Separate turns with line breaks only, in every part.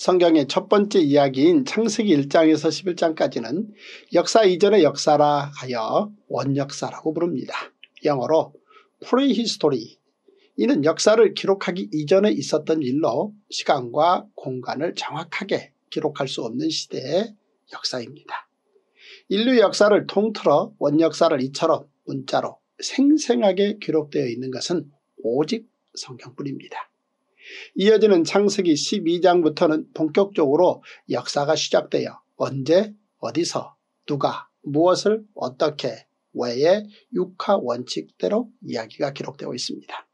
성경의 첫 번째 이야기인 창세기 1장에서 11장까지는 역사 이전의 역사라 하여 원역사라고 부릅니다. 영어로 prehistory. 이는 역사를 기록하기 이전에 있었던 일로 시간과 공간을 정확하게 기록할 수 없는 시대의 역사입니다. 인류 역사를 통틀어 원역사를 이처럼 문자로 생생하게 기록되어 있는 것은 오직 성경뿐입니다. 이어지는 창세기 12장부터는 본격적으로 역사가 시작되어 언제, 어디서, 누가, 무엇을, 어떻게, 왜의 육하 원칙대로 이야기가 기록되어 있습니다.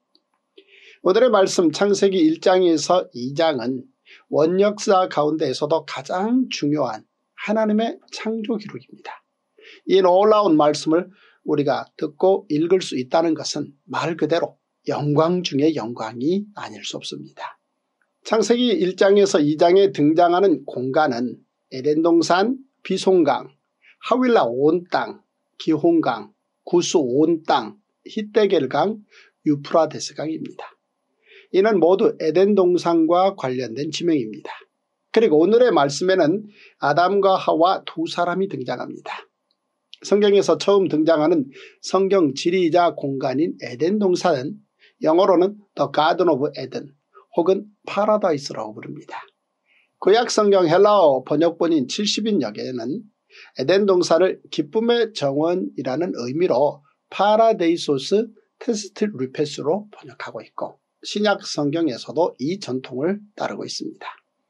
오늘의 말씀 창세기 1장에서 2장은 원역사 가운데에서도 가장 중요한 하나님의 창조 기록입니다. 이 놀라운 말씀을 우리가 듣고 읽을 수 있다는 것은 말 그대로 영광 중의 영광이 아닐 수 없습니다. 창세기 1장에서 2장에 등장하는 공간은 에덴 동산, 비송강, 하윌라 온 땅, 기혼강, 구스 온 땅, 히데겔강, 유프라데스 강입니다. 이는 모두 에덴 동산과 관련된 지명입니다. 그리고 오늘의 말씀에는 아담과 하와 두 사람이 등장합니다. 성경에서 처음 등장하는 성경 지리이자 공간인 에덴 동산은 영어로는 The Garden of Eden 혹은 파라다이스라고 부릅니다. 구약 성경 헬라어 번역본인 70인역에는 에덴 동산을 기쁨의 정원이라는 의미로 파라데이소스 테스트 루페스로 번역하고 있고 신약 성경에서도 이 전통을 따르고 있습니다.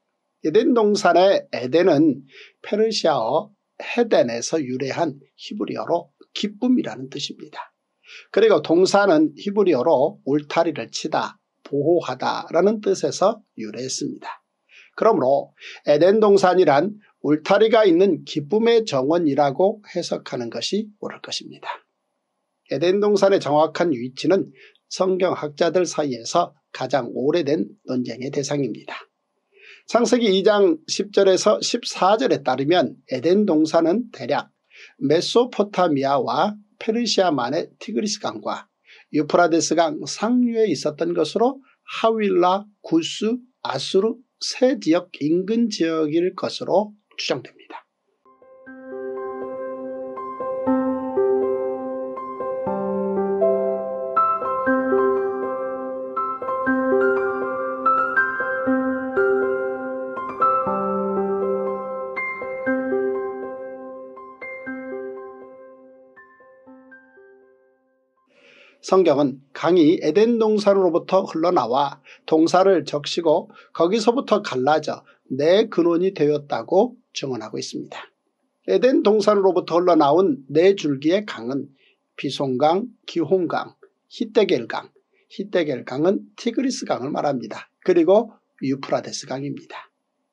에덴 동산의 에덴은 페르시아어 헤덴에서 유래한 히브리어로 기쁨이라는 뜻입니다. 그리고 동산은 히브리어로 울타리를 치다, 보호하다라는 뜻에서 유래했습니다. 그러므로 에덴 동산이란 울타리가 있는 기쁨의 정원이라고 해석하는 것이 옳을 것입니다. 에덴 동산의 정확한 위치는 성경학자들 사이에서 가장 오래된 논쟁의 대상입니다. 창세기 2장 10절에서 14절에 따르면 에덴 동산은 대략 메소포타미아와 페르시아만의 티그리스 강과 유프라데스 강 상류에 있었던 것으로 하윌라, 구스, 아수르 세 지역 인근 지역일 것으로 추정됩니다. 성경은 강이 에덴 동산으로부터 흘러나와 동산을 적시고 거기서부터 갈라져 네 근원이 되었다고 증언하고 있습니다. 에덴 동산으로부터 흘러나온 네 줄기의 강은 비송강, 기혼강, 히데겔강, 히데겔강은 티그리스 강을 말합니다. 그리고 유프라데스 강입니다.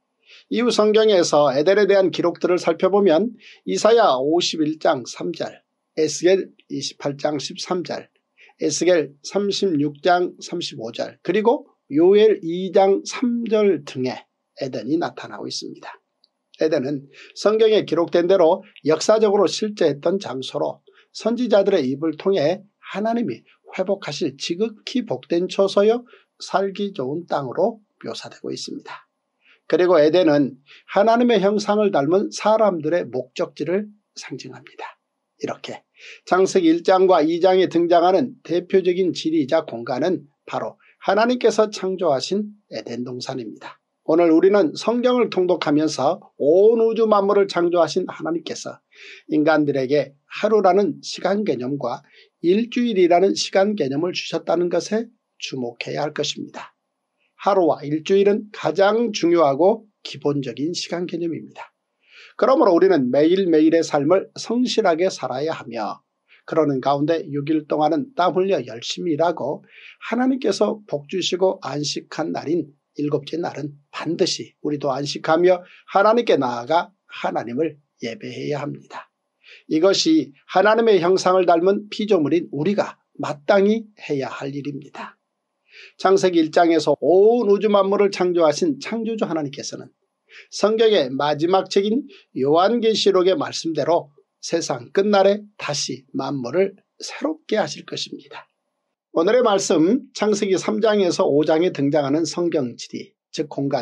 이후 성경에서 에덴에 대한 기록들을 살펴보면 이사야 51장 3절, 에스겔 28장 13절, 에스겔 36장 35절 그리고 요엘 2장 3절 등의 에덴이 나타나고 있습니다. 에덴은 성경에 기록된 대로 역사적으로 실제했던 장소로 선지자들의 입을 통해 하나님이 회복하실 지극히 복된 처소여 살기 좋은 땅으로 묘사되고 있습니다. 그리고 에덴은 하나님의 형상을 닮은 사람들의 목적지를 상징합니다. 이렇게 창세기 1장과 2장에 등장하는 대표적인 지리이자 공간은 바로 하나님께서 창조하신 에덴 동산입니다. 오늘 우리는 성경을 통독하면서 온 우주 만물을 창조하신 하나님께서 인간들에게 하루라는 시간 개념과 일주일이라는 시간 개념을 주셨다는 것에 주목해야 할 것입니다. 하루와 일주일은 가장 중요하고 기본적인 시간 개념입니다. 그러므로 우리는 매일매일의 삶을 성실하게 살아야 하며 그러는 가운데 6일 동안은 땀 흘려 열심히 일하고 하나님께서 복 주시고 안식한 날인 일곱째 날은 반드시 우리도 안식하며 하나님께 나아가 하나님을 예배해야 합니다. 이것이 하나님의 형상을 닮은 피조물인 우리가 마땅히 해야 할 일입니다. 창세기 1장에서 온 우주 만물을 창조하신 창조주 하나님께서는 성경의 마지막 책인 요한계시록의 말씀대로 세상 끝날에 다시 만물을 새롭게 하실 것입니다. 오늘의 말씀 창세기 3장에서 5장에 등장하는 성경 지리 즉 공간은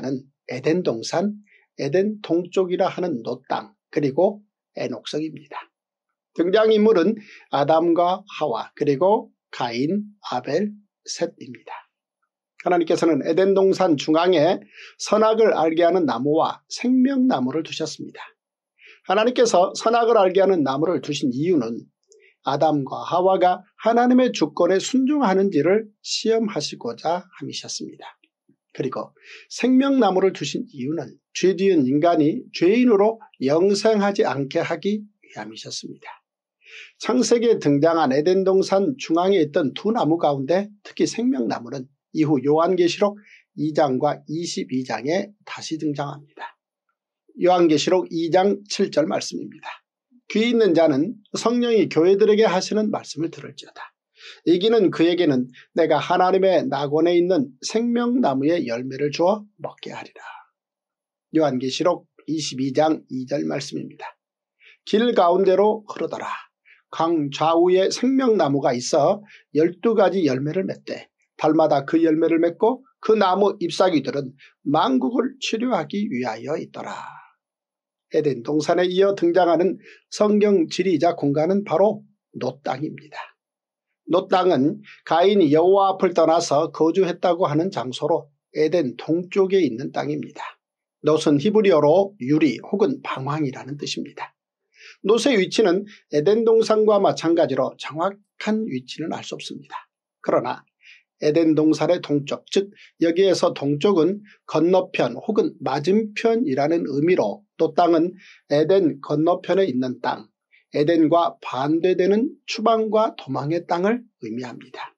에덴 동산, 에덴 동쪽이라 하는 노 땅, 그리고 에녹성입니다. 등장인물은 아담과 하와, 그리고 가인, 아벨, 셋입니다. 하나님께서는 에덴 동산 중앙에 선악을 알게 하는 나무와 생명나무를 두셨습니다. 하나님께서 선악을 알게 하는 나무를 두신 이유는 아담과 하와가 하나님의 주권에 순종하는지를 시험하시고자 함이셨습니다. 그리고 생명나무를 두신 이유는 죄 지은 인간이 죄인으로 영생하지 않게 하기 위함이셨습니다. 창세기에 등장한 에덴 동산 중앙에 있던 두 나무 가운데 특히 생명나무는 이후 요한계시록 2장과 22장에 다시 등장합니다. 요한계시록 2장 7절 말씀입니다. 귀 있는 자는 성령이 교회들에게 하시는 말씀을 들을지어다. 이기는 그에게는 내가 하나님의 낙원에 있는 생명나무의 열매를 주어 먹게 하리라. 요한계시록 22장 2절 말씀입니다. 길 가운데로 흐르더라. 강 좌우에 생명나무가 있어 12가지 열매를 맺되 달마다 그 열매를 맺고 그 나무 잎사귀들은 만국을 치료하기 위하여 있더라. 에덴 동산에 이어 등장하는 성경 지리자 공간은 바로 노 땅입니다. 노 땅은 가인이 여호와 앞을 떠나서 거주했다고 하는 장소로 에덴 동쪽에 있는 땅입니다. 놋은 히브리어로 유리 혹은 방황이라는 뜻입니다. 놋의 위치는 에덴 동산과 마찬가지로 정확한 위치는 알 수 없습니다. 그러나 에덴 동산의 동쪽, 즉 여기에서 동쪽은 건너편 혹은 맞은편이라는 의미로 또 땅은 에덴 건너편에 있는 땅, 에덴과 반대되는 추방과 도망의 땅을 의미합니다.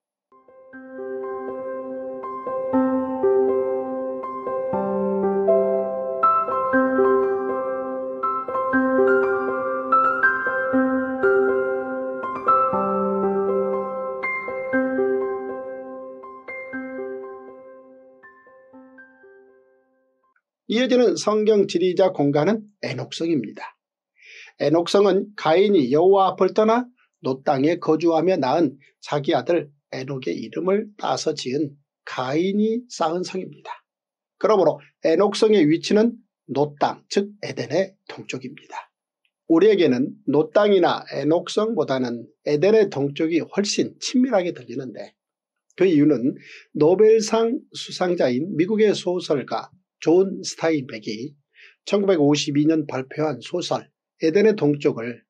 이어지는 성경 지리자 공간은 에녹성입니다. 에녹성은 가인이 여호와 앞을 떠나 노 땅에 거주하며 낳은 자기 아들 에녹의 이름을 따서 지은 가인이 쌓은 성입니다. 그러므로 에녹성의 위치는 노 땅, 즉 에덴의 동쪽입니다. 우리에게는 노 땅이나 에녹성보다는 에덴의 동쪽이 훨씬 친밀하게 들리는데 그 이유는 노벨상 수상자인 미국의 소설가 존 스타인백이 1952년 발표한 소설 에덴의 동쪽을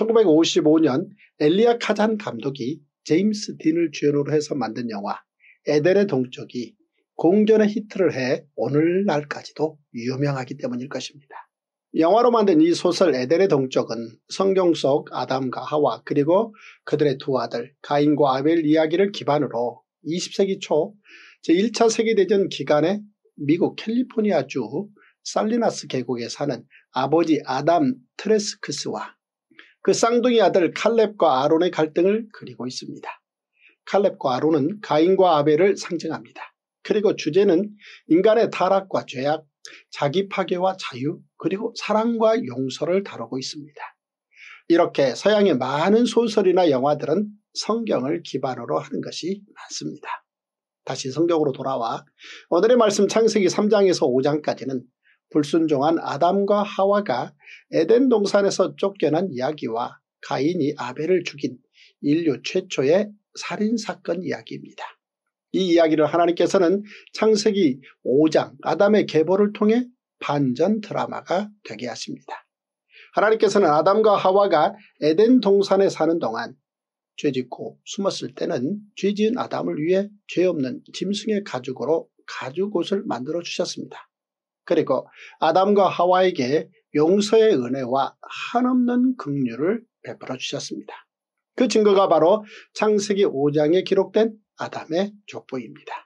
1955년 엘리아 카잔 감독이 제임스 딘을 주연으로 해서 만든 영화 에덴의 동쪽이 공전의 히트를 해 오늘날까지도 유명하기 때문일 것입니다. 영화로 만든 이 소설 에덴의 동쪽은 성경 속 아담과 하와 그리고 그들의 두 아들 가인과 아벨 이야기를 기반으로 20세기 초 제1차 세계대전 기간에 미국 캘리포니아주 살리나스 계곡에 사는 아버지 아담 트레스크스와 그 쌍둥이 아들 칼렙과 아론의 갈등을 그리고 있습니다. 칼렙과 아론은 가인과 아벨을 상징합니다. 그리고 주제는 인간의 타락과 죄악, 자기 파괴와 자유, 그리고 사랑과 용서를 다루고 있습니다. 이렇게 서양의 많은 소설이나 영화들은 성경을 기반으로 하는 것이 많습니다. 다시 성경으로 돌아와 오늘의 말씀 창세기 3장에서 5장까지는 불순종한 아담과 하와가 에덴 동산에서 쫓겨난 이야기와 가인이 아벨을 죽인 인류 최초의 살인사건 이야기입니다. 이 이야기를 하나님께서는 창세기 5장 아담의 계보를 통해 반전 드라마가 되게 하십니다. 하나님께서는 아담과 하와가 에덴 동산에 사는 동안 죄짓고 숨었을 때는 죄지은 아담을 위해 죄 없는 짐승의 가죽으로 가죽옷을 만들어 주셨습니다. 그리고 아담과 하와에게 용서의 은혜와 한없는 긍휼을 베풀어 주셨습니다. 그 증거가 바로 창세기 5장에 기록된 아담의 족보입니다.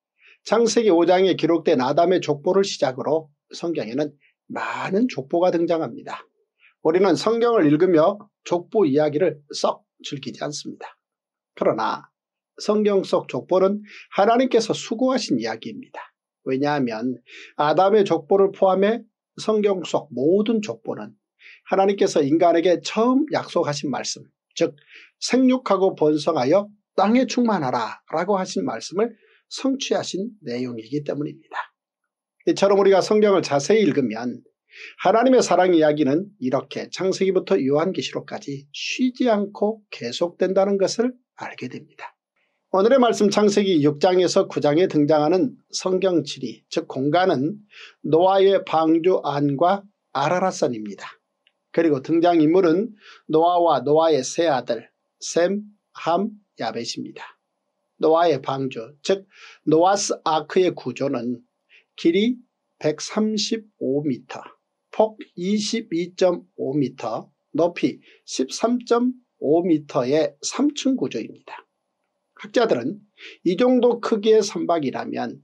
창세기 5장에 기록된 아담의 족보를 시작으로 성경에는 많은 족보가 등장합니다. 우리는 성경을 읽으며 족보 이야기를 썩 즐기지 않습니다. 그러나 성경 속 족보는 하나님께서 수고하신 이야기입니다. 왜냐하면 아담의 족보를 포함해 성경 속 모든 족보는 하나님께서 인간에게 처음 약속하신 말씀, 즉 생육하고 번성하여 땅에 충만하라 라고 하신 말씀을 성취하신 내용이기 때문입니다. 이처럼 우리가 성경을 자세히 읽으면 하나님의 사랑 이야기는 이렇게 창세기부터 요한계시록까지 쉬지 않고 계속된다는 것을 알게 됩니다. 오늘의 말씀 창세기 6장에서 9장에 등장하는 성경 지리, 즉 공간은 노아의 방주 안과 아라랏산입니다. 그리고 등장인물은 노아와 노아의 세 아들 셈, 함, 야벳입니다. 노아의 방주, 즉 노아스 아크의 구조는 길이 135m, 폭 22.5m, 높이 13.5m의 3층 구조입니다. 학자들은 이 정도 크기의 선박이라면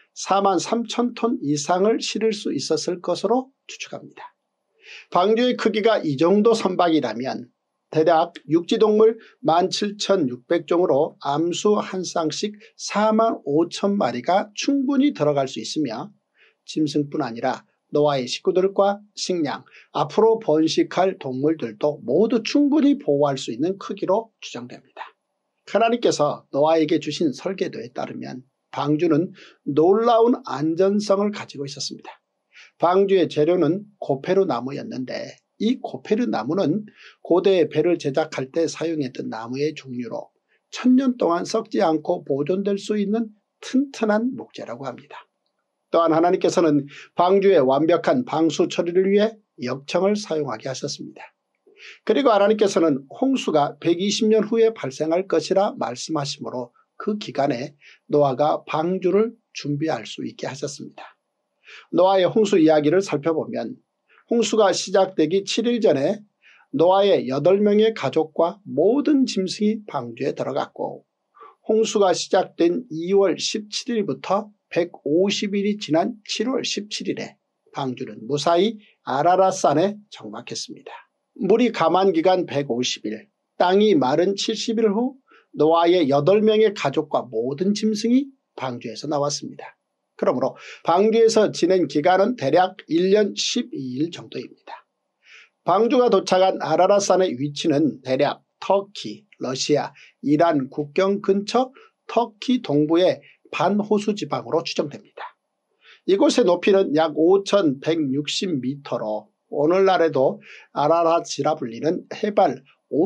43,000톤 이상을 실을 수 있었을 것으로 추측합니다. 방주의 크기가 이 정도 선박이라면 대략 육지동물 17,600종으로 암수 한 쌍씩 45,000마리가 충분히 들어갈 수 있으며 짐승뿐 아니라 노아의 식구들과 식량, 앞으로 번식할 동물들도 모두 충분히 보호할 수 있는 크기로 추정됩니다. 하나님께서 노아에게 주신 설계도에 따르면 방주는 놀라운 안전성을 가지고 있었습니다. 방주의 재료는 고페르 나무였는데 이 고페르 나무는 고대 배를 제작할 때 사용했던 나무의 종류로 1000년 동안 썩지 않고 보존될 수 있는 튼튼한 목재라고 합니다. 또한 하나님께서는 방주의 완벽한 방수 처리를 위해 역청을 사용하게 하셨습니다. 그리고 하나님께서는 홍수가 120년 후에 발생할 것이라 말씀하시므로 그 기간에 노아가 방주를 준비할 수 있게 하셨습니다. 노아의 홍수 이야기를 살펴보면 홍수가 시작되기 7일 전에 노아의 8명의 가족과 모든 짐승이 방주에 들어갔고 홍수가 시작된 2월 17일부터 150일이 지난 7월 17일에 방주는 무사히 아라랏산에 정박했습니다. 물이 감한 기간 150일, 땅이 마른 70일 후 노아의 8명의 가족과 모든 짐승이 방주에서 나왔습니다. 그러므로 방주에서 지낸 기간은 대략 1년 12일 정도입니다. 방주가 도착한 아라랏산의 위치는 대략 터키, 러시아, 이란 국경 근처 터키 동부의 반호수 지방으로 추정됩니다. 이곳의 높이는 약 5,160m로 오늘날에도 아라랏이라 불리는 해발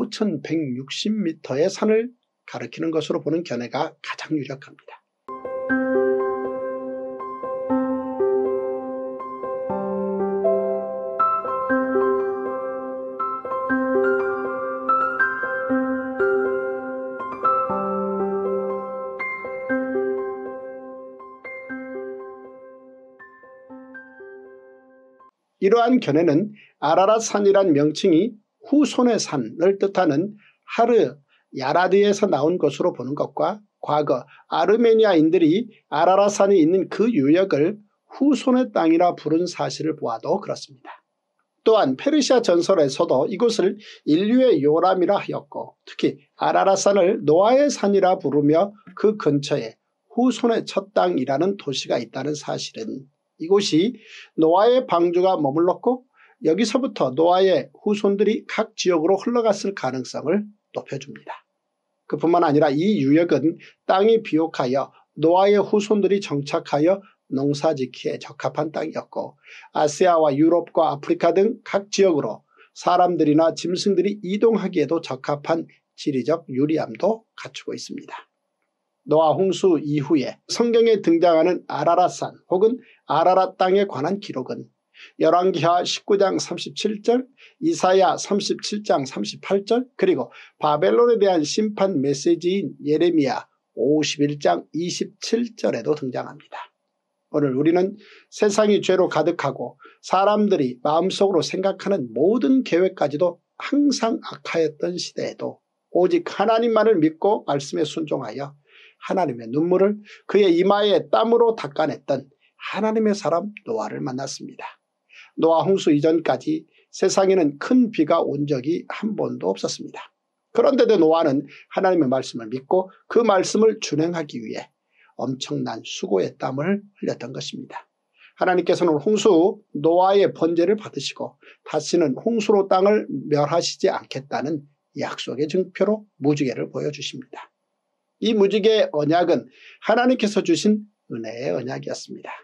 5,160m의 산을 가리키는 것으로 보는 견해가 가장 유력합니다. 이러한 견해는 아라랏산이란 명칭이 후손의 산을 뜻하는 하르 야라드에서 나온 것으로 보는 것과 과거 아르메니아인들이 아라랏산이 있는 그 유역을 후손의 땅이라 부른 사실을 보아도 그렇습니다. 또한 페르시아 전설에서도 이곳을 인류의 요람이라 하였고 특히 아라랏산을 노아의 산이라 부르며 그 근처에 후손의 첫 땅이라는 도시가 있다는 사실은 이곳이 노아의 방주가 머물렀고 여기서부터 노아의 후손들이 각 지역으로 흘러갔을 가능성을 높여줍니다. 그뿐만 아니라 이 유역은 땅이 비옥하여 노아의 후손들이 정착하여 농사짓기에 적합한 땅이었고 아시아와 유럽과 아프리카 등 각 지역으로 사람들이나 짐승들이 이동하기에도 적합한 지리적 유리함도 갖추고 있습니다. 노아 홍수 이후에 성경에 등장하는 아라랏산 혹은 아라랏 땅에 관한 기록은 열왕기하 19장 37절, 이사야 37장 38절, 그리고 바벨론에 대한 심판 메시지인 예레미야 51장 27절에도 등장합니다. 오늘 우리는 세상이 죄로 가득하고 사람들이 마음속으로 생각하는 모든 계획까지도 항상 악하였던 시대에도 오직 하나님만을 믿고 말씀에 순종하여 하나님의 눈물을 그의 이마에 땀으로 닦아냈던 하나님의 사람 노아를 만났습니다. 노아 홍수 이전까지 세상에는 큰 비가 온 적이 한 번도 없었습니다. 그런데도 노아는 하나님의 말씀을 믿고 그 말씀을 준행하기 위해 엄청난 수고의 땀을 흘렸던 것입니다. 하나님께서는 홍수 노아의 번제를 받으시고 다시는 홍수로 땅을 멸하시지 않겠다는 약속의 증표로 무지개를 보여주십니다. 이 무지개의 언약은 하나님께서 주신 은혜의 언약이었습니다.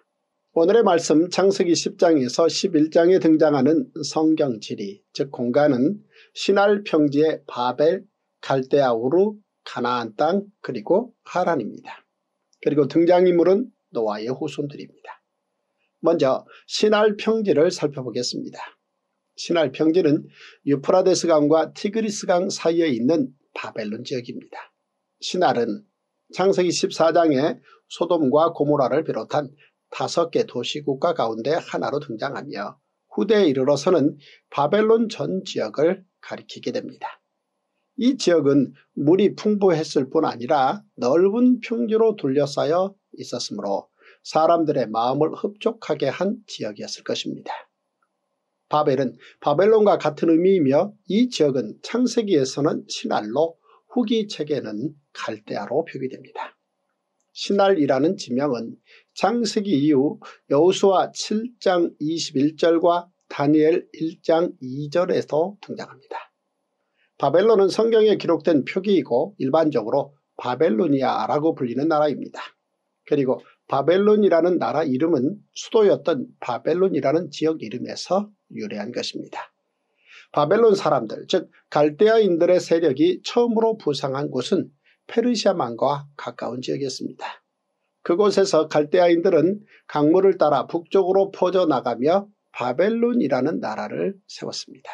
오늘의 말씀 창세기 10장에서 11장에 등장하는 성경 지리, 즉 공간은 시날 평지의 바벨, 갈대아 우르, 가나안 땅, 그리고 하란입니다. 그리고 등장인물은 노아의 후손들입니다. 먼저 시날 평지를 살펴보겠습니다. 시날 평지는 유프라데스 강과 티그리스 강 사이에 있는 바벨론 지역입니다. 시날은 창세기 14장에 소돔과 고모라를 비롯한 5개 도시국가 가운데 하나로 등장하며 후대에 이르러서는 바벨론 전 지역을 가리키게 됩니다. 이 지역은 물이 풍부했을 뿐 아니라 넓은 평지로 둘러싸여 있었으므로 사람들의 마음을 흡족하게 한 지역이었을 것입니다. 바벨은 바벨론과 같은 의미이며 이 지역은 창세기에서는 시날로 후기 책에는 갈대아로 표기됩니다. 시날이라는 지명은 창세기 이후 여호수아 7장 21절과 다니엘 1장 2절에서 등장합니다. 바벨론은 성경에 기록된 표기이고 일반적으로 바벨로니아라고 불리는 나라입니다. 그리고 바벨론이라는 나라 이름은 수도였던 바벨론이라는 지역 이름에서 유래한 것입니다. 바벨론 사람들, 즉 갈대아인들의 세력이 처음으로 부상한 곳은 페르시아만과 가까운 지역이었습니다. 그곳에서 갈대아인들은 강물을 따라 북쪽으로 퍼져나가며 바벨론이라는 나라를 세웠습니다.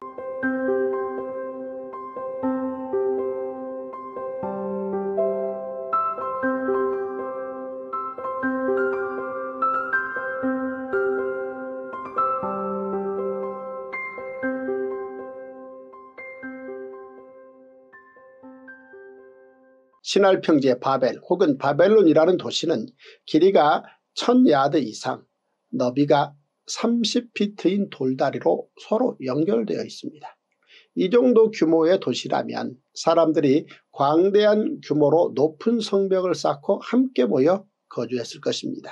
시날 평지의 바벨 혹은 바벨론이라는 도시는 길이가 1000야드 이상, 너비가 30피트인 돌다리로 서로 연결되어 있습니다. 이 정도 규모의 도시라면 사람들이 광대한 규모로 높은 성벽을 쌓고 함께 모여 거주했을 것입니다.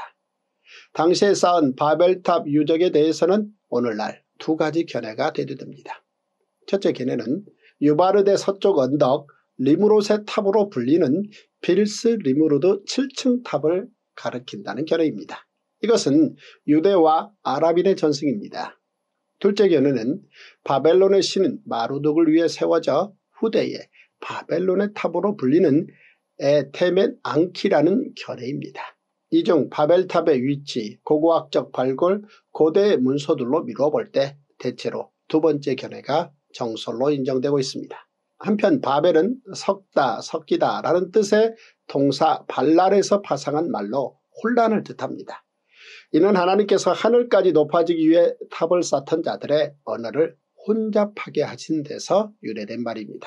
당시에 쌓은 바벨탑 유적에 대해서는 오늘날 2가지 견해가 대두됩니다. 첫째 견해는 유바르데 서쪽 언덕 리므롯의 탑으로 불리는 빌스 리므르드 7층 탑을 가리킨다는 견해입니다. 이것은 유대와 아랍인의 전승입니다. 둘째 견해는 바벨론의 신은 마루둑을 위해 세워져 후대에 바벨론의 탑으로 불리는 에테멘 앙키라는 견해입니다. 이 중 바벨탑의 위치, 고고학적 발굴, 고대 문서들로 미루어 볼 때 대체로 2번째 견해가 정설로 인정되고 있습니다. 한편 바벨은 섞다, 섞이다 라는 뜻의 동사 발랄에서 파생한 말로 혼란을 뜻합니다. 이는 하나님께서 하늘까지 높아지기 위해 탑을 쌓던 자들의 언어를 혼잡하게 하신 데서 유래된 말입니다.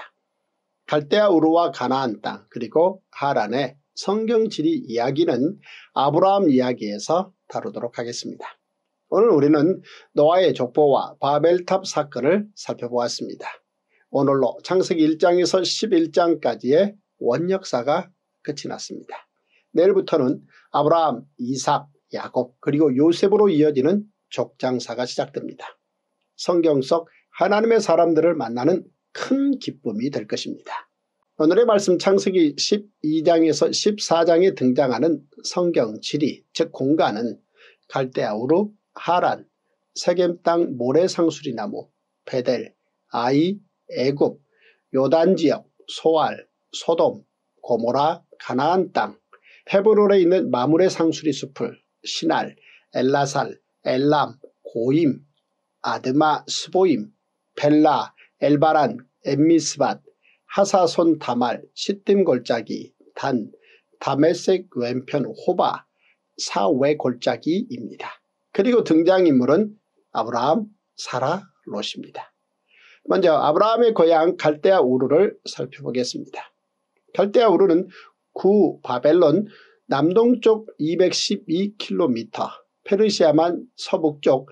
갈대아 우르와 가나안 땅 그리고 하란의 성경지리 이야기는 아브라함 이야기에서 다루도록 하겠습니다. 오늘 우리는 노아의 족보와 바벨탑 사건을 살펴보았습니다. 오늘로 창세기 1장에서 11장까지의 원역사가 끝이 났습니다. 내일부터는 아브라함, 이삭, 야곱 그리고 요셉으로 이어지는 족장사가 시작됩니다. 성경 속 하나님의 사람들을 만나는 큰 기쁨이 될 것입니다. 오늘의 말씀 창세기 12장에서 14장에 등장하는 성경 지리 즉 공간은 갈대아 우르, 하란, 세겜 땅 모래상수리나무, 베델, 아이, 애굽, 요단지역, 소알, 소돔, 고모라, 가나안 땅, 헤브론에 있는 마므레 상수리 숲을, 시날, 엘라살, 엘람, 고임, 아드마, 스보임, 벨라, 엘바란, 엠미스밭, 하사손 다말, 시딤 골짜기, 단, 다메섹 왼편 호바, 사외 골짜기입니다. 그리고 등장인물은 아브라함, 사라, 롯입니다. 먼저 아브라함의 고향 갈대아 우르를 살펴보겠습니다. 갈대아 우르는 구 바벨론 남동쪽 212km, 페르시아만 서북쪽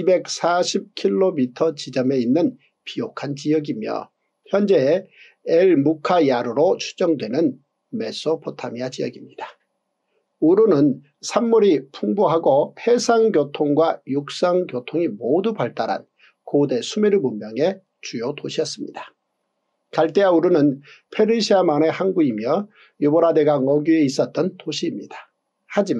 240km 지점에 있는 비옥한 지역이며 현재 엘무카야르로 추정되는 메소포타미아 지역입니다. 우르는 산물이 풍부하고 해상교통과 육상교통이 모두 발달한 고대 수메르 문명의 주요 도시였습니다. 갈대아 우르는 페르시아만의 항구이며 유브라데강 어귀에 있었던 도시입니다. 하지만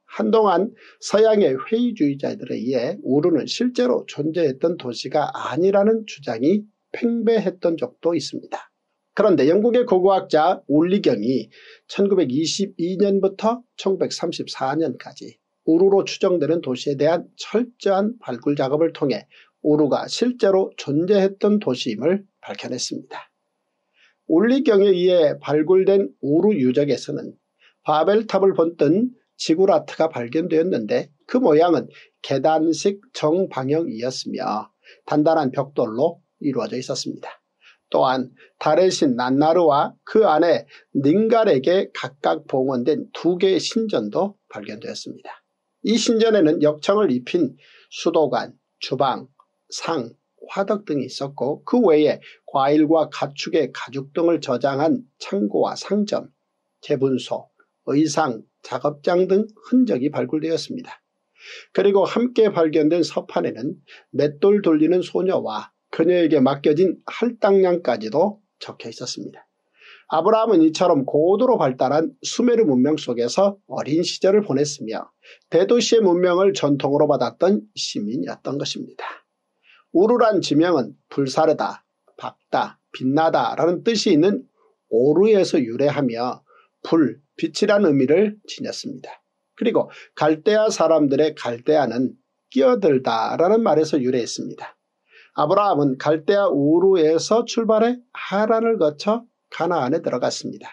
한동안 서양의 회의주의자들에 의해 우르는 실제로 존재했던 도시가 아니라는 주장이 팽배했던 적도 있습니다. 그런데 영국의 고고학자 올리경이 1922년부터 1934년까지 우르로 추정되는 도시에 대한 철저한 발굴 작업을 통해 우르가 실제로 존재했던 도시임을 밝혀냈습니다. 올리경에 의해 발굴된 우르 유적에서는 바벨탑을 본뜬 지구라트가 발견되었는데 그 모양은 계단식 정방형이었으며 단단한 벽돌로 이루어져 있었습니다. 또한 달의 신 난나르와 그 안에 닌갈에게 각각 봉헌된 2개의 신전도 발견되었습니다. 이 신전에는 역청을 입힌 수도관, 주방, 상, 화덕 등이 있었고 그 외에 과일과 가축의 가죽 등을 저장한 창고와 상점, 재분소, 의상, 작업장 등 흔적이 발굴되었습니다. 그리고 함께 발견된 서판에는 맷돌 돌리는 소녀와 그녀에게 맡겨진 할당량까지도 적혀 있었습니다. 아브라함은 이처럼 고도로 발달한 수메르 문명 속에서 어린 시절을 보냈으며 대도시의 문명을 전통으로 받았던 시민이었던 것입니다. 우르란 지명은 불사르다, 밝다, 빛나다 라는 뜻이 있는 오르에서 유래하며 불, 빛이란 의미를 지녔습니다. 그리고 갈대아 사람들의 갈대아는 끼어들다 라는 말에서 유래했습니다. 아브라함은 갈대아 우르에서 출발해 하란을 거쳐 가나안에 들어갔습니다.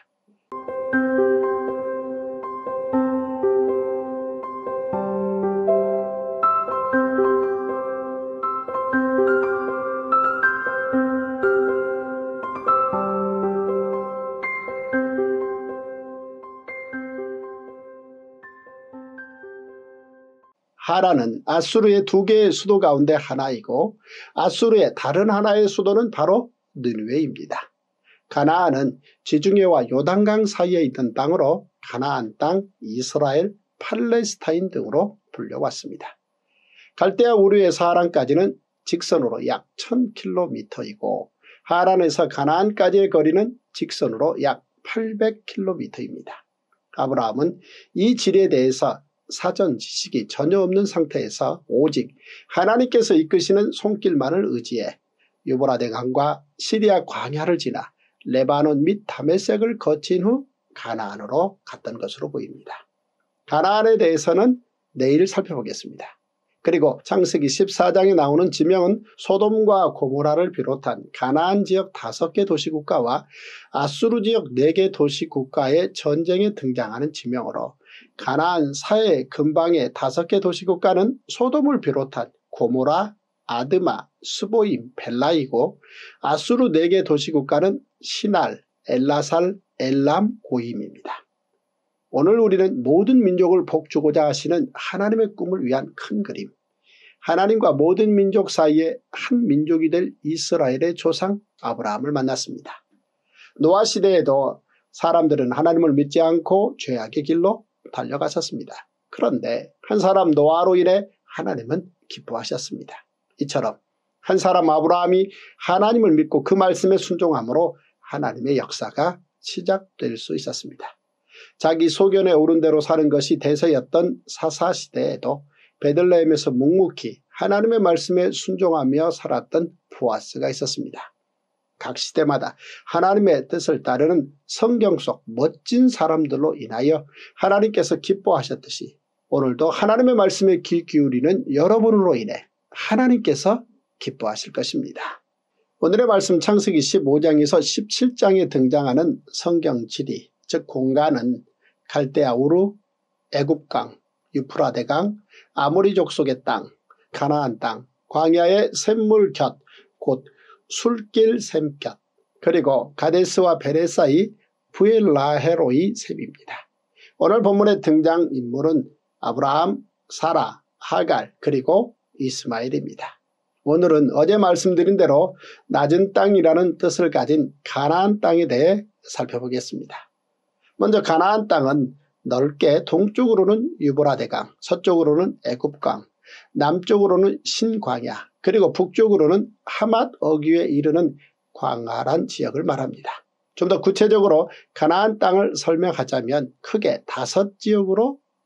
하란은 아수르의 2개의 수도 가운데 하나이고 아수르의 다른 하나의 수도는 바로 느느웨입니다. 가나안은 지중해와 요단강 사이에 있던 땅으로 가나안 땅, 이스라엘, 팔레스타인 등으로 불려왔습니다. 갈대아 우르에서 하란까지는 직선으로 약 1000km이고 하란에서 가나안까지의 거리는 직선으로 약 800km입니다. 아브라함은 이 지리에 대해서 사전 지식이 전혀 없는 상태에서 오직 하나님께서 이끄시는 손길만을 의지해 유브라데 강과 시리아 광야를 지나 레바논 및 다메섹을 거친 후 가나안으로 갔던 것으로 보입니다. 가나안에 대해서는 내일 살펴보겠습니다. 그리고 창세기 14장에 나오는 지명은 소돔과 고모라를 비롯한 가나안 지역 5개 도시국가와 아수르 지역 4개 도시국가의 전쟁에 등장하는 지명으로 가나안 사해 근방의 5개 도시국가는 소돔을 비롯한 고모라, 아드마, 스보임, 벨라이고 아수르 4개 도시국가는 시날, 엘라살, 엘람, 고임입니다. 오늘 우리는 모든 민족을 복주고자 하시는 하나님의 꿈을 위한 큰 그림, 하나님과 모든 민족 사이에 한 민족이 될 이스라엘의 조상 아브라함을 만났습니다. 노아 시대에도 사람들은 하나님을 믿지 않고 죄악의 길로 달려갔었습니다. 그런데 한 사람 노아로 인해 하나님은 기뻐하셨습니다. 이처럼 한 사람 아브라함이 하나님을 믿고 그 말씀에 순종함으로 하나님의 역사가 시작될 수 있었습니다. 자기 소견에 오른 대로 사는 것이 대세였던 사사시대에도 베들레헴에서 묵묵히 하나님의 말씀에 순종하며 살았던 보아스가 있었습니다. 각 시대마다 하나님의 뜻을 따르는 성경 속 멋진 사람들로 인하여 하나님께서 기뻐하셨듯이 오늘도 하나님의 말씀에 귀 기울이는 여러분으로 인해 하나님께서 기뻐하실 것입니다. 오늘의 말씀 창세기 15장에서 17장에 등장하는 성경 지리, 즉 공간은 갈대아 우르, 애굽강, 유프라데강, 아모리 족속의 땅, 가나안 땅, 광야의 샘물 곁, 곧 술길 샘 곁, 그리고 가데스와 베레 사이 부엘라헤로이 샘입니다. 오늘 본문의 등장인물은 아브라함, 사라, 하갈, 그리고 이스마엘입니다. 오늘은 어제 말씀드린 대로 낮은 땅이라는 뜻을 가진 가나안 땅에 대해 살펴보겠습니다. 먼저 가나안 땅은 넓게 동쪽으로는 유브라데강, 서쪽으로는 애굽강, 남쪽으로는 신광야, 그리고 북쪽으로는 하맛 어귀에 이르는 광활한 지역을 말합니다. 좀 더 구체적으로 가나안 땅을 설명하자면 크게 5지역으로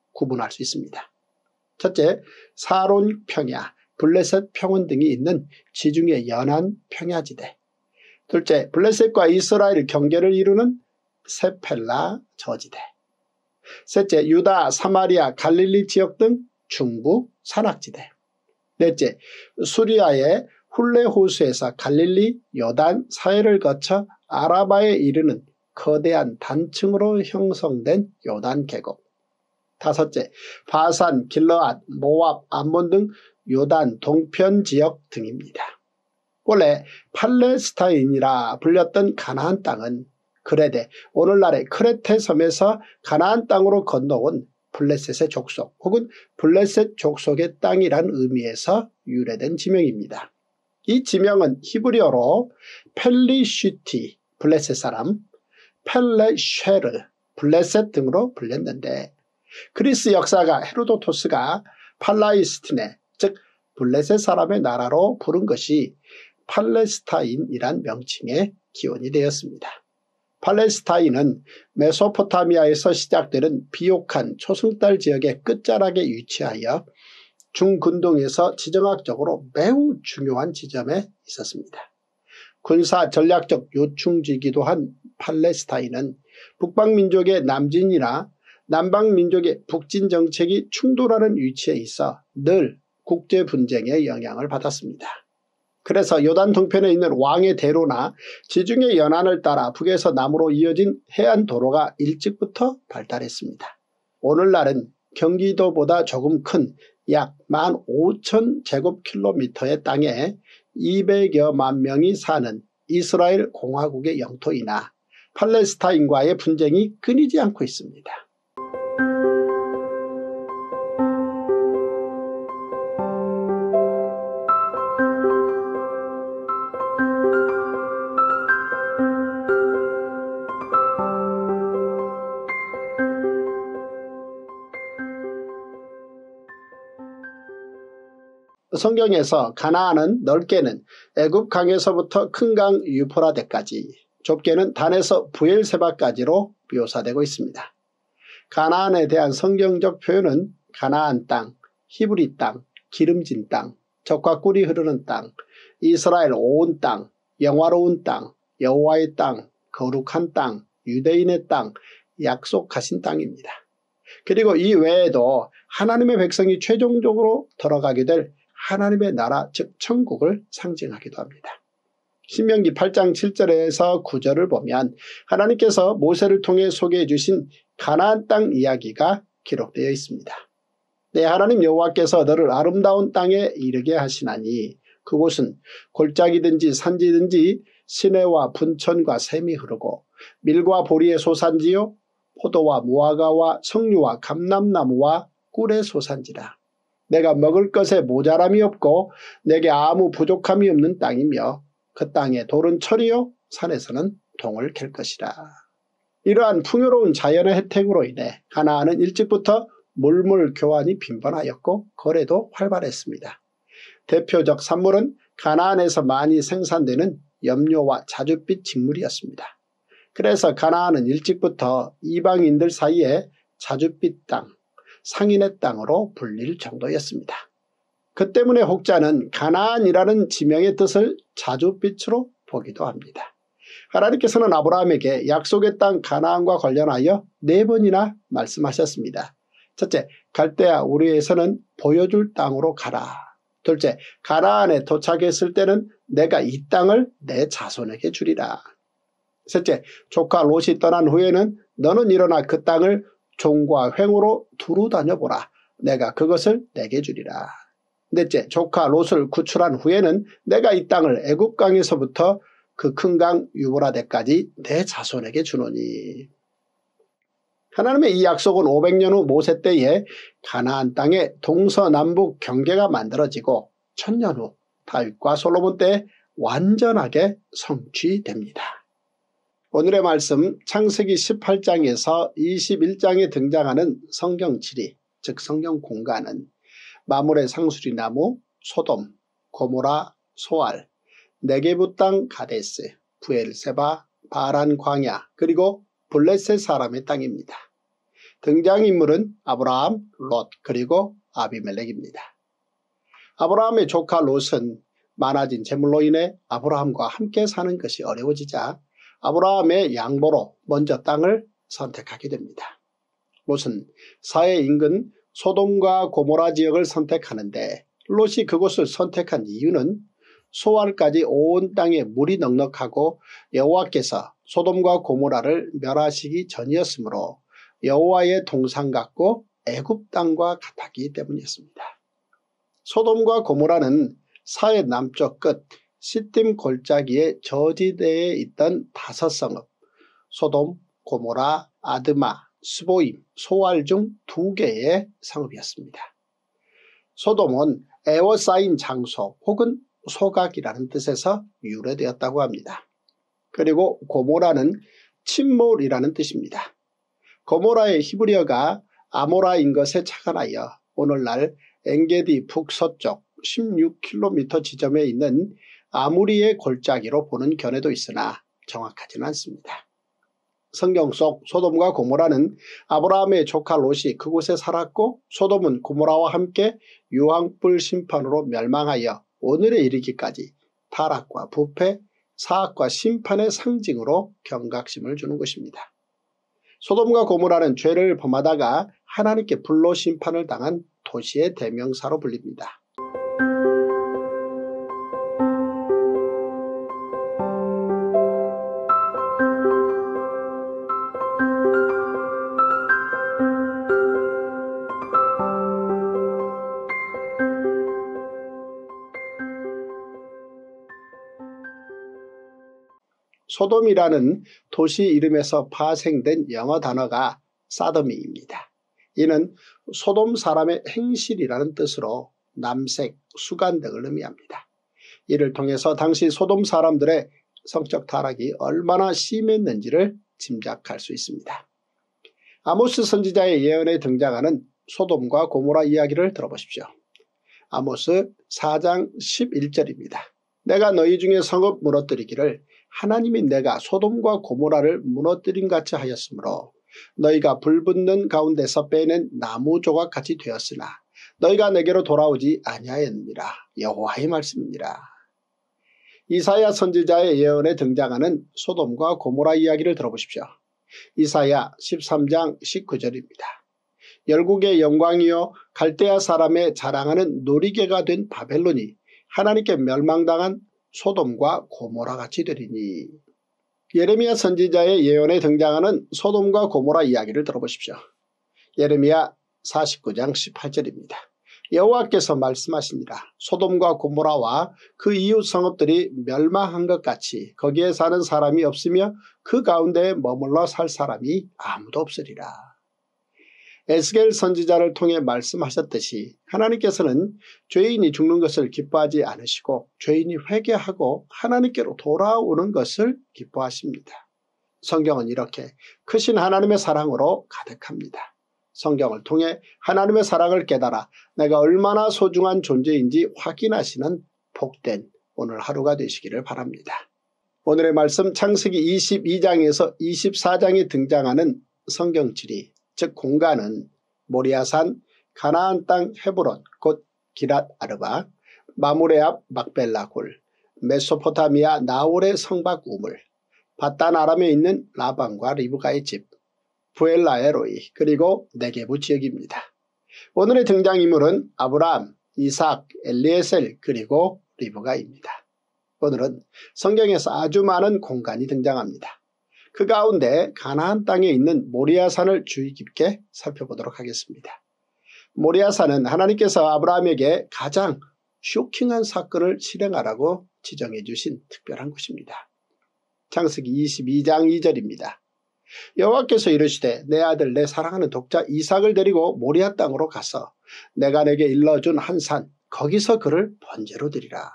구분할 수 있습니다. 첫째, 사론 평야, 블레셋 평원 등이 있는 지중해 연안 평야지대. 둘째, 블레셋과 이스라엘 경계를 이루는 세펠라 저지대. 셋째, 유다, 사마리아, 갈릴리 지역 등 중부 산악지대. 넷째, 수리아의 훌레 호수에서 갈릴리, 요단, 사해를 거쳐 아라바에 이르는 거대한 단층으로 형성된 요단 계곡. 다섯째, 바산, 길르앗, 모압, 암몬 등 요단 동편 지역 등입니다. 원래 팔레스타인이라 불렸던 가나안 땅은 그레데, 오늘날의 크레테 섬에서 가나안 땅으로 건너온 블레셋의 족속 혹은 블레셋 족속의 땅이란 의미에서 유래된 지명입니다. 이 지명은 히브리어로 펠리쉬티, 블레셋 사람, 펠레쉐르, 블레셋 등으로 불렸는데 그리스 역사가 헤로도토스가 팔라이스티네, 즉 블레셋 사람의 나라로 부른 것이 팔레스타인이란 명칭의 기원이 되었습니다. 팔레스타인은 메소포타미아에서 시작되는 비옥한 초승달 지역의 끝자락에 위치하여 중근동에서 지정학적으로 매우 중요한 지점에 있었습니다. 군사 전략적 요충지이기도 한 팔레스타인은 북방민족의 남진이나 남방민족의 북진 정책이 충돌하는 위치에 있어 늘 국제분쟁의 영향을 받았습니다. 그래서 요단 동편에 있는 왕의 대로나 지중해 연안을 따라 북에서 남으로 이어진 해안도로가 일찍부터 발달했습니다. 오늘날은 경기도보다 조금 큰 약 15,000제곱킬로미터의 땅에 200여만 명이 사는 이스라엘 공화국의 영토이나 팔레스타인과의 분쟁이 끊이지 않고 있습니다. 성경에서 가나안은 넓게는 애굽강에서부터 큰 강 유프라데까지, 좁게는 단에서 부엘세바까지로 묘사되고 있습니다. 가나안에 대한 성경적 표현은 가나안 땅, 히브리 땅, 기름진 땅, 젖과 꿀이 흐르는 땅, 이스라엘 온 땅, 영화로운 땅, 여호와의 땅, 거룩한 땅, 유대인의 땅, 약속하신 땅입니다. 그리고 이 외에도 하나님의 백성이 최종적으로 들어가게 될 하나님의 나라 즉 천국을 상징하기도 합니다. 신명기 8장 7절에서 9절을 보면 하나님께서 모세를 통해 소개해 주신 가나안 땅 이야기가 기록되어 있습니다. 내 하나님 여호와께서 너를 아름다운 땅에 이르게 하시나니 그곳은 골짜기든지 산지든지 시내와 분천과 샘이 흐르고 밀과 보리의 소산지요 포도와 무화과와 석류와 감람나무와 꿀의 소산지라. 내가 먹을 것에 모자람이 없고 내게 아무 부족함이 없는 땅이며 그 땅에 돌은 철이요 산에서는 동을 캘 것이라. 이러한 풍요로운 자연의 혜택으로 인해 가나안은 일찍부터 물물 교환이 빈번하였고 거래도 활발했습니다. 대표적 산물은 가나안에서 많이 생산되는 염료와 자줏빛 직물이었습니다. 그래서 가나안은 일찍부터 이방인들 사이에 자줏빛 땅, 상인의 땅으로 불릴 정도였습니다. 그 때문에 혹자는 가나안이라는 지명의 뜻을 자줏빛으로 보기도 합니다. 하나님께서는 아브라함에게 약속의 땅 가나안과 관련하여 4번이나 말씀하셨습니다. 첫째, 갈대아 우르에서는 보여줄 땅으로 가라. 둘째, 가나안에 도착했을 때는 내가 이 땅을 내 자손에게 주리라. 셋째, 조카 롯이 떠난 후에는 너는 일어나 그 땅을 종과 횡으로 두루 다녀보라. 내가 그것을 내게 주리라. 넷째, 조카 롯을 구출한 후에는 내가 이 땅을 애굽강에서부터 그 큰 강 유브라데까지 내 자손에게 주노니. 하나님의 이 약속은 500년 후 모세 때에 가나안 땅의 동서남북 경계가 만들어지고 1000년 후 다윗과 솔로몬 때에 완전하게 성취됩니다. 오늘의 말씀 창세기 18장에서 21장에 등장하는 성경 지리, 즉 성경 공간은 마물의 상수리나무, 소돔, 고모라, 소알, 네게부 땅 가데스, 부엘세바, 바란 광야, 그리고 블레셋 사람의 땅입니다. 등장인물은 아브라함, 롯 그리고 아비멜렉입니다. 아브라함의 조카 롯은 많아진 재물로 인해 아브라함과 함께 사는 것이 어려워지자 아브라함의 양보로 먼저 땅을 선택하게 됩니다. 롯은 사해 인근 소돔과 고모라 지역을 선택하는데 롯이 그곳을 선택한 이유는 소알까지 온 땅에 물이 넉넉하고 여호와께서 소돔과 고모라를 멸하시기 전이었으므로 여호와의 동산 같고 애굽 땅과 같았기 때문이었습니다. 소돔과 고모라는 사해 남쪽 끝 시딤 골짜기의 저지대에 있던 5성읍 소돔, 고모라, 아드마, 스보임, 소알 중 2개의 성읍이었습니다. 소돔은 에워싸인 장소 혹은 소각이라는 뜻에서 유래되었다고 합니다. 그리고 고모라는 침몰이라는 뜻입니다. 고모라의 히브리어가 아모라인 것에 착안하여 오늘날 엔게디 북서쪽 16km 지점에 있는 아무리의 골짜기로 보는 견해도 있으나 정확하지는 않습니다. 성경 속 소돔과 고모라는 아브라함의 조카 롯이 그곳에 살았고 소돔은 고모라와 함께 유황불 심판으로 멸망하여 오늘에 이르기까지 타락과 부패, 사악과 심판의 상징으로 경각심을 주는 것입니다. 소돔과 고모라는 죄를 범하다가 하나님께 불로 심판을 당한 도시의 대명사로 불립니다. 소돔이라는 도시 이름에서 파생된 영어 단어가 사더미입니다. 이는 소돔 사람의 행실이라는 뜻으로 남색, 수간 등을 의미합니다. 이를 통해서 당시 소돔 사람들의 성적 타락이 얼마나 심했는지를 짐작할 수 있습니다. 아모스 선지자의 예언에 등장하는 소돔과 고모라 이야기를 들어보십시오. 아모스 4장 11절입니다. 내가 너희 중에 성읍 무너뜨리기를 하나님이 내가 소돔과 고모라를 무너뜨린 같이 하였으므로 너희가 불붙는 가운데서 빼낸 나무 조각같이 되었으나 너희가 내게로 돌아오지 아니하였느니라. 여호와의 말씀이니라. 이사야 선지자의 예언에 등장하는 소돔과 고모라 이야기를 들어보십시오. 이사야 13장 19절입니다. 열국의 영광이여 갈대아 사람의 자랑하는 놀이개가 된 바벨론이 하나님께 멸망당한 소돔과 고모라 같이 되리니. 예레미야 선지자의 예언에 등장하는 소돔과 고모라 이야기를 들어보십시오. 예레미야 49장 18절입니다. 여호와께서 말씀하시니라. 소돔과 고모라와 그 이웃 성읍들이 멸망한 것 같이 거기에 사는 사람이 없으며 그 가운데에 머물러 살 사람이 아무도 없으리라. 에스겔 선지자를 통해 말씀하셨듯이 하나님께서는 죄인이 죽는 것을 기뻐하지 않으시고 죄인이 회개하고 하나님께로 돌아오는 것을 기뻐하십니다. 성경은 이렇게 크신 하나님의 사랑으로 가득합니다. 성경을 통해 하나님의 사랑을 깨달아 내가 얼마나 소중한 존재인지 확인하시는 복된 오늘 하루가 되시기를 바랍니다. 오늘의 말씀 창세기 22장에서 24장에 등장하는 성경지리 즉 공간은 모리아산, 가나안 땅 헤브론 곧 기랏 아르바, 마므레 앞 막벨라 굴, 메소포타미아 나홀의 성박 우물, 바단 아람에 있는 라반과 리브가의 집, 부엘라에로이 그리고 네게부 지역입니다. 오늘의 등장인물은 아브라함, 이삭, 엘리에셀 그리고 리브가입니다. 오늘은 성경에서 아주 많은 공간이 등장합니다. 그 가운데 가나안 땅에 있는 모리아산을 주의 깊게 살펴보도록 하겠습니다. 모리아산은 하나님께서 아브라함에게 가장 쇼킹한 사건을 실행하라고 지정해 주신 특별한 곳입니다. 창세기 22장 2절입니다. 여호와께서 이르시되 내 아들 내 사랑하는 독자 이삭을 데리고 모리아 땅으로 가서 내가 내게 일러준 한 산 거기서 그를 번제로 드리라.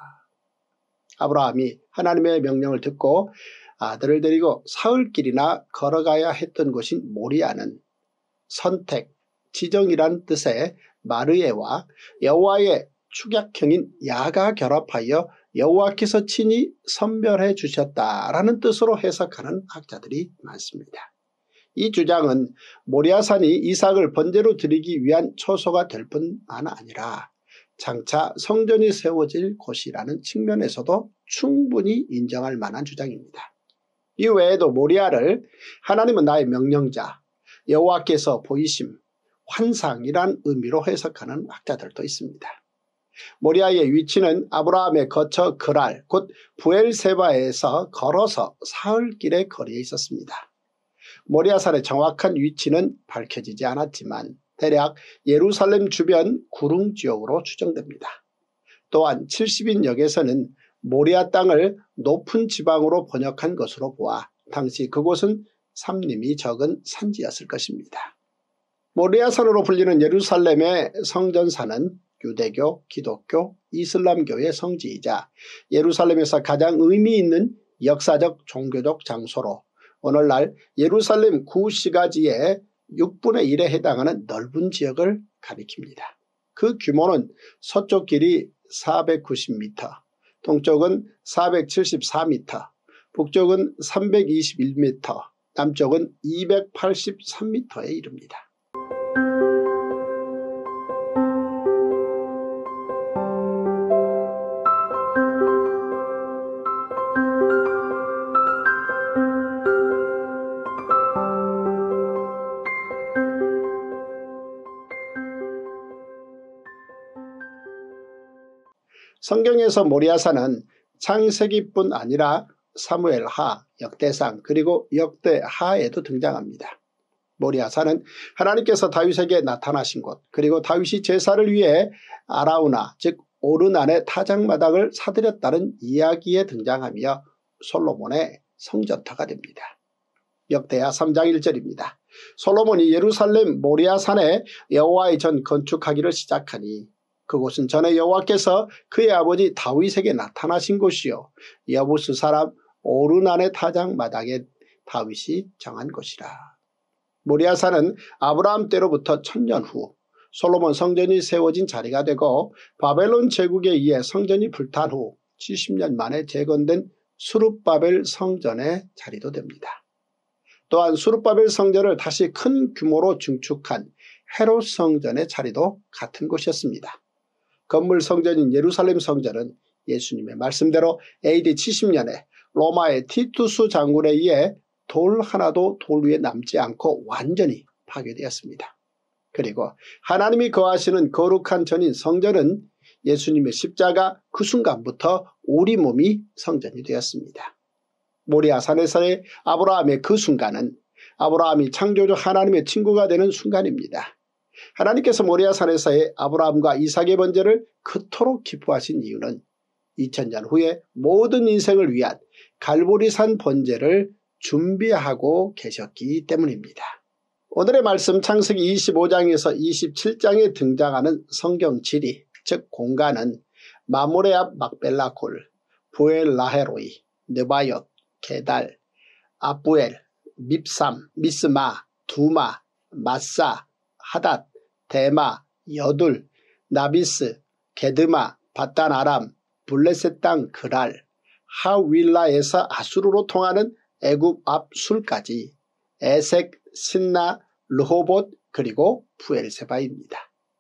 아브라함이 하나님의 명령을 듣고 아들을 데리고 사흘길이나 걸어가야 했던 곳인 모리아는 선택, 지정이란 뜻의 마르에와 여호와의 축약형인 야가 결합하여 여호와께서 친히 선별해 주셨다라는 뜻으로 해석하는 학자들이 많습니다. 이 주장은 모리아산이 이삭을 번제로 드리기 위한 초소가 될 뿐만 아니라 장차 성전이 세워질 곳이라는 측면에서도 충분히 인정할 만한 주장입니다. 이 외에도 모리아를 하나님은 나의 명령자, 여호와께서 보이심, 환상이란 의미로 해석하는 학자들도 있습니다. 모리아의 위치는 아브라함의 거처 그랄 곧 부엘세바에서 걸어서 사흘길의 거리에 있었습니다. 모리아산의 정확한 위치는 밝혀지지 않았지만 대략 예루살렘 주변 구릉 지역으로 추정됩니다. 또한 70인역에서는 모리아 땅을 높은 지방으로 번역한 것으로 보아 당시 그곳은 삼림이 적은 산지였을 것입니다. 모리아산으로 불리는 예루살렘의 성전산은 유대교, 기독교, 이슬람교의 성지이자 예루살렘에서 가장 의미 있는 역사적 종교적 장소로 오늘날 예루살렘 구시가지의 6분의 1에 해당하는 넓은 지역을 가리킵니다. 그 규모는 서쪽 길이 490m, 동쪽은 474m, 북쪽은 321m, 남쪽은 283m에 이릅니다. 성경에서 모리아산은 창세기뿐 아니라 사무엘하, 역대상 그리고 역대하에도 등장합니다. 모리아산은 하나님께서 다윗에게 나타나신 곳 그리고 다윗이 제사를 위해 아라우나 즉 오르난의 타작마당을 사들였다는 이야기에 등장하며 솔로몬의 성전터가 됩니다. 역대하 3장 1절입니다. 솔로몬이 예루살렘 모리아산에 여호와의 전 건축하기를 시작하니 그곳은 전에 여호와께서 그의 아버지 다윗에게 나타나신 곳이요 여부스 사람 오르난의 타작마당에 다윗이 정한 곳이라. 모리아산은 아브라함 때로부터 1000년 후 솔로몬 성전이 세워진 자리가 되고 바벨론 제국에 의해 성전이 불탄 후 70년 만에 재건된 수룹바벨 성전의 자리도 됩니다. 또한 수룹바벨 성전을 다시 큰 규모로 증축한 헤롯 성전의 자리도 같은 곳이었습니다. 건물 성전인 예루살렘 성전은 예수님의 말씀대로 AD 70년에 로마의 티투스 장군에 의해 돌 하나도 돌 위에 남지 않고 완전히 파괴되었습니다. 그리고 하나님이 거하시는 거룩한 전인 성전은 예수님의 십자가 그 순간부터 우리 몸이 성전이 되었습니다. 모리아산에서의 아브라함의 그 순간은 아브라함이 창조주 하나님의 친구가 되는 순간입니다. 하나님께서 모리아산에서의 아브라함과 이삭의 번제를 그토록 기뻐하신 이유는 2000년 후에 모든 인생을 위한 갈보리산 번제를 준비하고 계셨기 때문입니다. 오늘의 말씀 창세기 25장에서 27장에 등장하는 성경 지리 즉 공간은 마모레 앞 막벨라골, 부엘라헤로이, 느바옅, 게달, 아부엘, 밉삼, 미스마, 두마, 마사, 하닷, 데마, 여둘, 나비스, 게드마, 바단 아람, 블레셋 땅 그랄, 하윌라에서 아수르로 통하는 애굽 앞 술까지 에색, 신나, 르호봇 그리고 부엘세바입니다.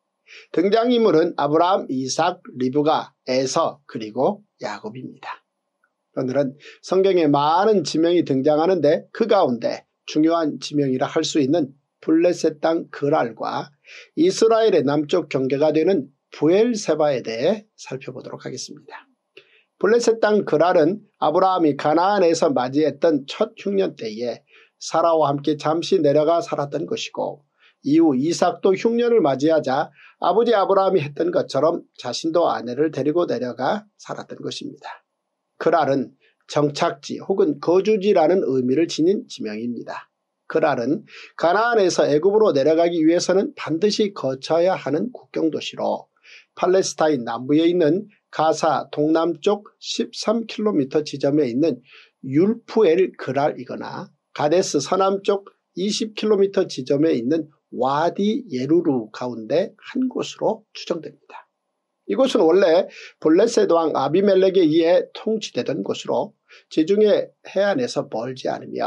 등장인물은 아브라함, 이삭, 리브가, 에서 그리고 야곱입니다. 오늘은 성경에 많은 지명이 등장하는데 그 가운데 중요한 지명이라 할 수 있는 블레셋 땅 그랄과 이스라엘의 남쪽 경계가 되는 부엘세바에 대해 살펴보도록 하겠습니다. 블레셋 땅 그랄은 아브라함이 가나안에서 맞이했던 첫 흉년 때에 사라와 함께 잠시 내려가 살았던 것이고 이후 이삭도 흉년을 맞이하자 아버지 아브라함이 했던 것처럼 자신도 아내를 데리고 내려가 살았던 것입니다. 그랄은 정착지 혹은 거주지라는 의미를 지닌 지명입니다. 그랄은 가나안에서 애굽으로 내려가기 위해서는 반드시 거쳐야 하는 국경도시로 팔레스타인 남부에 있는 가사 동남쪽 13km 지점에 있는 율프엘 그랄이거나 가데스 서남쪽 20km 지점에 있는 와디 예루루 가운데 한 곳으로 추정됩니다. 이곳은 원래 블레셋 왕 아비멜렉에 의해 통치되던 곳으로 지중해 해안에서 멀지 않으며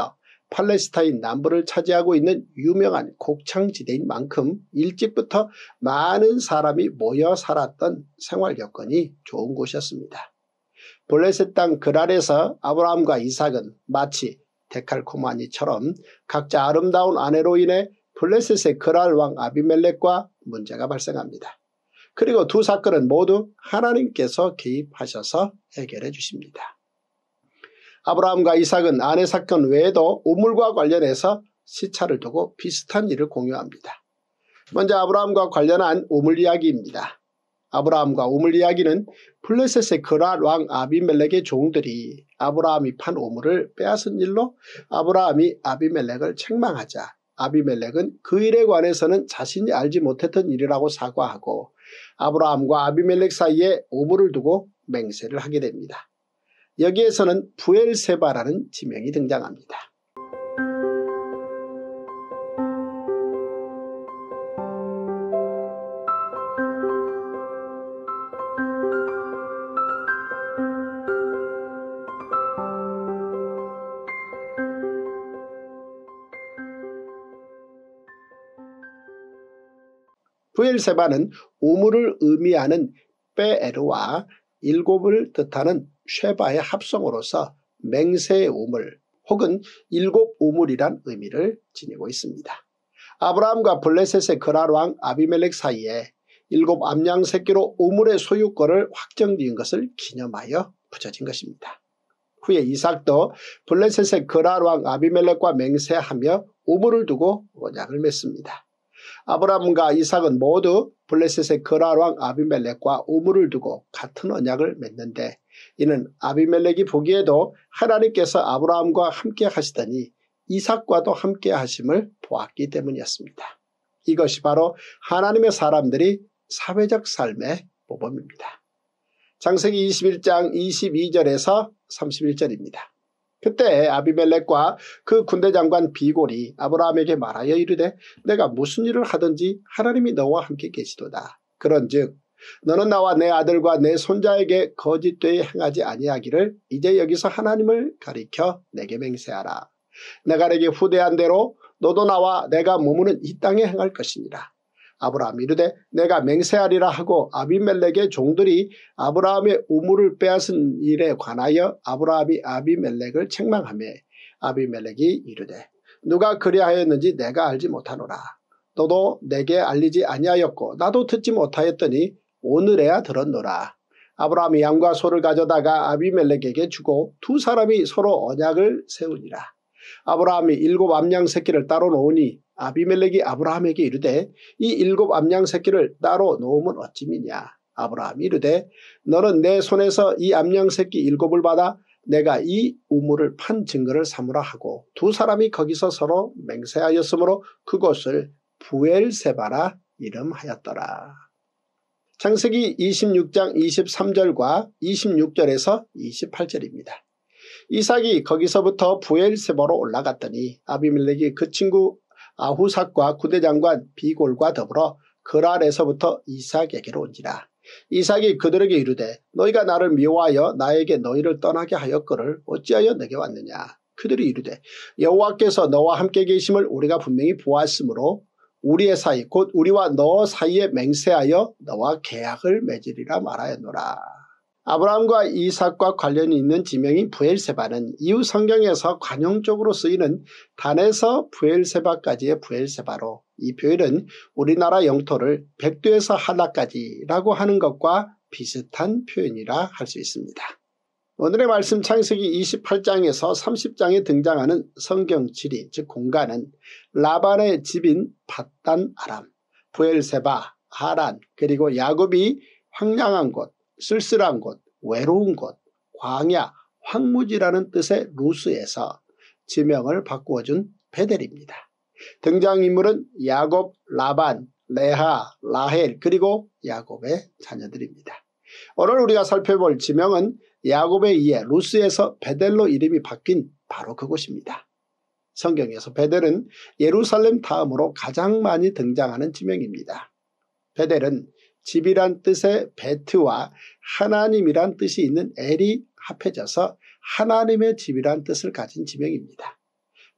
팔레스타인 남부를 차지하고 있는 유명한 곡창지대인 만큼 일찍부터 많은 사람이 모여 살았던 생활 여건이 좋은 곳이었습니다. 블레셋 땅 그랄에서 아브라함과 이삭은 마치 데칼코마니처럼 각자 아름다운 아내로 인해 블레셋의 그랄 왕 아비멜렉과 문제가 발생합니다. 그리고 두 사건은 모두 하나님께서 개입하셔서 해결해 주십니다. 아브라함과 이삭은 아내 사건 외에도 우물과 관련해서 시차를 두고 비슷한 일을 공유합니다. 먼저 아브라함과 관련한 우물 이야기입니다. 아브라함과 우물 이야기는 블레셋의 그랄 왕 아비멜렉의 종들이 아브라함이 판 우물을 빼앗은 일로 아브라함이 아비멜렉을 책망하자 아비멜렉은 그 일에 관해서는 자신이 알지 못했던 일이라고 사과하고 아브라함과 아비멜렉 사이에 우물을 두고 맹세를 하게 됩니다. 여기에서는 부엘세바라는 지명이 등장합니다. 부엘세바는 우물을 의미하는 베에르와 일곱을 뜻하는 쉐바의 합성어로서 맹세의 우물 혹은 일곱 우물이란 의미를 지니고 있습니다. 아브라함과 블레셋의 그랄 왕 아비멜렉 사이에 일곱 암양 새끼로 우물의 소유권을 확정지은 것을 기념하여 붙여진 것입니다. 후에 이삭도 블레셋의 그랄 왕 아비멜렉과 맹세하며 우물을 두고 언약을 맺습니다. 아브라함과 이삭은 모두 블레셋의 그랄 왕 아비멜렉과 우물을 두고 같은 언약을 맺는데 이는 아비멜렉이 보기에도 하나님께서 아브라함과 함께 하시더니 이삭과도 함께 하심을 보았기 때문이었습니다. 이것이 바로 하나님의 사람들이 사회적 삶의 모범입니다. 창세기 21장 22절에서 31절입니다. 그때 아비멜렉과 그 군대장관 비골이 아브라함에게 말하여 이르되 내가 무슨 일을 하든지 하나님이 너와 함께 계시도다. 그런즉 너는 나와 내 아들과 내 손자에게 거짓되이 행하지 아니하기를 이제 여기서 하나님을 가리켜 내게 맹세하라. 내가 내게 후대한 대로 너도 나와 내가 머무는 이 땅에 행할 것이니라. 아브라함이 이르되 내가 맹세하리라 하고 아비멜렉의 종들이 아브라함의 우물을 빼앗은 일에 관하여 아브라함이 아비멜렉을 책망하며 아비멜렉이 이르되 누가 그리하였는지 내가 알지 못하노라. 너도 내게 알리지 아니하였고 나도 듣지 못하였더니 오늘에야 들었노라. 아브라함이 양과 소를 가져다가 아비멜렉에게 주고 두 사람이 서로 언약을 세우니라. 아브라함이 일곱 암양 새끼를 따로 놓으니 아비멜렉이 아브라함에게 이르되 이 일곱 암양 새끼를 따로 놓으면 어찌미냐. 아브라함이 이르되 너는 내 손에서 이 암양 새끼 일곱을 받아 내가 이 우물을 판 증거를 삼으라 하고 두 사람이 거기서 서로 맹세하였으므로 그곳을 부엘세바라 이름하였더라. 창세기 26장 23절과 26절에서 28절입니다. 이삭이 거기서부터 부엘세바로 올라갔더니 아비멜렉이 그 친구 아후삭과 군대장관 비골과 더불어 그랄에서부터 이삭에게로 온지라. 이삭이 그들에게 이르되 너희가 나를 미워하여 나에게 너희를 떠나게 하였거늘 어찌하여 내게 왔느냐. 그들이 이르되 여호와께서 너와 함께 계심을 우리가 분명히 보았으므로 우리의 사이 곧 우리와 너 사이에 맹세하여 너와 계약을 맺으리라 말하였노라. 아브라함과 이삭과 관련이 있는 지명인 부엘세바는 이후 성경에서 관용적으로 쓰이는 단에서 부엘세바까지의 부엘세바로 이 표현은 우리나라 영토를 백두에서 한라까지라고 하는 것과 비슷한 표현이라 할 수 있습니다. 오늘의 말씀 창세기 28장에서 30장에 등장하는 성경 지리 즉 공간은 라반의 집인 밧단 아람, 부엘세바, 하란 그리고 야곱이 황량한 곳, 쓸쓸한 곳, 외로운 곳, 광야, 황무지라는 뜻의 루스에서 지명을 바꾸어준 베델입니다. 등장인물은 야곱, 라반, 레하, 라헬 그리고 야곱의 자녀들입니다. 오늘 우리가 살펴볼 지명은 야곱에 의해 루스에서 베델로 이름이 바뀐 바로 그곳입니다. 성경에서 베델은 예루살렘 다음으로 가장 많이 등장하는 지명입니다. 베델은 집이란 뜻의 베트와 하나님이란 뜻이 있는 엘이 합해져서 하나님의 집이란 뜻을 가진 지명입니다.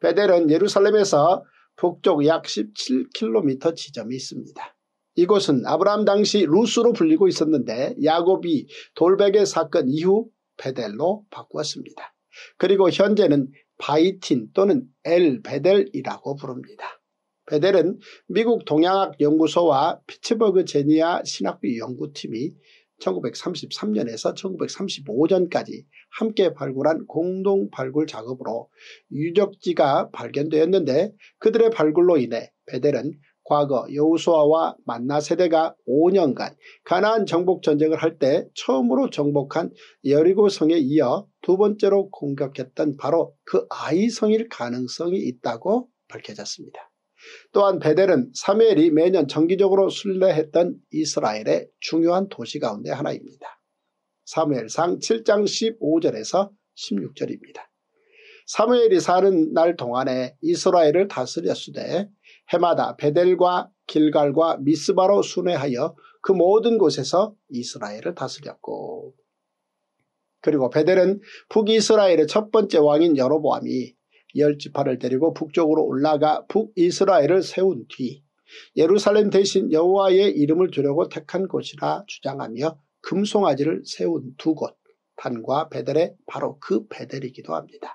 베델은 예루살렘에서 북쪽 약 17km 지점이 있습니다. 이곳은 아브라함 당시 루스로 불리고 있었는데 야곱이 돌베개 사건 이후 베델로 바꾸었습니다. 그리고 현재는 바이틴 또는 엘 베델이라고 부릅니다. 베델은 미국 동양학 연구소와 피츠버그 제니아 신학비 연구팀이 1933년에서 1935년까지 함께 발굴한 공동 발굴 작업으로 유적지가 발견되었는데 그들의 발굴로 인해 베델은 과거 여호수아와 만나 세대가 5년간 가나안 정복 전쟁을 할 때 처음으로 정복한 여리고성에 이어 두 번째로 공격했던 바로 그 아이성일 가능성이 있다고 밝혀졌습니다. 또한 베델은 사무엘이 매년 정기적으로 순례했던 이스라엘의 중요한 도시 가운데 하나입니다. 사무엘상 7장 15절에서 16절입니다. 사무엘이 사는 날 동안에 이스라엘을 다스렸으되 해마다 베델과 길갈과 미스바로 순회하여 그 모든 곳에서 이스라엘을 다스렸고, 그리고 베델은 북이스라엘의 첫 번째 왕인 여로보암이 10지파를 데리고 북쪽으로 올라가 북이스라엘을 세운 뒤 예루살렘 대신 여호와의 이름을 두려고 택한 곳이라 주장하며 금송아지를 세운 두 곳, 단과 베델의 바로 그 베델이기도 합니다.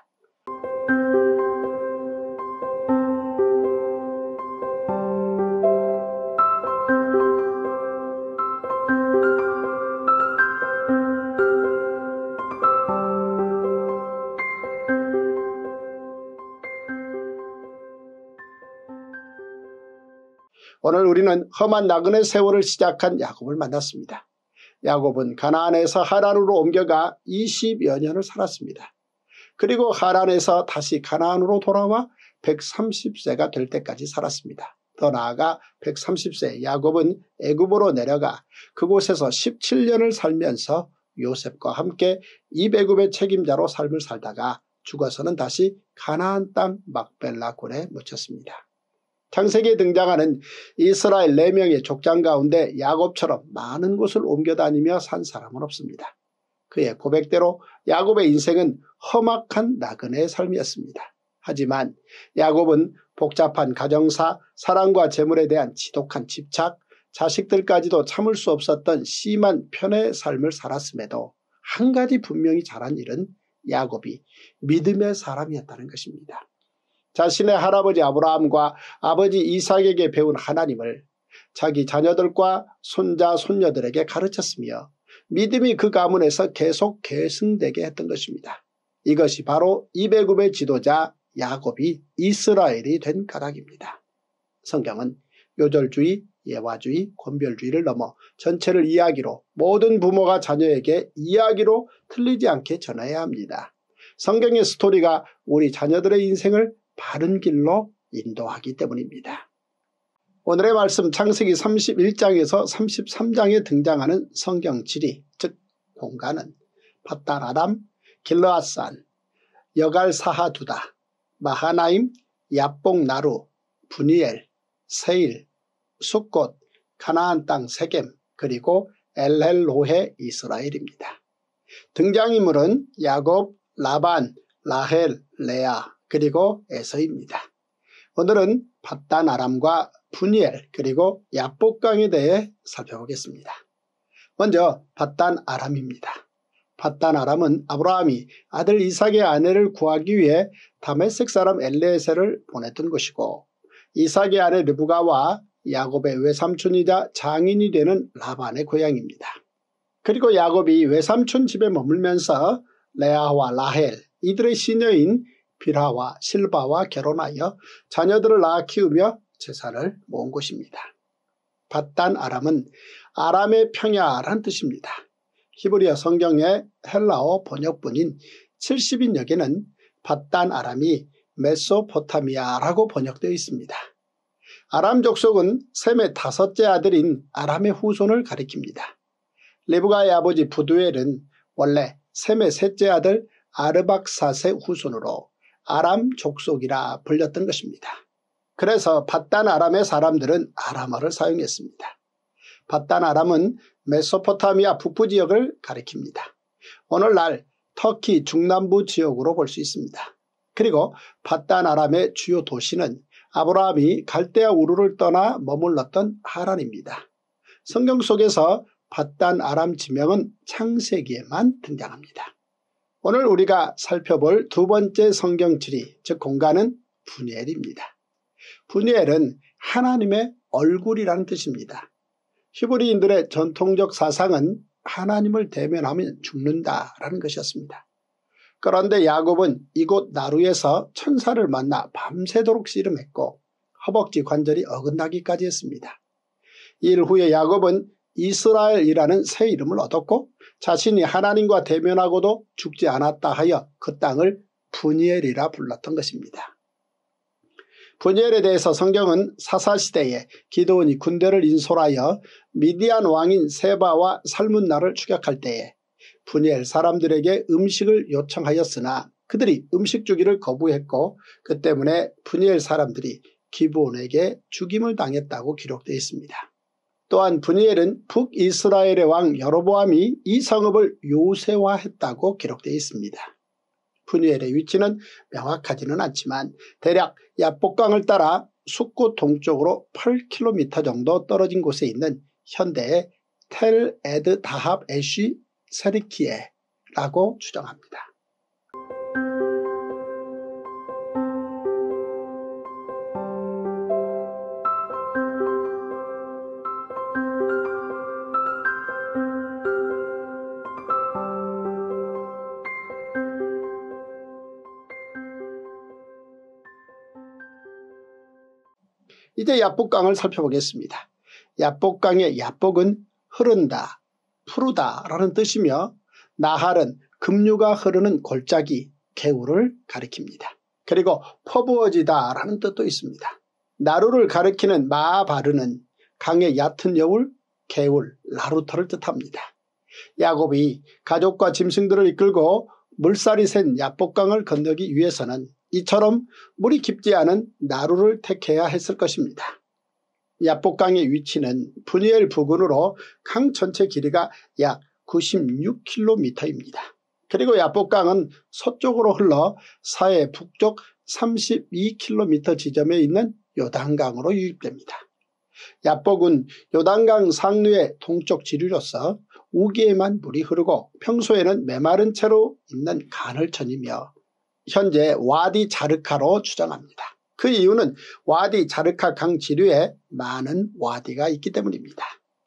오늘 우리는 험한 나그네 세월을 시작한 야곱을 만났습니다. 야곱은 가나안에서 하란으로 옮겨가 20여 년을 살았습니다. 그리고 하란에서 다시 가나안으로 돌아와 130세가 될 때까지 살았습니다. 더 나아가 130세 야곱은 애굽으로 내려가 그곳에서 17년을 살면서 요셉과 함께 이배굽의 책임자로 삶을 살다가 죽어서는 다시 가나안 땅 막벨라 굴에 묻혔습니다. 창세기에 등장하는 이스라엘 4명의 족장 가운데 야곱처럼 많은 곳을 옮겨다니며 산 사람은 없습니다. 그의 고백대로 야곱의 인생은 험악한 나그네의 삶이었습니다. 하지만 야곱은 복잡한 가정사, 사랑과 재물에 대한 지독한 집착, 자식들까지도 참을 수 없었던 심한 편의 삶을 살았음에도 한 가지 분명히 잘한 일은 야곱이 믿음의 사람이었다는 것입니다. 자신의 할아버지 아브라함과 아버지 이삭에게 배운 하나님을 자기 자녀들과 손자 손녀들에게 가르쳤으며 믿음이 그 가문에서 계속 계승되게 했던 것입니다. 이것이 바로 이배굽의 지도자 야곱이 이스라엘이 된 까닭입니다. 성경은 요절주의, 예화주의, 권별주의를 넘어 전체를 이야기로 모든 부모가 자녀에게 이야기로 틀리지 않게 전해야 합니다. 성경의 스토리가 우리 자녀들의 인생을 바른 길로 인도하기 때문입니다. 오늘의 말씀 창세기 31장에서 33장에 등장하는 성경 지리, 즉 공간은 밧단 아람, 길르앗산, 여갈사하두다, 마하나임, 야복 나루, 브니엘, 세일, 숫곳, 가나안 땅 세겜, 그리고 엘헬로헤 이스라엘입니다. 등장인물은 야곱, 라반, 라헬, 레아, 그리고 에서입니다. 오늘은 밧단 아람과 브니엘 그리고 야복강에 대해 살펴보겠습니다. 먼저 밧단 아람입니다. 밧단 아람은 아브라함이 아들 이삭의 아내를 구하기 위해 다메섹 사람 엘레에셀을 보냈던 곳이고, 이삭의 아내 르브가와 야곱의 외삼촌이자 장인이 되는 라반의 고향입니다. 그리고 야곱이 외삼촌 집에 머물면서 레아와 라헬, 이들의 시녀인 빌하와 실바와 결혼하여 자녀들을 낳아 키우며 제사를 모은 곳입니다. 밧단 아람은 아람의 평야란 뜻입니다. 히브리어 성경의 헬라어 번역본인 70인역에는 밧단 아람이 메소포타미아라고 번역되어 있습니다. 아람 족속은 셈의 5째 아들인 아람의 후손을 가리킵니다. 르브가의 아버지 부두엘은 원래 셈의 3째 아들 아르박삿의 후손으로 아람 족속이라 불렸던 것입니다. 그래서 밧단 아람의 사람들은 아람어를 사용했습니다. 밧단 아람은 메소포타미아 북부 지역을 가리킵니다. 오늘날 터키 중남부 지역으로 볼 수 있습니다. 그리고 밧단 아람의 주요 도시는 아브라함이 갈대아 우르를 떠나 머물렀던 하란입니다. 성경 속에서 밧단 아람 지명은 창세기에만 등장합니다. 오늘 우리가 살펴볼 두 번째 성경 지리, 즉 공간은 푸니엘입니다. 푸니엘은 하나님의 얼굴이라는 뜻입니다. 히브리인들의 전통적 사상은 하나님을 대면하면 죽는다라는 것이었습니다. 그런데 야곱은 이곳 나루에서 천사를 만나 밤새도록 씨름했고 허벅지 관절이 어긋나기까지 했습니다. 일 후에 야곱은 이스라엘이라는 새 이름을 얻었고 자신이 하나님과 대면하고도 죽지 않았다 하여 그 땅을 푸니엘이라 불렀던 것입니다. 푸니엘에 대해서 성경은 사사시대에 기드온이 군대를 인솔하여 미디안 왕인 세바와 살문나를 추격할 때에 푸니엘 사람들에게 음식을 요청하였으나 그들이 음식 주기를 거부했고 그 때문에 푸니엘 사람들이 기브온에게 죽임을 당했다고 기록되어 있습니다. 또한 푸니엘은 북이스라엘의 왕 여로보암이 이 성읍을 요새화했다고 기록되어 있습니다. 푸니엘의 위치는 명확하지는 않지만 대략 야복강을 따라 숙구 동쪽으로 8km 정도 떨어진 곳에 있는 현대의 텔 에드 다합 에쉬 세리키에라고 추정합니다. 이제 야복강을 살펴보겠습니다. 야복강의 야복은 흐른다, 푸르다 라는 뜻이며 나할은 급류가 흐르는 골짜기, 개울을 가리킵니다. 그리고 퍼부어지다 라는 뜻도 있습니다. 나루를 가리키는 마바르는 강의 얕은 여울, 개울, 라루터를 뜻합니다. 야곱이 가족과 짐승들을 이끌고 물살이 센 야복강을 건너기 위해서는 이처럼 물이 깊지 않은 나루를 택해야 했을 것입니다. 야복강의 위치는 푸니엘 부근으로 강 전체 길이가 약 96km입니다. 그리고 야복강은 서쪽으로 흘러 사해 북쪽 32km 지점에 있는 요단강으로 유입됩니다. 야복은 요단강 상류의 동쪽 지류로서 우기에만 물이 흐르고 평소에는 메마른 채로 있는 가늘천이며 현재 와디 자르카로 추정합니다. 그 이유는 와디 자르카 강 지류에 많은 와디가 있기 때문입니다.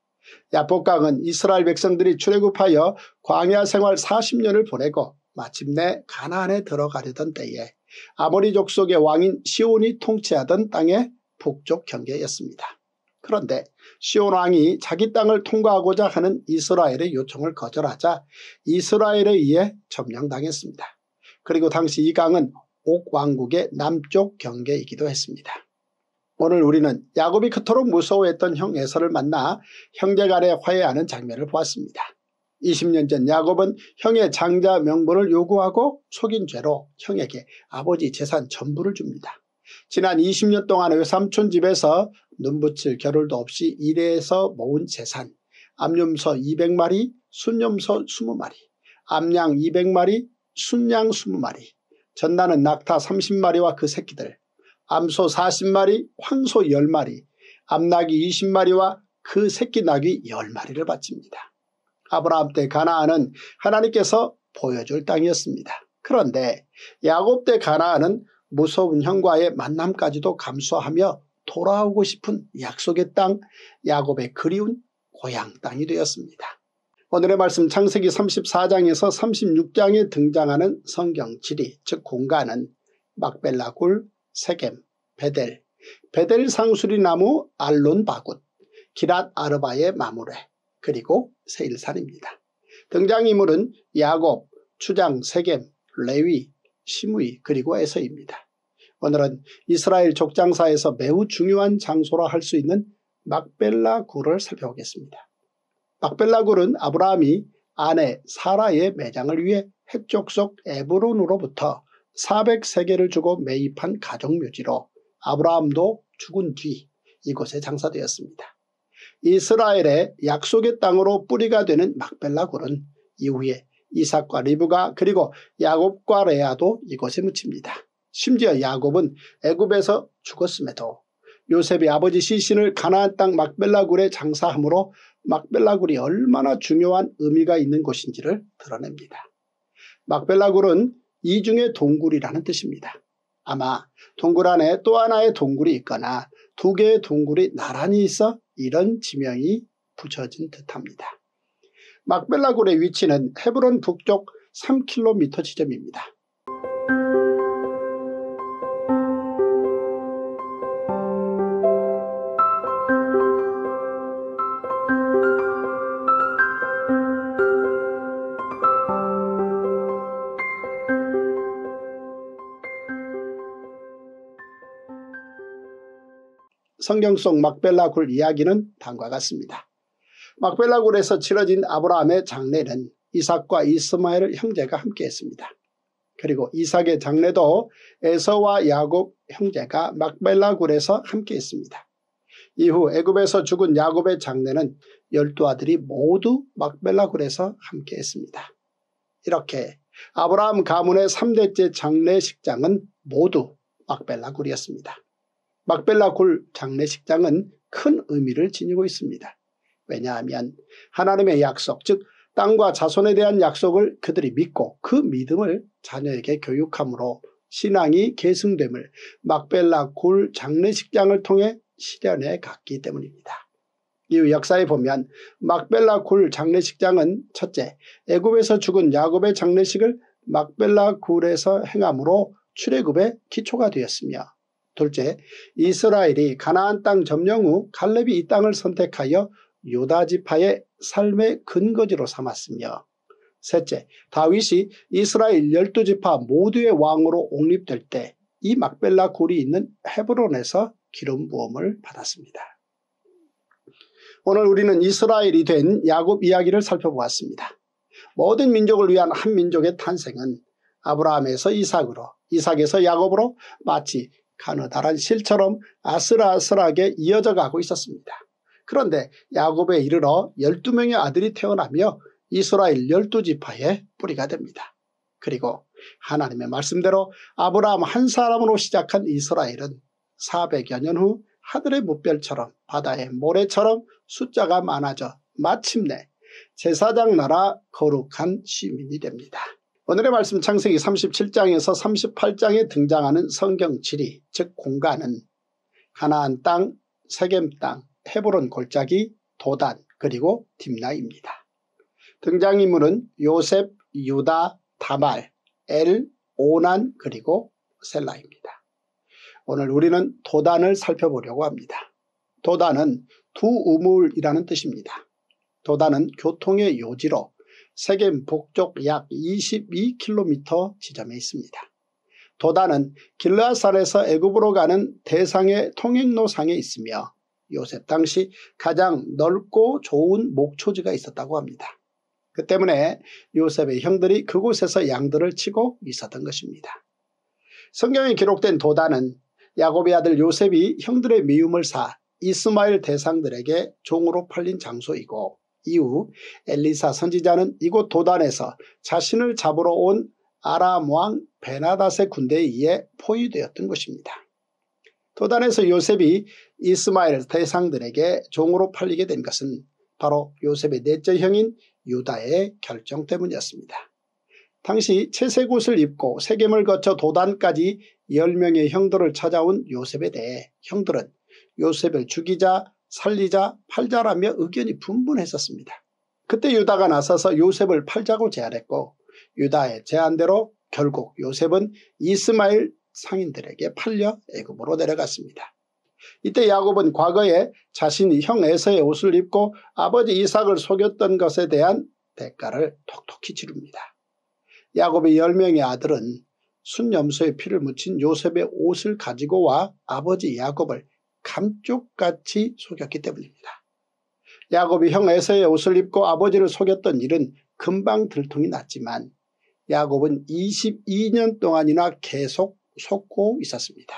야복강은 이스라엘 백성들이 출애굽하여 광야 생활 40년을 보내고 마침내 가나안에 들어가려던 때에 아모리 족속의 왕인 시온이 통치하던 땅의 북쪽 경계였습니다. 그런데 시온 왕이 자기 땅을 통과하고자 하는 이스라엘의 요청을 거절하자 이스라엘에 의해 점령당했습니다. 그리고 당시 이 강은 옥 왕국의 남쪽 경계이기도 했습니다. 오늘 우리는 야곱이 그토록 무서워했던 형 에서를 만나 형제간에 화해하는 장면을 보았습니다. 20년 전 야곱은 형의 장자 명분을 요구하고 속인 죄로 형에게 아버지 재산 전부를 줍니다. 지난 20년 동안 외삼촌 집에서 눈붙일 겨를도 없이 일해서 모은 재산, 암염소 200마리, 순염소 20마리, 암양 200마리, 순양 20마리, 전나는 낙타 30마리와 그 새끼들, 암소 40마리, 황소 10마리, 암나귀 20마리와 그 새끼 나귀 10마리를 바칩니다. 아브라함 때 가나안은 하나님께서 보여줄 땅이었습니다. 그런데 야곱 때 가나안은 무서운 형과의 만남까지도 감수하며 돌아오고 싶은 약속의 땅, 야곱의 그리운 고향 땅이 되었습니다. 오늘의 말씀 창세기 34장에서 36장에 등장하는 성경 지리, 즉 공간은 막벨라 굴, 세겜, 베델, 베델 상수리나무 알론 바굿, 기랏 아르바의 마무레, 그리고 세일산입니다. 등장인물은 야곱, 추장 세겜, 레위, 시므이, 그리고 에서입니다. 오늘은 이스라엘 족장사에서 매우 중요한 장소라 할 수 있는 막벨라 굴을 살펴보겠습니다. 막벨라 굴은 아브라함이 아내 사라의 매장을 위해 해족속 에브론으로부터 400세겔을 주고 매입한 가족묘지로 아브라함도 죽은 뒤 이곳에 장사되었습니다. 이스라엘의 약속의 땅으로 뿌리가 되는 막벨라 굴은 이후에 이삭과 리브가 그리고 야곱과 레아도 이곳에 묻힙니다. 심지어 야곱은 애굽에서 죽었음에도 요셉이 아버지 시신을 가나안 땅 막벨라 굴에 장사함으로 막벨라 굴이 얼마나 중요한 의미가 있는 곳인지를 드러냅니다. 막벨라 굴은 이중의 동굴이라는 뜻입니다. 아마 동굴 안에 또 하나의 동굴이 있거나 두 개의 동굴이 나란히 있어 이런 지명이 붙여진 듯합니다. 막벨라 굴의 위치는 헤브론 북쪽 3km 지점입니다. 성경 속 막벨라 굴 이야기는 다음과 같습니다. 막벨라 굴에서 치러진 아브라함의 장례는 이삭과 이스마엘 형제가 함께했습니다. 그리고 이삭의 장례도 에서와 야곱 형제가 막벨라 굴에서 함께했습니다. 이후 애굽에서 죽은 야곱의 장례는 12아들이 모두 막벨라 굴에서 함께했습니다. 이렇게 아브라함 가문의 3대째 장례식장은 모두 막벨라 굴이었습니다. 막벨라 굴 장례식장은 큰 의미를 지니고 있습니다. 왜냐하면 하나님의 약속, 즉 땅과 자손에 대한 약속을 그들이 믿고 그 믿음을 자녀에게 교육함으로 신앙이 계승됨을 막벨라 굴 장례식장을 통해 실현해 갔기 때문입니다. 이후 역사에 보면 막벨라 굴 장례식장은 첫째, 애굽에서 죽은 야곱의 장례식을 막벨라 굴에서 행함으로 출애굽의 기초가 되었으며, 둘째, 이스라엘이 가나안 땅 점령 후 갈렙이 이 땅을 선택하여 유다 지파의 삶의 근거지로 삼았으며, 셋째, 다윗이 이스라엘 12지파 모두의 왕으로 옹립될 때 이 막벨라 굴이 있는 헤브론에서 기름 부음을 받았습니다. 오늘 우리는 이스라엘이 된 야곱 이야기를 살펴보았습니다. 모든 민족을 위한 한 민족의 탄생은 아브라함에서 이삭으로, 이삭에서 야곱으로 마치 가느다란 실처럼 아슬아슬하게 이어져 가고 있었습니다. 그런데 야곱에 이르러 12명의 아들이 태어나며 이스라엘 12지파의 뿌리가 됩니다. 그리고 하나님의 말씀대로 아브라함 한 사람으로 시작한 이스라엘은 400여 년 후 하늘의 무별처럼 바다의 모래처럼 숫자가 많아져 마침내 제사장 나라 거룩한 시민이 됩니다. 오늘의 말씀 창세기 37장에서 38장에 등장하는 성경 지리, 즉 공간은 가나안 땅, 세겜 땅, 헤브론 골짜기, 도단, 그리고 딥나입니다. 등장인물은 요셉, 유다, 다말, 엘, 오난, 그리고 셀라입니다. 오늘 우리는 도단을 살펴보려고 합니다. 도단은 두 우물이라는 뜻입니다. 도단은 교통의 요지로 세겜 북쪽 약 22km 지점에 있습니다. 도단은 길르앗산에서 애굽으로 가는 대상의 통행로상에 있으며 요셉 당시 가장 넓고 좋은 목초지가 있었다고 합니다. 그 때문에 요셉의 형들이 그곳에서 양들을 치고 있었던 것입니다. 성경에 기록된 도단은 야곱의 아들 요셉이 형들의 미움을 사 이스마엘 대상들에게 종으로 팔린 장소이고, 이후 엘리사 선지자는 이곳 도단에서 자신을 잡으러 온 아람 왕 베나닷의 군대에 의해 포위되었던 것입니다. 도단에서 요셉이 이스마엘 대상들에게 종으로 팔리게 된 것은 바로 요셉의 넷째 형인 유다의 결정 때문이었습니다. 당시 채색 옷을 입고 세겜을 거쳐 도단까지 10명의 형들을 찾아온 요셉에 대해 형들은 요셉을 죽이자, 살리자, 팔자라며 의견이 분분했었습니다. 그때 유다가 나서서 요셉을 팔자고 제안했고, 유다의 제안대로 결국 요셉은 이스마엘 상인들에게 팔려 애굽으로 내려갔습니다. 이때 야곱은 과거에 자신이 형 에서의 옷을 입고 아버지 이삭을 속였던 것에 대한 대가를 톡톡히 치릅니다. 야곱의 10명의 아들은 순염소의 피를 묻힌 요셉의 옷을 가지고 와 아버지 야곱을 감쪽같이 속였기 때문입니다. 야곱이 형 에서의 옷을 입고 아버지를 속였던 일은 금방 들통이 났지만 야곱은 22년 동안이나 계속 속고 있었습니다.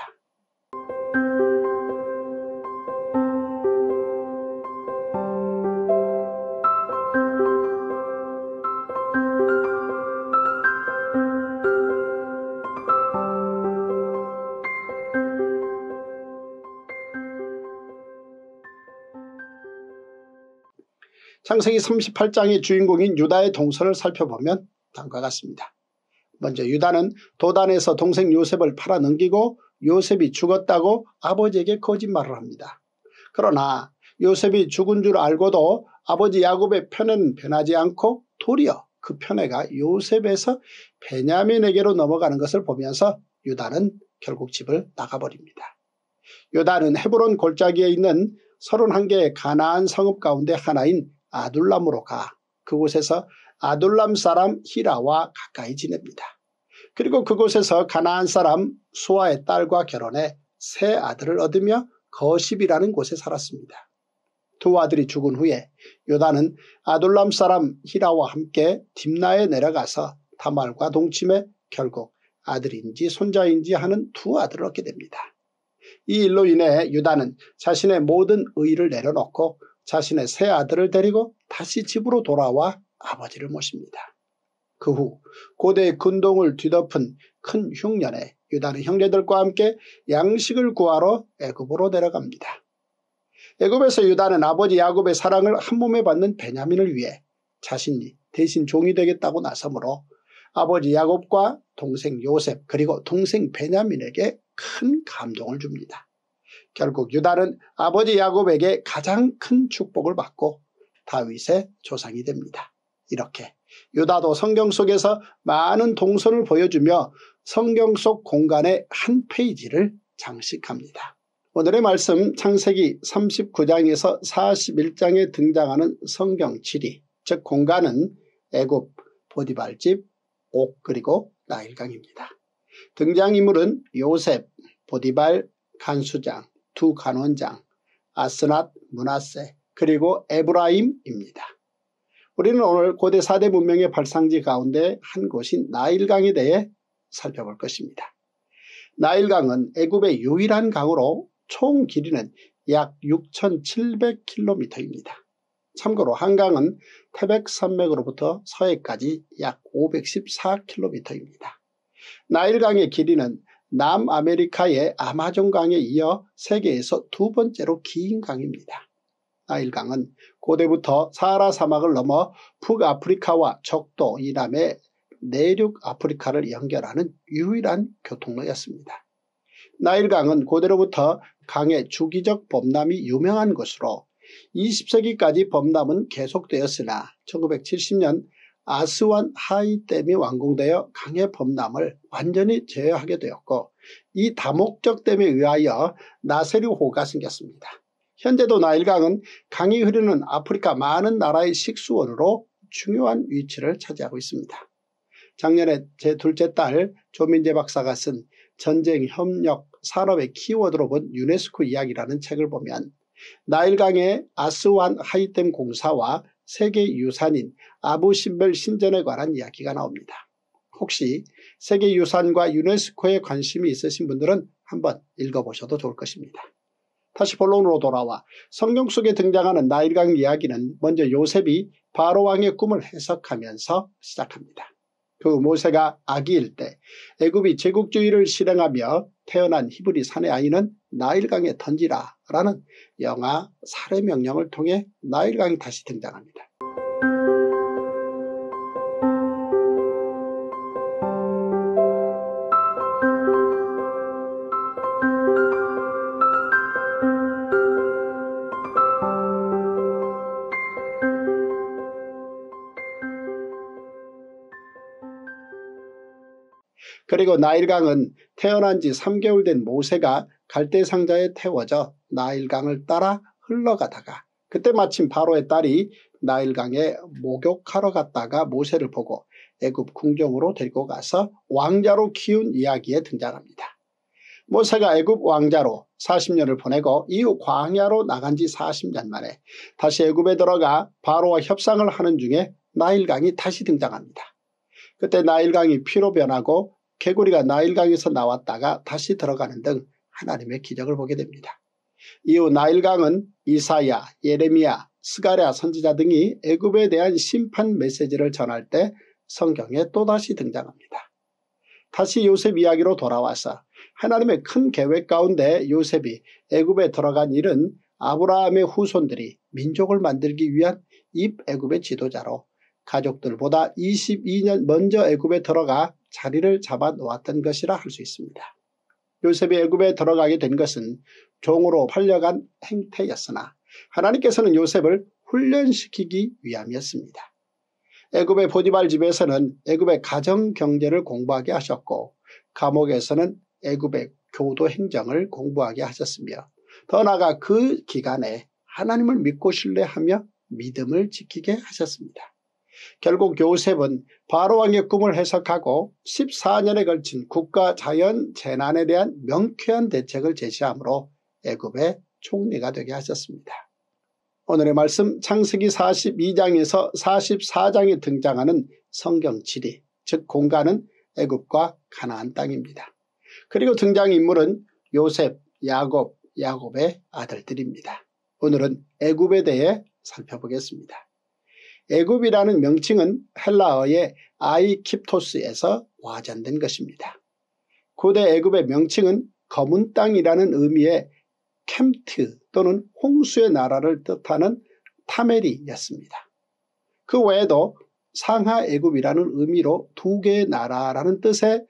창세기 38장의 주인공인 유다의 동선을 살펴보면 다음과 같습니다. 먼저 유다는 도단에서 동생 요셉을 팔아넘기고 요셉이 죽었다고 아버지에게 거짓말을 합니다. 그러나 요셉이 죽은 줄 알고도 아버지 야곱의 편에는 변하지 않고 도리어 그 편애가 요셉에서 베냐민에게로 넘어가는 것을 보면서 유다는 결국 집을 나가버립니다. 유다는 헤브론 골짜기에 있는 31개의 가나안 성읍 가운데 하나인 아둘람으로 가 그곳에서 아둘람 사람 히라와 가까이 지냅니다. 그리고 그곳에서 가나안 사람 수아의 딸과 결혼해 세 아들을 얻으며 거십이라는 곳에 살았습니다. 두 아들이 죽은 후에 유다는 아둘람 사람 히라와 함께 딥나에 내려가서 다말과 동침해 결국 아들인지 손자인지 하는 두 아들을 얻게 됩니다. 이 일로 인해 유다는 자신의 모든 의의를 내려놓고 자신의 세 아들을 데리고 다시 집으로 돌아와 아버지를 모십니다. 그 후 고대의 근동을 뒤덮은 큰 흉년에 유다는 형제들과 함께 양식을 구하러 애굽으로 내려갑니다. 애굽에서 유다는 아버지 야곱의 사랑을 한몸에 받는 베냐민을 위해 자신이 대신 종이 되겠다고 나서므로 아버지 야곱과 동생 요셉 그리고 동생 베냐민에게 큰 감동을 줍니다. 결국 유다는 아버지 야곱에게 가장 큰 축복을 받고 다윗의 조상이 됩니다. 이렇게 유다도 성경 속에서 많은 동선을 보여주며 성경 속 공간의 한 페이지를 장식합니다. 오늘의 말씀 창세기 39장에서 41장에 등장하는 성경 지리, 즉 공간은 애굽, 보디발 집, 옥 그리고 나일강입니다. 등장인물은 요셉, 보디발, 간수장, 두 간원장, 아스낫, 므낫세 그리고 에브라임입니다. 우리는 오늘 고대 4대 문명의 발상지 가운데 한 곳인 나일강에 대해 살펴볼 것입니다. 나일강은 애굽의 유일한 강으로 총 길이는 약 6,700km입니다. 참고로 한강은 태백산맥으로부터 서해까지 약 514km입니다. 나일강의 길이는 남아메리카의 아마존강에 이어 세계에서 두 번째로 긴 강입니다. 나일강은 고대부터 사하라 사막을 넘어 북아프리카와 적도 이남의 내륙 아프리카를 연결하는 유일한 교통로였습니다. 나일강은 고대로부터 강의 주기적 범람이 유명한 것으로 20세기까지 범람은 계속되었으나 1970년 아스완 하이댐이 완공되어 강의 범람을 완전히 제어하게 되었고 이 다목적 댐에 의하여 나세류호가 생겼습니다. 현재도 나일강은 강이 흐르는 아프리카 많은 나라의 식수원으로 중요한 위치를 차지하고 있습니다. 작년에 제 둘째 딸 조민재 박사가 쓴 전쟁, 협력, 산업의 키워드로 본 유네스코 이야기라는 책을 보면 나일강의 아스완 하이댐 공사와 세계유산인 아부심벨 신전에 관한 이야기가 나옵니다. 혹시 세계유산과 유네스코에 관심이 있으신 분들은 한번 읽어보셔도 좋을 것입니다. 다시 본론으로 돌아와 성경 속에 등장하는 나일강 이야기는 먼저 요셉이 바로왕의 꿈을 해석하면서 시작합니다. 그 모세가 아기일 때 애굽이 제국주의를 실행하며 태어난 히브리 사내 아이는 나일강에 던지라 라는 영아 살해 명령을 통해 나일강이 다시 등장합니다. 그리고 나일강은 태어난 지 3개월 된 모세가 갈대 상자에 태워져 나일강을 따라 흘러가다가 그때 마침 바로의 딸이 나일강에 목욕하러 갔다가 모세를 보고 애굽 궁정으로 데리고 가서 왕자로 키운 이야기에 등장합니다. 모세가 애굽 왕자로 40년을 보내고 이후 광야로 나간 지 40년 만에 다시 애굽에 들어가 바로와 협상을 하는 중에 나일강이 다시 등장합니다. 그때 나일강이 피로 변하고 개구리가 나일강에서 나왔다가 다시 들어가는 등 하나님의 기적을 보게 됩니다. 이후 나일강은 이사야, 예레미야, 스가랴 선지자 등이 애굽에 대한 심판 메시지를 전할 때 성경에 또다시 등장합니다. 다시 요셉 이야기로 돌아와서 하나님의 큰 계획 가운데 요셉이 애굽에 들어간 일은 아브라함의 후손들이 민족을 만들기 위한 입애굽의 지도자로 가족들보다 22년 먼저 애굽에 들어가 자리를 잡아 놓았던 것이라 할 수 있습니다. 요셉이 애굽에 들어가게 된 것은 종으로 팔려간 행태였으나 하나님께서는 요셉을 훈련시키기 위함이었습니다. 애굽의 보디발 집에서는 애굽의 가정경제를 공부하게 하셨고 감옥에서는 애굽의 교도 행정을 공부하게 하셨으며 더 나아가 그 기간에 하나님을 믿고 신뢰하며 믿음을 지키게 하셨습니다. 결국 요셉은 바로왕의 꿈을 해석하고 14년에 걸친 국가 자연 재난에 대한 명쾌한 대책을 제시하므로 애굽의 총리가 되게 하셨습니다. 오늘의 말씀 창세기 42장에서 44장에 등장하는 성경 지리, 즉 공간은 애굽과 가나안 땅입니다. 그리고 등장인물은 요셉, 야곱, 야곱의 아들들입니다. 오늘은 애굽에 대해 살펴보겠습니다. 애굽이라는 명칭은 헬라어의 아이킵토스에서 와전된 것입니다. 고대 애굽의 명칭은 검은 땅이라는 의미의 캠트 또는 홍수의 나라를 뜻하는 타메리였습니다. 그 외에도 상하 애굽이라는 의미로 두 개의 나라라는 뜻의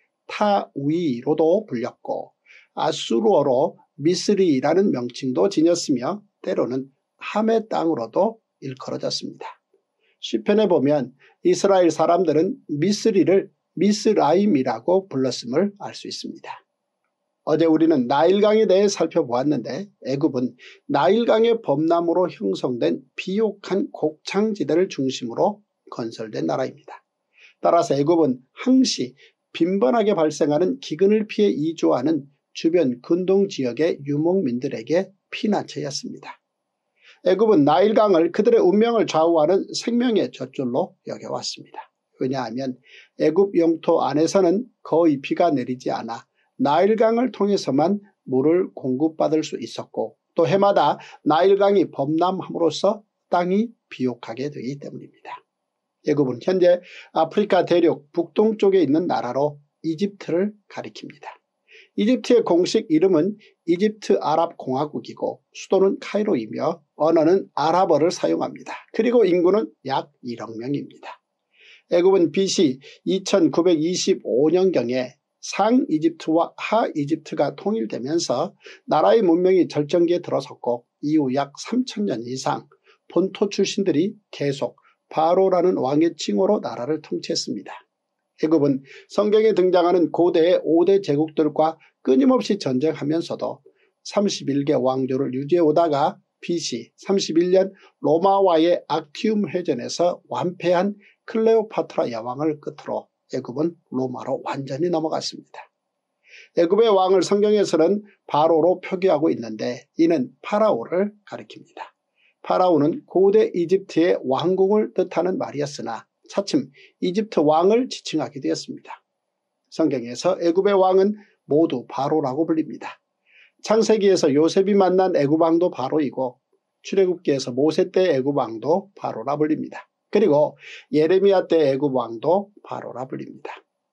타위로도 불렸고 아수르어로 미스리라는 명칭도 지녔으며 때로는 함의 땅으로도 일컬어졌습니다. 시편에 보면 이스라엘 사람들은 미스리를 미스라임이라고 불렀음을 알 수 있습니다. 어제 우리는 나일강에 대해 살펴보았는데 애굽은 나일강의 범람으로 형성된 비옥한 곡창지대를 중심으로 건설된 나라입니다. 따라서 애굽은 항시 빈번하게 발생하는 기근을 피해 이주하는 주변 근동지역의 유목민들에게 피난처였습니다. 애굽은 나일강을 그들의 운명을 좌우하는 생명의 젖줄로 여겨왔습니다. 왜냐하면 애굽 영토 안에서는 거의 비가 내리지 않아 나일강을 통해서만 물을 공급받을 수 있었고 또 해마다 나일강이 범람함으로써 땅이 비옥하게 되기 때문입니다. 애굽은 현재 아프리카 대륙 북동쪽에 있는 나라로 이집트를 가리킵니다. 이집트의 공식 이름은 이집트 아랍공화국이고 수도는 카이로이며 언어는 아랍어를 사용합니다. 그리고 인구는 약 1억 명입니다. 애굽은 BC 2925년경에 상이집트와 하이집트가 통일되면서 나라의 문명이 절정기에 들어섰고 이후 약 3000년 이상 본토 출신들이 계속 바로라는 왕의 칭호로 나라를 통치했습니다. 애굽은 성경에 등장하는 고대의 5대 제국들과 끊임없이 전쟁하면서도 31개 왕조를 유지해오다가 BC 31년 로마와의 악티움 해전에서 완패한 클레오파트라 여왕을 끝으로 애굽은 로마로 완전히 넘어갔습니다. 애굽의 왕을 성경에서는 바로로 표기하고 있는데 이는 파라오를 가리킵니다. 파라오는 고대 이집트의 왕궁을 뜻하는 말이었으나 차츰 이집트 왕을 지칭하게 되었습니다. 성경에서 애굽의 왕은 모두 바로라고 불립니다. 창세기에서 요셉이 만난 애굽 왕도 바로이고 출애굽기에서 모세 때 애굽 왕도 바로라 불립니다. 그리고 예레미야 때 애굽 왕도 바로라 불립니다.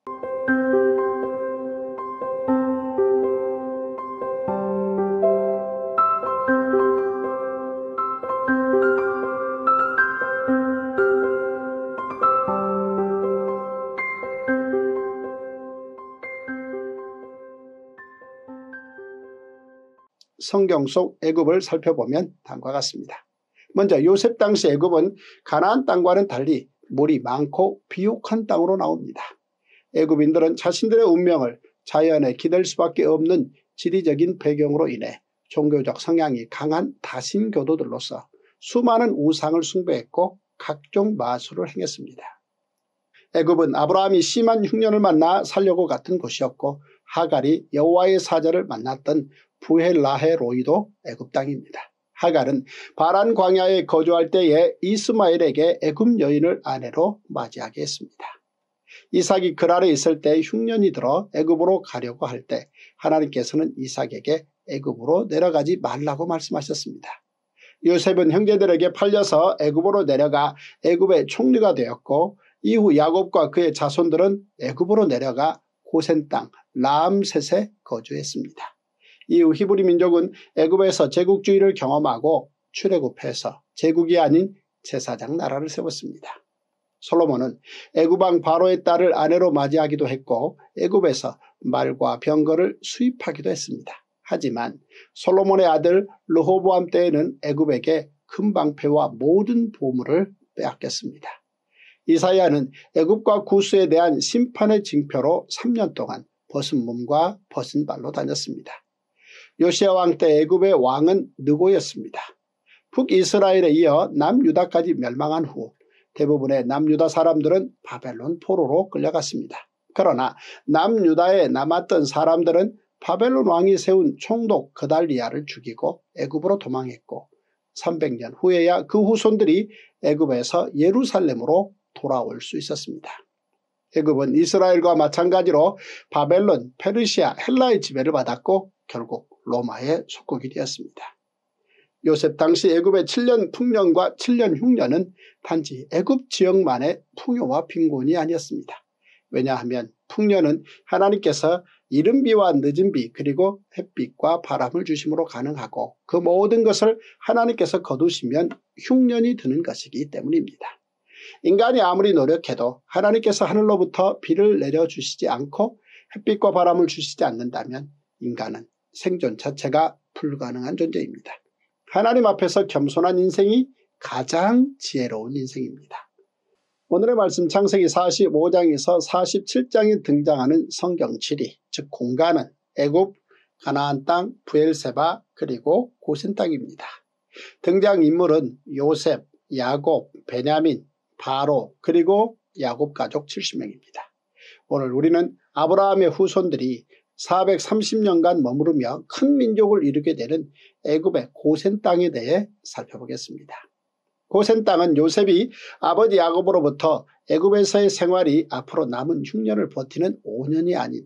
성경 속 애굽을 살펴보면 다음과 같습니다. 먼저 요셉 당시 애굽은 가나안 땅과는 달리 물이 많고 비옥한 땅으로 나옵니다. 애굽인들은 자신들의 운명을 자연에 기댈 수밖에 없는 지리적인 배경으로 인해 종교적 성향이 강한 다신교도들로서 수많은 우상을 숭배했고 각종 마술을 행했습니다. 애굽은 아브라함이 심한 흉년을 만나 살려고 갔던 곳이었고 하갈이 여호와의 사자를 만났던 부헬라헤로이도 애굽 땅입니다. 하갈은 바란 광야에 거주할 때에 이스마엘에게 애굽 여인을 아내로 맞이하게 했습니다. 이삭이 그랄에 있을 때 흉년이 들어 애굽으로 가려고 할 때 하나님께서는 이삭에게 애굽으로 내려가지 말라고 말씀하셨습니다. 요셉은 형제들에게 팔려서 애굽으로 내려가 애굽의 총리가 되었고 이후 야곱과 그의 자손들은 애굽으로 내려가 고센 땅 라암셋에 거주했습니다. 이후 히브리 민족은 애굽에서 제국주의를 경험하고 출애굽해서 제국이 아닌 제사장 나라를 세웠습니다. 솔로몬은 애굽 왕 바로의 딸을 아내로 맞이하기도 했고 애굽에서 말과 병거를 수입하기도 했습니다. 하지만 솔로몬의 아들 르호보암 때에는 애굽에게 금방패와 모든 보물을 빼앗겼습니다. 이사야는 애굽과 구스에 대한 심판의 징표로 3년 동안 벗은 몸과 벗은 발로 다녔습니다. 요시야 왕 때 애굽의 왕은 느고였습니다. 북이스라엘에 이어 남유다까지 멸망한 후 대부분의 남유다 사람들은 바벨론 포로로 끌려갔습니다. 그러나 남유다에 남았던 사람들은 바벨론 왕이 세운 총독 그달리아를 죽이고 애굽으로 도망했고 300년 후에야 그 후손들이 애굽에서 예루살렘으로 돌아올 수 있었습니다. 애굽은 이스라엘과 마찬가지로 바벨론, 페르시아, 헬라의 지배를 받았고 결국 로마의 속국이 되었습니다. 요셉 당시 애굽의 7년 풍년과 7년 흉년은 단지 애굽 지역만의 풍요와 빈곤이 아니었습니다. 왜냐하면 풍년은 하나님께서 이른 비와 늦은 비 그리고 햇빛과 바람을 주심으로 가능하고 그 모든 것을 하나님께서 거두시면 흉년이 드는 것이기 때문입니다. 인간이 아무리 노력해도 하나님께서 하늘로부터 비를 내려주시지 않고 햇빛과 바람을 주시지 않는다면 인간은 생존 자체가 불가능한 존재입니다. 하나님 앞에서 겸손한 인생이 가장 지혜로운 인생입니다. 오늘의 말씀 창세기 45장에서 47장에 등장하는 성경 지리, 즉 공간은 애굽, 가나안 땅, 브엘세바 그리고 고센 땅입니다. 등장인물은 요셉, 야곱, 베냐민, 바로 그리고 야곱 가족 70명입니다. 오늘 우리는 아브라함의 후손들이 430년간 머무르며 큰 민족을 이루게 되는 애굽의 고센 땅에 대해 살펴보겠습니다. 고센 땅은 요셉이 아버지 야곱으로부터 애굽에서의 생활이 앞으로 남은 흉년을 버티는 5년이 아닌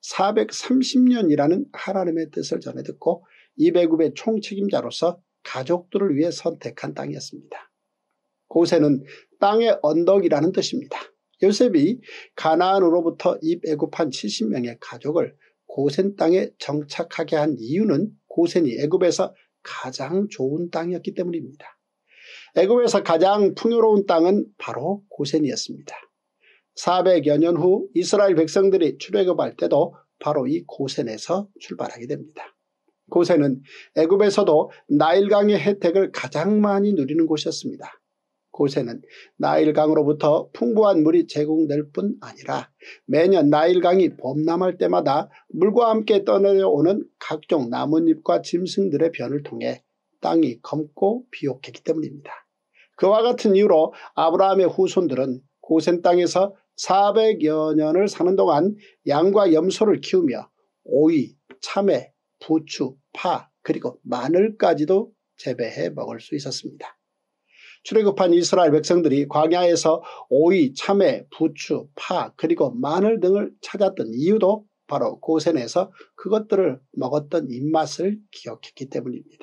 430년이라는 하나님의 뜻을 전해 듣고 이배굽의 총책임자로서 가족들을 위해 선택한 땅이었습니다. 고센은 땅의 언덕이라는 뜻입니다. 요셉이 가나안으로부터 입애굽한 70명의 가족을 고센 땅에 정착하게 한 이유는 고센이 애굽에서 가장 좋은 땅이었기 때문입니다. 애굽에서 가장 풍요로운 땅은 바로 고센이었습니다. 400여 년 후 이스라엘 백성들이 출애굽할 때도 바로 이 고센에서 출발하게 됩니다. 고센은 애굽에서도 나일강의 혜택을 가장 많이 누리는 곳이었습니다. 고센은 나일강으로부터 풍부한 물이 제공될 뿐 아니라 매년 나일강이 범람할 때마다 물과 함께 떠내려오는 각종 나뭇잎과 짐승들의 변을 통해 땅이 검고 비옥했기 때문입니다. 그와 같은 이유로 아브라함의 후손들은 고센 땅에서 400여 년을 사는 동안 양과 염소를 키우며 오이, 참외, 부추, 파 그리고 마늘까지도 재배해 먹을 수 있었습니다. 출애굽한 이스라엘 백성들이 광야에서 오이, 참외, 부추, 파 그리고 마늘 등을 찾았던 이유도 바로 고센에서 그것들을 먹었던 입맛을 기억했기 때문입니다.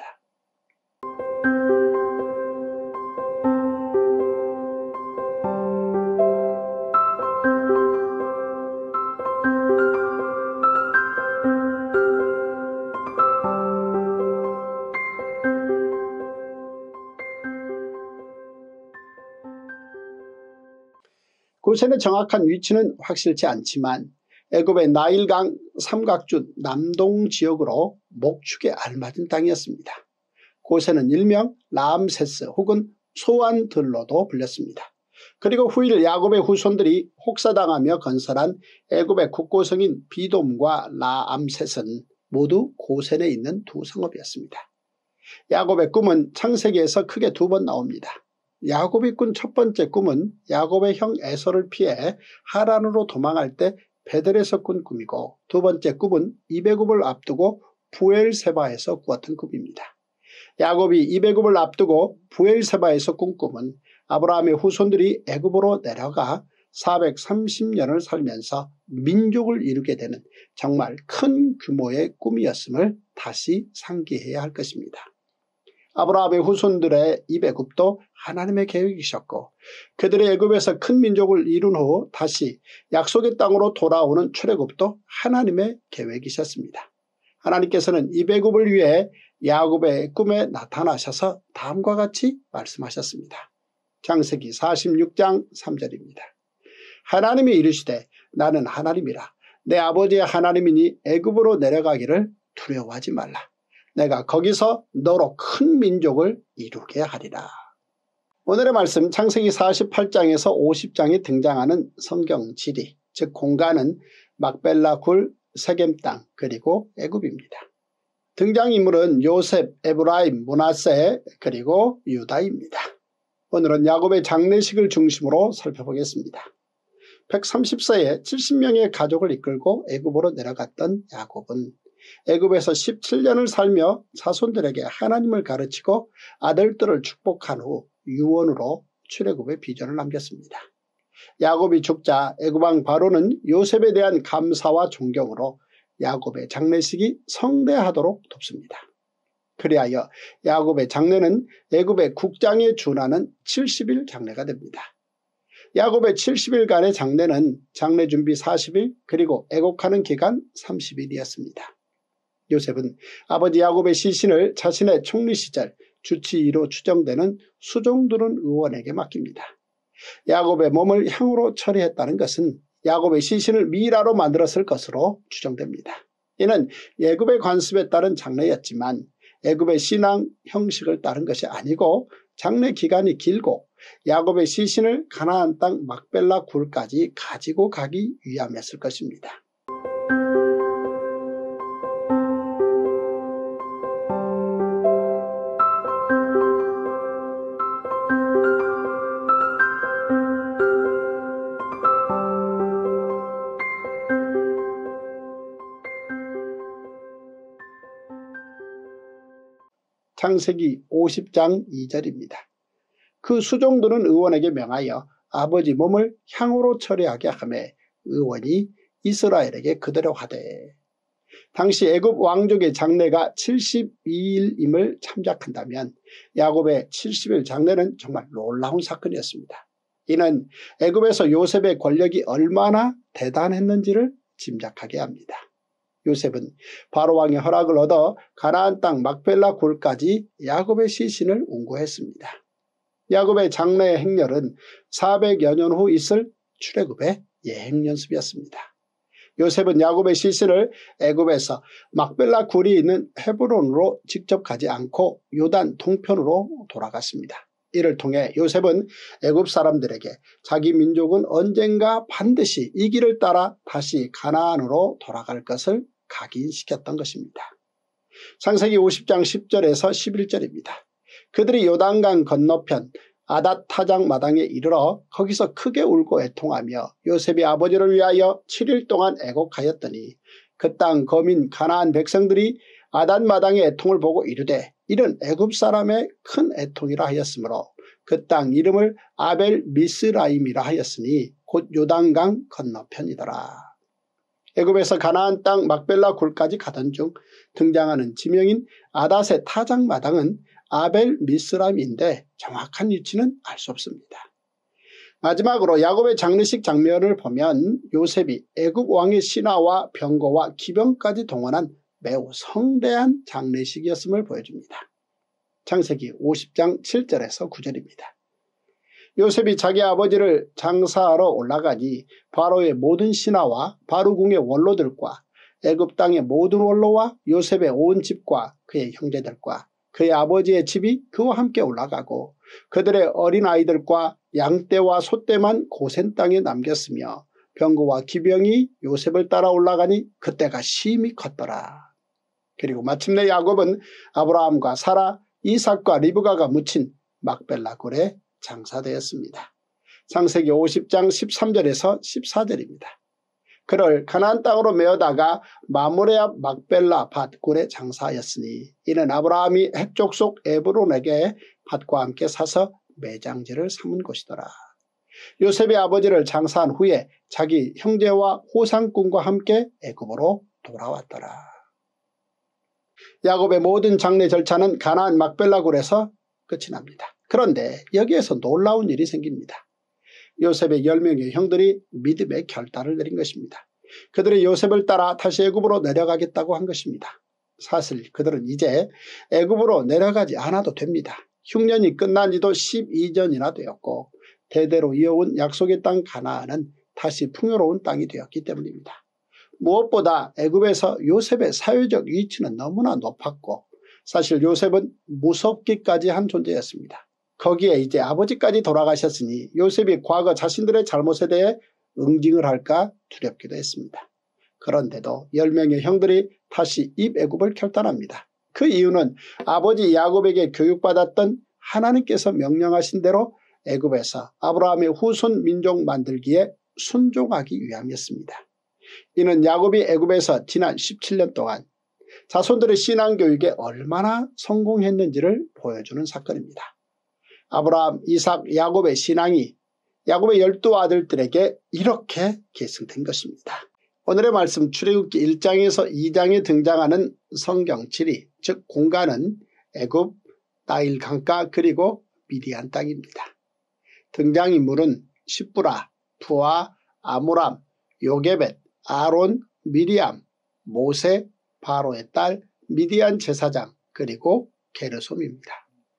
고센의 정확한 위치는 확실치 않지만 애굽의 나일강 삼각준 남동 지역으로 목축에 알맞은 땅이었습니다. 고센은 일명 라암세스 혹은 소환들로도 불렸습니다. 그리고 후일 야곱의 후손들이 혹사당하며 건설한 애굽의 국고성인 비돔과 라암셋은 모두 고센에 있는 두 성읍이었습니다. 야곱의 꿈은 창세기에서 크게 두 번 나옵니다. 야곱이 꾼 첫 번째 꿈은 야곱의 형 에서를 피해 하란으로 도망할 때 베델에서 꾼 꿈이고 두 번째 꿈은 이배굽을 앞두고 부엘세바에서 꾸었던 꿈입니다. 야곱이 이배굽을 앞두고 부엘세바에서 꾼 꿈은 아브라함의 후손들이 애굽으로 내려가 430년을 살면서 민족을 이루게 되는 정말 큰 규모의 꿈이었음을 다시 상기해야 할 것입니다. 아브라함의 후손들의 이배굽도 하나님의 계획이셨고 그들의 애굽에서 큰 민족을 이룬 후 다시 약속의 땅으로 돌아오는 출애굽도 하나님의 계획이셨습니다. 하나님께서는 이배굽을 위해 야곱의 꿈에 나타나셔서 다음과 같이 말씀하셨습니다. 창세기 46장 3절입니다. 하나님이 이르시되 나는 하나님이라. 내 아버지의 하나님이니 애굽으로 내려가기를 두려워하지 말라. 내가 거기서 너로 큰 민족을 이루게 하리라. 오늘의 말씀 창세기 48장에서 50장에 등장하는 성경 지리, 즉 공간은 막벨라 굴, 세겜 땅, 그리고 애굽입니다. 등장인물은 요셉, 에브라임, 므낫세, 그리고 유다입니다. 오늘은 야곱의 장례식을 중심으로 살펴보겠습니다. 130세에 70명의 가족을 이끌고 애굽으로 내려갔던 야곱은 애굽에서 17년을 살며 자손들에게 하나님을 가르치고 아들들을 축복한 후 유언으로 출애굽의 비전을 남겼습니다. 야곱이 죽자 애굽왕 바로는 요셉에 대한 감사와 존경으로 야곱의 장례식이 성대하도록 돕습니다. 그리하여 야곱의 장례는 애굽의 국장에 준하는 70일 장례가 됩니다. 야곱의 70일간의 장례는 장례 준비 40일 그리고 애곡하는 기간 30일이었습니다. 요셉은 아버지 야곱의 시신을 자신의 총리 시절 주치의로 추정되는 수종두른 의원에게 맡깁니다. 야곱의 몸을 향으로 처리했다는 것은 야곱의 시신을 미라로 만들었을 것으로 추정됩니다. 이는 애굽의 관습에 따른 장례였지만 애굽의 신앙 형식을 따른 것이 아니고 장례 기간이 길고 야곱의 시신을 가나안 땅 막벨라 굴까지 가지고 가기 위함이었을 것입니다. 창세기 50장 2절입니다. 그 수종들은 의원에게 명하여 아버지 몸을 향으로 처리하게 하매 의원이 이스라엘에게 그대로 하되. 당시 애굽 왕족의 장례가 72일임을 참작한다면 야곱의 70일 장례는 정말 놀라운 사건이었습니다. 이는 애굽에서 요셉의 권력이 얼마나 대단했는지를 짐작하게 합니다. 요셉은 바로왕의 허락을 얻어 가나안 땅 막벨라 굴까지 야곱의 시신을 운구했습니다. 야곱의 장례의 행렬은 400여 년 후 있을 출애굽의 예행연습이었습니다. 요셉은 야곱의 시신을 애굽에서 막벨라 굴이 있는 헤브론으로 직접 가지 않고 요단 동편으로 돌아갔습니다. 이를 통해 요셉은 애굽 사람들에게 자기 민족은 언젠가 반드시 이 길을 따라 다시 가나안으로 돌아갈 것을 각인시켰던 것입니다. 창세기 50장 10절에서 11절입니다. 그들이 요단강 건너편 아닷 타장 마당에 이르러 거기서 크게 울고 애통하며 요셉이 아버지를 위하여 7일 동안 애곡하였더니 그 땅 거민 가나안 백성들이 아닷 마당의 애통을 보고 이르되 이는 애굽 사람의 큰 애통이라 하였으므로 그 땅 이름을 아벨 미스라임이라 하였으니 곧 요단강 건너편이더라. 애굽에서 가나안 땅 막벨라 굴까지 가던 중 등장하는 지명인 아닷의 타작 마당은 아벨 미스라임인데 정확한 위치는 알 수 없습니다. 마지막으로 야곱의 장례식 장면을 보면 요셉이 애굽 왕의 신하와 병거와 기병까지 동원한 매우 성대한 장례식이었음을 보여줍니다. 창세기 50장 7절에서 9절입니다. 요셉이 자기 아버지를 장사하러 올라가니 바로의 모든 신하와 바로궁의 원로들과 애굽 땅의 모든 원로와 요셉의 온 집과 그의 형제들과 그의 아버지의 집이 그와 함께 올라가고 그들의 어린아이들과 양떼와 소떼만 고센 땅에 남겼으며 병거와 기병이 요셉을 따라 올라가니 그때가 심히 컸더라. 그리고 마침내 야곱은 아브라함과 사라, 이삭과 리브가가 묻힌 막벨라 굴에 장사되었습니다. 창세기 50장 13절에서 14절입니다. 그를 가나안 땅으로 메어다가 마므레 앞 막벨라 밭굴에 장사하였으니 이는 아브라함이 헷족속 에브론에게 밭과 함께 사서 매장지를 삼은 곳이더라. 요셉의 아버지를 장사한 후에 자기 형제와 호상꾼과 함께 애굽으로 돌아왔더라. 야곱의 모든 장례 절차는 가나안 막벨라 굴에서 끝이 납니다. 그런데 여기에서 놀라운 일이 생깁니다. 요셉의 10명의 형들이 믿음의 결단을 내린 것입니다. 그들이 요셉을 따라 다시 애굽으로 내려가겠다고 한 것입니다. 사실 그들은 이제 애굽으로 내려가지 않아도 됩니다. 흉년이 끝난 지도 12년이나 되었고 대대로 이어온 약속의 땅 가나안은 다시 풍요로운 땅이 되었기 때문입니다. 무엇보다 애굽에서 요셉의 사회적 위치는 너무나 높았고 사실 요셉은 무섭기까지 한 존재였습니다. 거기에 이제 아버지까지 돌아가셨으니 요셉이 과거 자신들의 잘못에 대해 응징을 할까 두렵기도 했습니다. 그런데도 10명의 형들이 다시 입애굽을 결단합니다. 그 이유는 아버지 야곱에게 교육받았던 하나님께서 명령하신 대로 애굽에서 아브라함의 후손 민족 만들기에 순종하기 위함이었습니다. 이는 야곱이 애굽에서 지난 17년 동안 자손들의 신앙교육에 얼마나 성공했는지를 보여주는 사건입니다. 아브라함, 이삭, 야곱의 신앙이 야곱의 12아들들에게 이렇게 계승된 것입니다. 오늘의 말씀 출애굽기 1장에서 2장에 등장하는 성경 지리, 즉 공간은 애굽, 나일 강가 그리고 미디안 땅입니다. 등장인물은 십부라, 푸아, 아므람, 요게벳, 아론, 미리암, 모세, 바로의 딸, 미디안 제사장 그리고 게르솜입니다.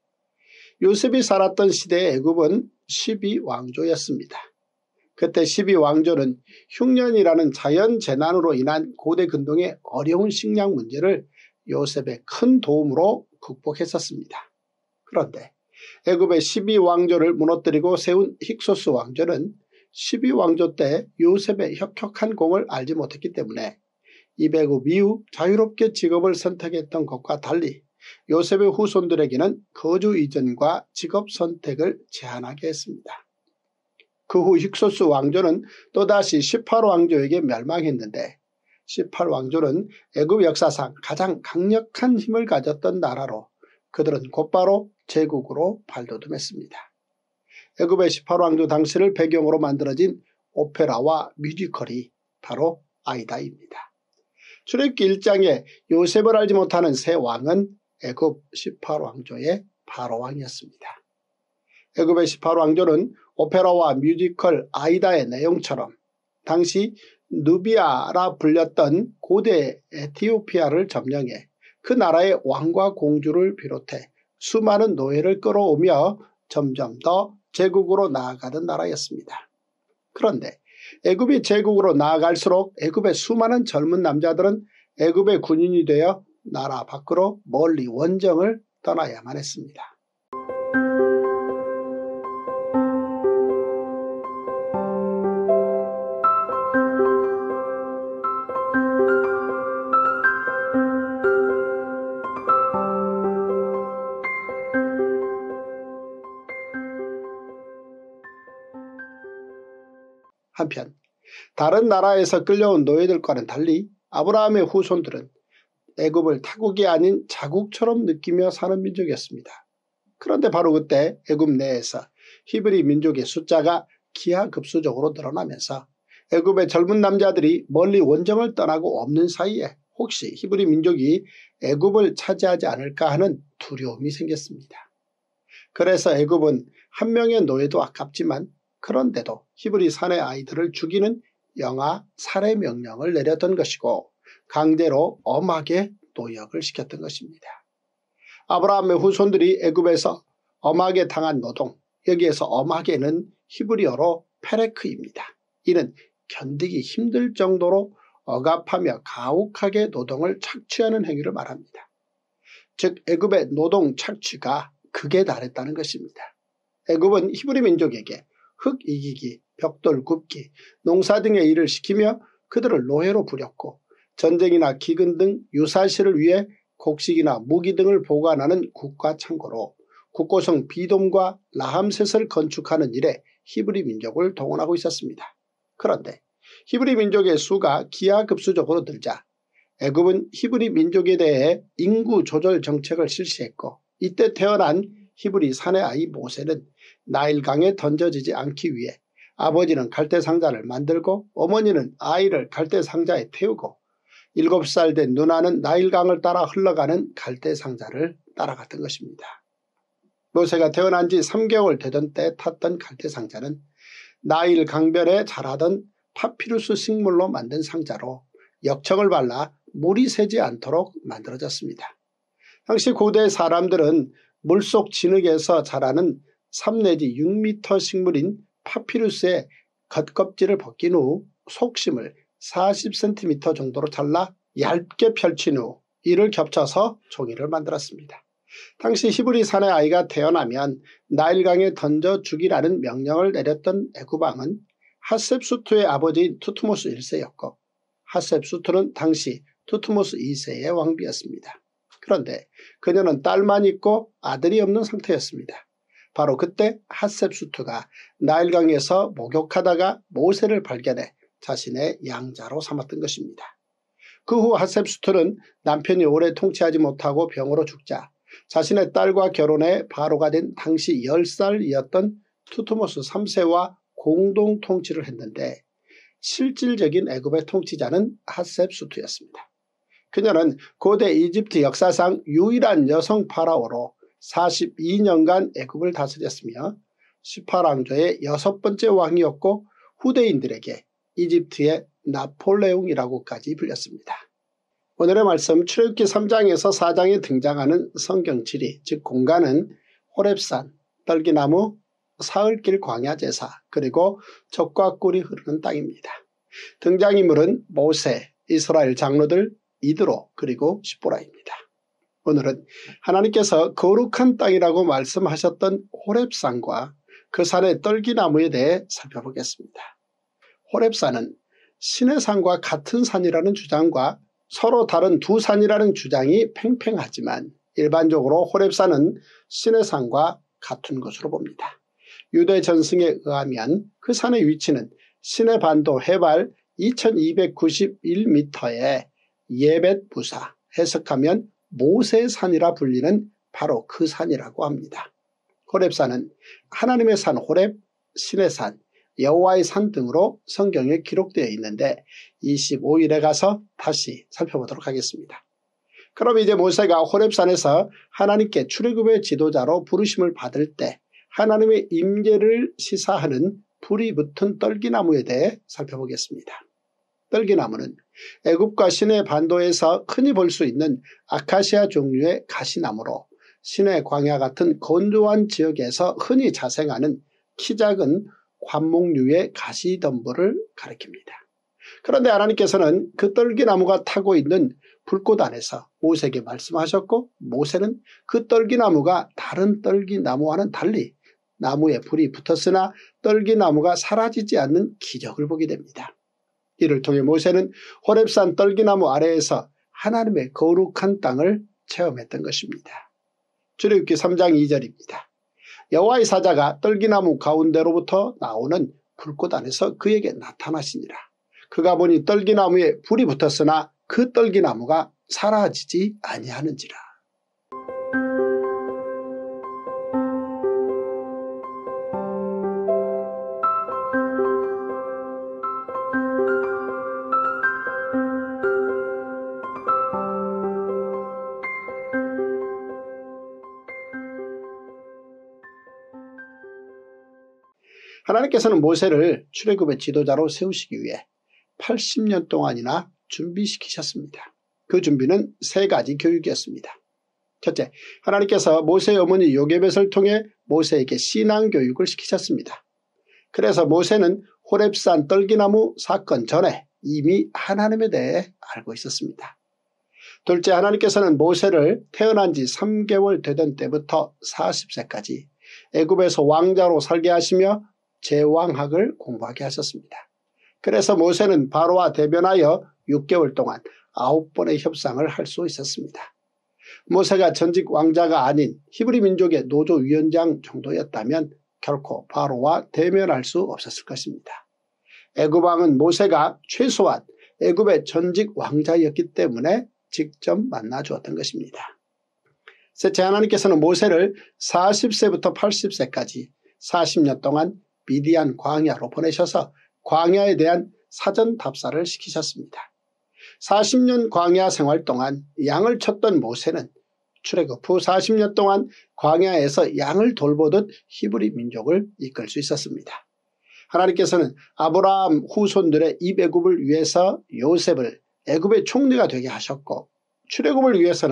요셉이 살았던 시대의 애굽은 12왕조였습니다. 그때 12왕조는 흉년이라는 자연재난으로 인한 고대 근동의 어려운 식량 문제를 요셉의 큰 도움으로 극복했었습니다. 그런데 애굽의 12왕조를 무너뜨리고 세운 힉소스 왕조는 12왕조 때 요셉의 혁혁한 공을 알지 못했기 때문에 입애굽 이후 자유롭게 직업을 선택했던 것과 달리 요셉의 후손들에게는 거주 이전과 직업 선택을 제한하게 했습니다. 그 후 힉소스 왕조는 또다시 18왕조에게 멸망했는데 18왕조는 애굽 역사상 가장 강력한 힘을 가졌던 나라로 그들은 곧바로 제국으로 발돋움했습니다. 애굽의 18왕조 당시를 배경으로 만들어진 오페라와 뮤지컬이 바로 아이다입니다. 출애굽기 1장에 요셉을 알지 못하는 새 왕은 애굽 18왕조의 바로왕이었습니다. 애굽의 18왕조는 오페라와 뮤지컬 아이다의 내용처럼 당시 누비아라 불렸던 고대 에티오피아를 점령해 그 나라의 왕과 공주를 비롯해 수많은 노예를 끌어오며 점점 더 제국으로 나아가던 나라였습니다. 그런데 애굽이 제국으로 나아갈수록 애굽의 수많은 젊은 남자들은 애굽의 군인이 되어 나라 밖으로 멀리 원정을 떠나야만 했습니다. 한편 다른 나라에서 끌려온 노예들과는 달리 아브라함의 후손들은 애굽을 타국이 아닌 자국처럼 느끼며 사는 민족이었습니다. 그런데 바로 그때 애굽 내에서 히브리 민족의 숫자가 기하급수적으로 늘어나면서 애굽의 젊은 남자들이 멀리 원정을 떠나고 없는 사이에 혹시 히브리 민족이 애굽을 차지하지 않을까 하는 두려움이 생겼습니다. 그래서 애굽은 한 명의 노예도 아깝지만 그런데도 히브리 사내 아이들을 죽이는 영아 살해 명령을 내렸던 것이고 강제로 엄하게 노역을 시켰던 것입니다. 아브라함의 후손들이 애굽에서 엄하게 당한 노동, 여기에서 엄하게는 히브리어로 페레크입니다. 이는 견디기 힘들 정도로 억압하며 가혹하게 노동을 착취하는 행위를 말합니다. 즉 애굽의 노동 착취가 극에 달했다는 것입니다. 애굽은 히브리 민족에게 흙 이기기, 벽돌 굽기, 농사 등의 일을 시키며 그들을 노예로 부렸고 전쟁이나 기근 등 유사시를 위해 곡식이나 무기 등을 보관하는 국가 창고로 국고성 비돔과 라함셋을 건축하는 일에 히브리 민족을 동원하고 있었습니다. 그런데 히브리 민족의 수가 기하급수적으로 늘자 애굽은 히브리 민족에 대해 인구 조절 정책을 실시했고 이때 태어난 히브리 사내 아이 모세는 나일강에 던져지지 않기 위해 아버지는 갈대상자를 만들고 어머니는 아이를 갈대상자에 태우고 7살 된 누나는 나일강을 따라 흘러가는 갈대상자를 따라갔던 것입니다. 모세가 태어난 지 3개월 되던 때 탔던 갈대상자는 나일 강변에 자라던 파피루스 식물로 만든 상자로 역청을 발라 물이 새지 않도록 만들어졌습니다. 당시 고대 사람들은 물속 진흙에서 자라는 3 내지 6m 식물인 파피루스의 겉껍질을 벗긴 후 속심을 40cm 정도로 잘라 얇게 펼친 후 이를 겹쳐서 종이를 만들었습니다. 당시 히브리 사내 아이가 태어나면 나일강에 던져 죽이라는 명령을 내렸던 애굽왕은 핫셉수트의 아버지인 투트모스 1세였고 핫셉수트는 당시 투트모스 2세의 왕비였습니다. 그런데 그녀는 딸만 있고 아들이 없는 상태였습니다. 바로 그때 핫셉수트가 나일강에서 목욕하다가 모세를 발견해 자신의 양자로 삼았던 것입니다. 그 후 핫셉수트는 남편이 오래 통치하지 못하고 병으로 죽자 자신의 딸과 결혼해 바로가 된 당시 10살이었던 투트모스 3세와 공동 통치를 했는데 실질적인 애굽의 통치자는 핫셉수트였습니다. 그녀는 고대 이집트 역사상 유일한 여성 파라오로 42년간 애굽을 다스렸으며 18왕조의 6번째 왕이었고 후대인들에게 이집트의 나폴레옹이라고까지 불렸습니다. 오늘의 말씀 출애굽기 3장에서 4장에 등장하는 성경 지리 즉 공간은 호렙산, 떨기나무, 사흘길 광야제사 그리고 젖과 꿀이 흐르는 땅입니다. 등장인물은 모세, 이스라엘 장로들, 이드로 그리고 십보라입니다. 오늘은 하나님께서 거룩한 땅이라고 말씀하셨던 호렙산과 그 산의 떨기나무에 대해 살펴보겠습니다. 호렙산은 신의 산과 같은 산이라는 주장과 서로 다른 두 산이라는 주장이 팽팽하지만 일반적으로 호렙산은 신의 산과 같은 것으로 봅니다. 유대 전승에 의하면 그 산의 위치는 시내 반도 해발 2291m의 예벳 부사, 해석하면 모세산이라 불리는 바로 그 산이라고 합니다. 호렙산은 하나님의 산 호렙, 신의 산, 여호와의 산 등으로 성경에 기록되어 있는데 25일에 가서 다시 살펴보도록 하겠습니다. 그럼 이제 모세가 호렙산에서 하나님께 출애굽의 지도자로 부르심을 받을 때 하나님의 임재를 시사하는 불이 붙은 떨기나무에 대해 살펴보겠습니다. 떨기나무는 애굽과 시내 반도에서 흔히 볼 수 있는 아카시아 종류의 가시나무로 시내 광야 같은 건조한 지역에서 흔히 자생하는 키 작은 관목류의 가시덤불을 가리킵니다. 그런데 하나님께서는 그 떨기나무가 타고 있는 불꽃 안에서 모세에게 말씀하셨고 모세는 그 떨기나무가 다른 떨기나무와는 달리 나무에 불이 붙었으나 떨기나무가 사라지지 않는 기적을 보게 됩니다. 이를 통해 모세는 호렙산 떨기나무 아래에서 하나님의 거룩한 땅을 체험했던 것입니다. 출애굽기 3장 2절입니다. 여호와의 사자가 떨기나무 가운데로부터 나오는 불꽃 안에서 그에게 나타나시니라. 그가 보니 떨기나무에 불이 붙었으나 그 떨기나무가 사라지지 아니하는지라. 하나님께서는 모세를 출애굽의 지도자로 세우시기 위해 80년 동안이나 준비시키셨습니다. 그 준비는 3가지 교육이었습니다. 첫째, 하나님께서 모세의 어머니 요게벳을 통해 모세에게 신앙교육을 시키셨습니다. 그래서 모세는 호렙산 떨기나무 사건 전에 이미 하나님에 대해 알고 있었습니다. 둘째, 하나님께서는 모세를 태어난 지 3개월 되던 때부터 40세까지 애굽에서 왕자로 살게 하시며 제왕학을 공부하게 하셨습니다. 그래서 모세는 바로와 대변하여 6개월 동안 9번의 협상을 할 수 있었습니다. 모세가 전직 왕자가 아닌 히브리 민족의 노조위원장 정도였다면 결코 바로와 대면할 수 없었을 것입니다. 애굽 왕은 모세가 최소한 애굽의 전직 왕자였기 때문에 직접 만나 주었던 것입니다. 셋째, 하나님께서는 모세를 40세부터 80세까지 40년 동안 미디안 광야로 보내셔서 광야에 대한 사전 답사를 시키셨습니다. 40년 광야 생활 동안 양을 쳤던 모세는 출애굽 후 40년 동안 광야에서 양을 돌보듯 히브리 민족을 이끌 수 있었습니다. 하나님께서는 아브라함 후손들의 입애굽을 위해서 요셉을 애굽의 총리가 되게 하셨고 출애굽을 위해서는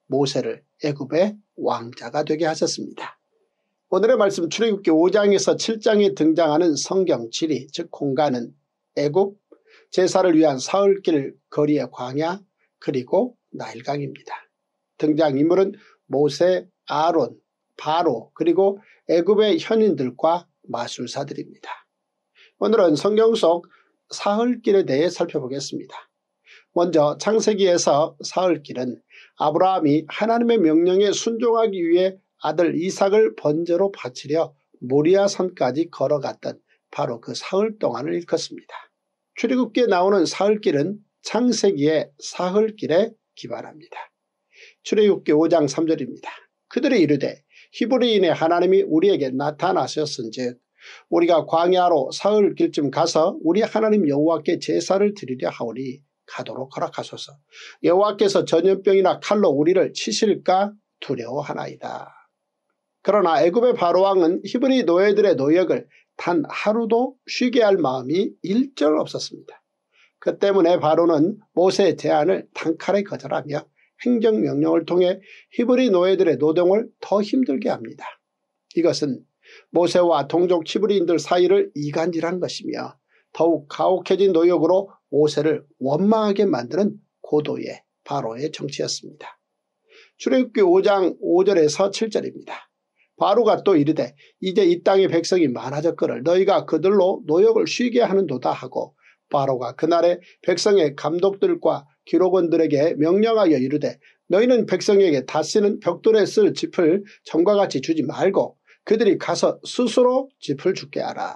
모세를 애굽의 왕자가 되게 하셨습니다. 오늘의 말씀 출애굽기 5장에서 7장에 등장하는 성경 지리 즉 공간은 애굽, 제사를 위한 사흘길 거리의 광야 그리고 나일강입니다. 등장인물은 모세, 아론, 바로 그리고 애굽의 현인들과 마술사들입니다. 오늘은 성경 속 사흘길에 대해 살펴보겠습니다. 먼저 창세기에서 사흘길은 아브라함이 하나님의 명령에 순종하기 위해 아들 이삭을 번제로 바치려 모리아 산까지 걸어갔던 바로 그 사흘 동안을 일컫습니다. 출애굽기에 나오는 사흘길은 창세기의 사흘길에 기반합니다. 출애굽기 5장 3절입니다. 그들이 이르되 히브리인의 하나님이 우리에게 나타나셨은즉 우리가 광야로 사흘길쯤 가서 우리 하나님 여호와께 제사를 드리려 하오니 가도록 허락하소서. 여호와께서 전염병이나 칼로 우리를 치실까 두려워하나이다. 그러나 애굽의 바로왕은 히브리 노예들의 노역을 단 하루도 쉬게 할 마음이 일절 없었습니다. 그 때문에 바로는 모세의 제안을 단칼에 거절하며 행정명령을 통해 히브리 노예들의 노동을 더 힘들게 합니다. 이것은 모세와 동족 히브리인들 사이를 이간질한 것이며 더욱 가혹해진 노역으로 모세를 원망하게 만드는 고도의 바로의 정치였습니다. 출애굽기 5장 5절에서 7절입니다. 바로가 또 이르되 이제 이 땅의 백성이 많아졌거늘 너희가 그들로 노역을 쉬게 하는도다 하고 바로가 그날에 백성의 감독들과 기록원들에게 명령하여 이르되 너희는 백성에게 다시는 벽돌에 쓸 짚을 전과 같이 주지 말고 그들이 가서 스스로 짚을 줍게 하라.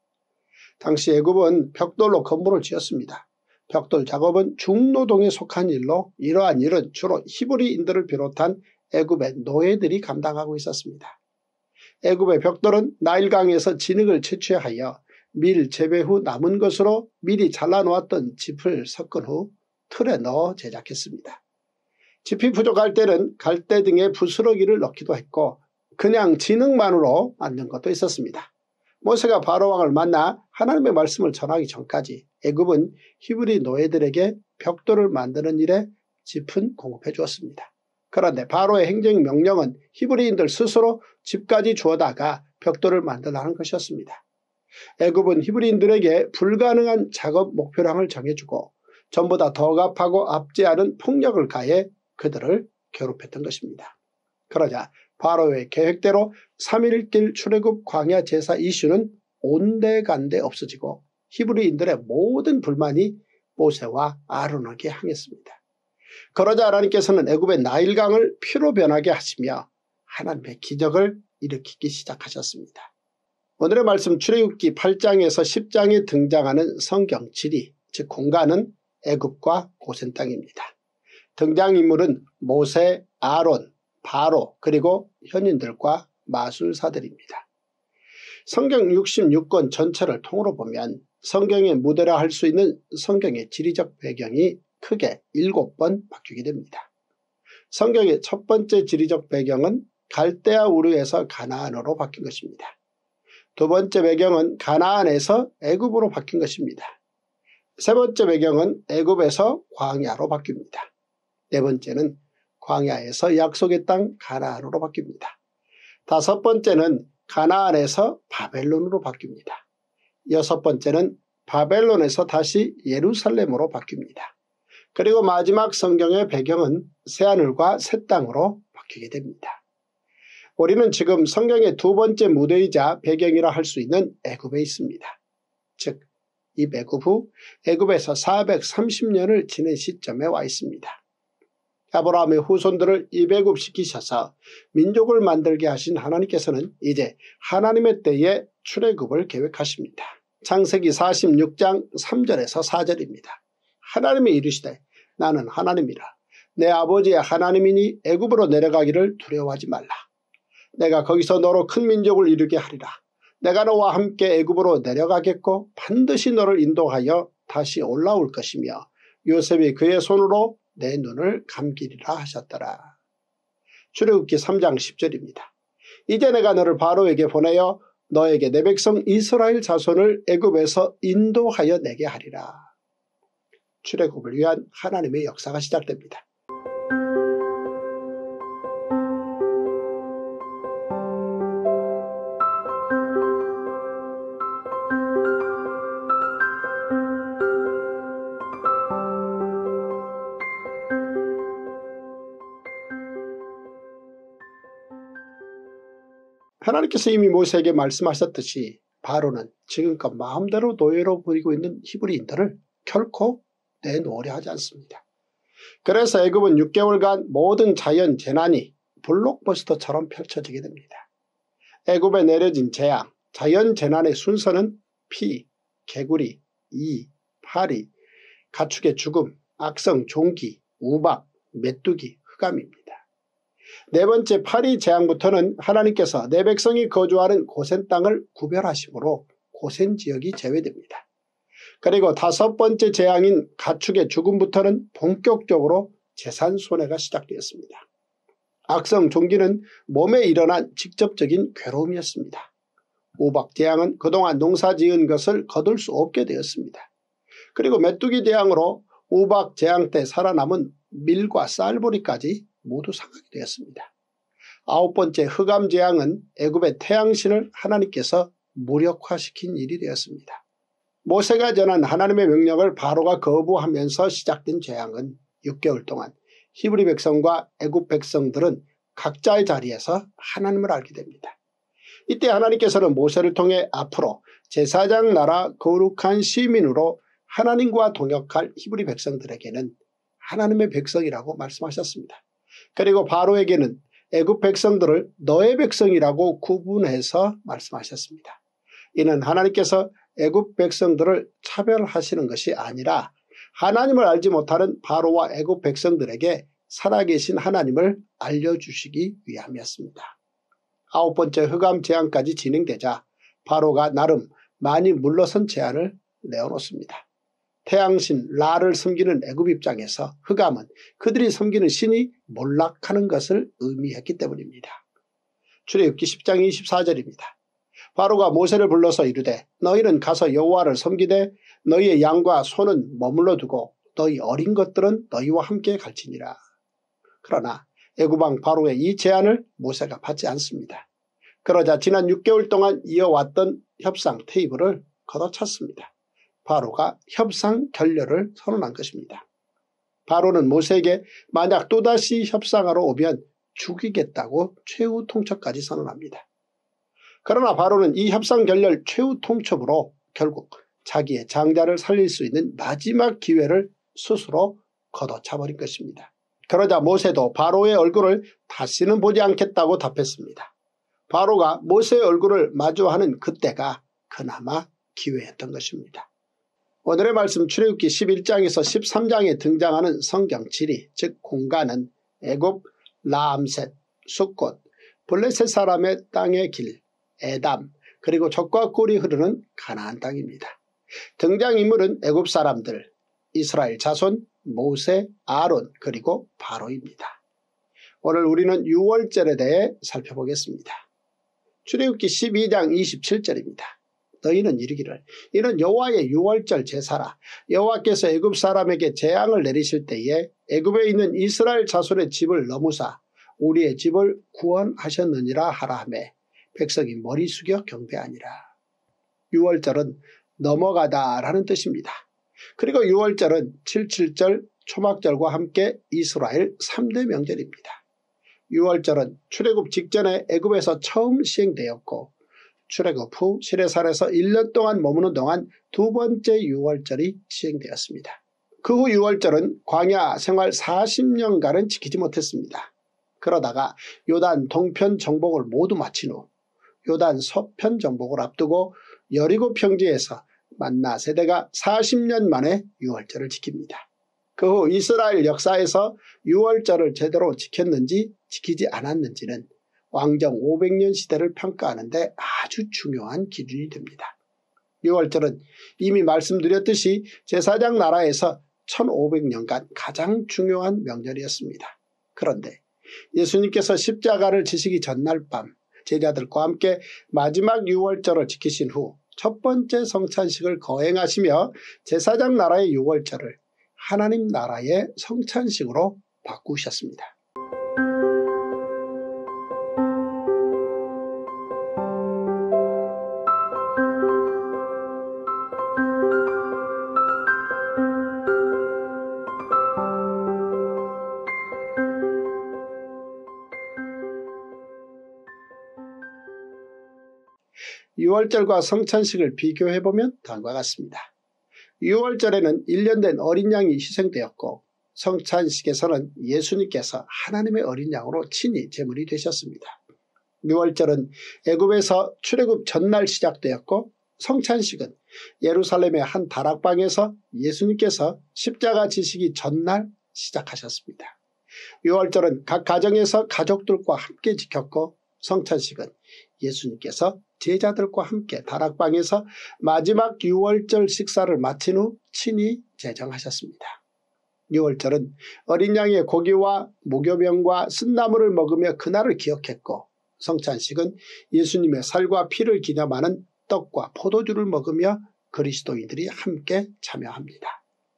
당시 애굽은 벽돌로 건물을 지었습니다. 벽돌 작업은 중노동에 속한 일로 이러한 일은 주로 히브리인들을 비롯한 애굽의 노예들이 감당하고 있었습니다. 애굽의 벽돌은 나일강에서 진흙을 채취하여 밀 재배 후 남은 것으로 미리 잘라놓았던 짚을 섞은 후 틀에 넣어 제작했습니다. 짚이 부족할 때는 갈대 등의 부스러기를 넣기도 했고 그냥 진흙만으로 만든 것도 있었습니다. 모세가 바로왕을 만나 하나님의 말씀을 전하기 전까지 애굽은 히브리 노예들에게 벽돌을 만드는 일에 짚은 공급해 주었습니다. 그런데 바로의 행정명령은 히브리인들 스스로 짚까지 주어다가 벽돌을 만들라는 것이었습니다. 애굽은 히브리인들에게 불가능한 작업 목표량을 정해주고 전보다 더 갑하고 압제하는 폭력을 가해 그들을 괴롭혔던 것입니다. 그러자 바로의 계획대로 3일길 출애굽 광야 제사 이슈는 온데간데 없어지고 히브리인들의 모든 불만이 모세와 아론에게 향했습니다. 그러자 하나님께서는 애굽의 나일강을 피로 변하게 하시며 하나님의 기적을 일으키기 시작하셨습니다. 오늘의 말씀 출애굽기 8장에서 10장에 등장하는 성경 지리 즉 공간은 애굽과 고센 땅입니다. 등장인물은 모세, 아론, 바로 그리고 현인들과 마술사들입니다. 성경 66권 전체를 통으로 보면 성경의 무대라 할 수 있는 성경의 지리적 배경이 크게 7번 바뀌게 됩니다. 성경의 첫 번째 지리적 배경은 갈대아 우르에서 가나안으로 바뀐 것입니다. 두 번째 배경은 가나안에서 애굽으로 바뀐 것입니다. 세 번째 배경은 애굽에서 광야로 바뀝니다. 네 번째는 광야에서 약속의 땅 가나안으로 바뀝니다. 다섯 번째는 가나안에서 바벨론으로 바뀝니다. 여섯 번째는 바벨론에서 다시 예루살렘으로 바뀝니다. 그리고 마지막 성경의 배경은 새하늘과 새 땅으로 바뀌게 됩니다. 우리는 지금 성경의 두 번째 무대이자 배경이라 할 수 있는 애굽에 있습니다. 즉 이 애굽 후 애굽에서 430년을 지낸 시점에 와 있습니다. 아브라함의 후손들을 입애굽시키셔서 민족을 만들게 하신 하나님께서는 이제 하나님의 때에 출애굽을 계획하십니다. 창세기 46장 3절에서 4절입니다. 하나님이 이르시되 나는 하나님이라 내 아버지의 하나님이니 애굽으로 내려가기를 두려워하지 말라. 내가 거기서 너로 큰 민족을 이루게 하리라. 내가 너와 함께 애굽으로 내려가겠고 반드시 너를 인도하여 다시 올라올 것이며 요셉이 그의 손으로 내 눈을 감기리라 하셨더라. 출애굽기 3장 10절입니다. 이제 내가 너를 바로에게 보내어 너에게 내 백성 이스라엘 자손을 애굽에서 인도하여 내게 하리라. 출애굽을 위한 하나님의 역사가 시작됩니다. 하나님께서 이미 모세에게 말씀하셨듯이 바로는 지금껏 마음대로 노예로 부리고 있는 히브리인들을 결코 내놓으려 하지 않습니다. 그래서 애굽은 6개월간 모든 자연 재난이 블록버스터처럼 펼쳐지게 됩니다. 애굽에 내려진 재앙, 자연 재난의 순서는 피, 개구리, 이, 파리, 가축의 죽음, 악성 종기, 우박, 메뚜기, 흑암입니다. 네 번째 파리 재앙부터는 하나님께서 내 백성이 거주하는 고센 땅을 구별하심으로 고센 지역이 제외됩니다. 그리고 다섯 번째 재앙인 가축의 죽음부터는 본격적으로 재산 손해가 시작되었습니다. 악성 종기는 몸에 일어난 직접적인 괴로움이었습니다. 우박 재앙은 그동안 농사 지은 것을 거둘 수 없게 되었습니다. 그리고 메뚜기 재앙으로 우박 재앙 때 살아남은 밀과 쌀보리까지 모두 상하게 되었습니다. 아홉 번째 흑암 재앙은 애굽의 태양신을 하나님께서 무력화시킨 일이 되었습니다. 모세가 전한 하나님의 명령을 바로가 거부하면서 시작된 재앙은 6개월 동안 히브리 백성과 애굽 백성들은 각자의 자리에서 하나님을 알게 됩니다. 이때 하나님께서는 모세를 통해 앞으로 제사장 나라 거룩한 시민으로 하나님과 동역할 히브리 백성들에게는 하나님의 백성이라고 말씀하셨습니다. 그리고 바로에게는 애굽 백성들을 너의 백성이라고 구분해서 말씀하셨습니다. 이는 하나님께서 애굽 백성들을 차별하시는 것이 아니라 하나님을 알지 못하는 바로와 애굽 백성들에게 살아계신 하나님을 알려주시기 위함이었습니다. 아홉 번째 흑암 재앙까지 진행되자 바로가 나름 많이 물러선 제안을 내어놓습니다. 태양신 라를 섬기는 애굽 입장에서 흑암은 그들이 섬기는 신이 몰락하는 것을 의미했기 때문입니다. 출애굽기 10장 24절입니다. 바로가 모세를 불러서 이르되 너희는 가서 여호와를 섬기되 너희의 양과 소는 머물러 두고 너희 어린 것들은 너희와 함께 갈지니라. 그러나 애굽왕 바로의 이 제안을 모세가 받지 않습니다. 그러자 지난 6개월 동안 이어왔던 협상 테이블을 걷어찼습니다. 바로가 협상 결렬을 선언한 것입니다. 바로는 모세에게 만약 또다시 협상하러 오면 죽이겠다고 최후 통첩까지 선언합니다. 그러나 바로는 이 협상 결렬 최후 통첩으로 결국 자기의 장자를 살릴 수 있는 마지막 기회를 스스로 걷어차버린 것입니다. 그러자 모세도 바로의 얼굴을 다시는 보지 않겠다고 답했습니다. 바로가 모세의 얼굴을 마주하는 그때가 그나마 기회였던 것입니다. 오늘의 말씀 출애굽기 11장에서 13장에 등장하는 성경 지리 즉 공간은 애굽, 라암셋, 숫곳, 블레셋 사람의 땅의 길, 에담 그리고 적과 꿀이 흐르는 가나안 땅입니다. 등장인물은 애굽 사람들, 이스라엘 자손, 모세, 아론 그리고 바로입니다. 오늘 우리는 유월절에 대해 살펴보겠습니다. 출애굽기 12장 27절입니다. 너희는 이르기를 이는 여호와의 유월절 제사라. 여호와께서 애굽 사람에게 재앙을 내리실 때에 애굽에 있는 이스라엘 자손의 집을 넘으사 우리의 집을 구원하셨느니라 하라 하매 백성이 머리 숙여 경배하니라. 유월절은 넘어가다 라는 뜻입니다. 그리고 유월절은 77절 초막절과 함께 이스라엘 3대 명절입니다. 유월절은 출애굽 직전에 애굽에서 처음 시행되었고 출애굽 후 시내산에서 1년 동안 머무는 동안 두 번째 유월절이 시행되었습니다. 그 후 유월절은 광야 생활 40년간은 지키지 못했습니다. 그러다가 요단 동편 정복을 모두 마친 후 요단 서편 정복을 앞두고 여리고 평지에서 만나 세대가 40년 만에 유월절을 지킵니다. 그 후 이스라엘 역사에서 유월절을 제대로 지켰는지 지키지 않았는지는 왕정 500년 시대를 평가하는데 아주 중요한 기준이 됩니다. 유월절은 이미 말씀드렸듯이 제사장 나라에서 1500년간 가장 중요한 명절이었습니다. 그런데 예수님께서 십자가를 지시기 전날 밤 제자들과 함께 마지막 유월절을 지키신 후 첫 번째 성찬식을 거행하시며 제사장 나라의 유월절을 하나님 나라의 성찬식으로 바꾸셨습니다. 유월절과 성찬식을 비교해보면 다음과 같습니다. 유월절에는 1년 된 어린 양이 희생되었고 성찬식에서는 예수님께서 하나님의 어린 양으로 친히 제물이 되셨습니다. 유월절은 애굽에서 출애굽 전날 시작되었고 성찬식은 예루살렘의 한 다락방에서 예수님께서 십자가 지시기 전날 시작하셨습니다. 유월절은 각 가정에서 가족들과 함께 지켰고 성찬식은 예수님께서 제자들과 함께 다락방에서 마지막 유월절 식사를 마친 후 친히 제정하셨습니다. 유월절은 어린 양의 고기와 무교병과 쓴나물을 먹으며 그날을 기억했고 성찬식은 예수님의 살과 피를 기념하는 떡과 포도주를 먹으며 그리스도인들이 함께 참여합니다.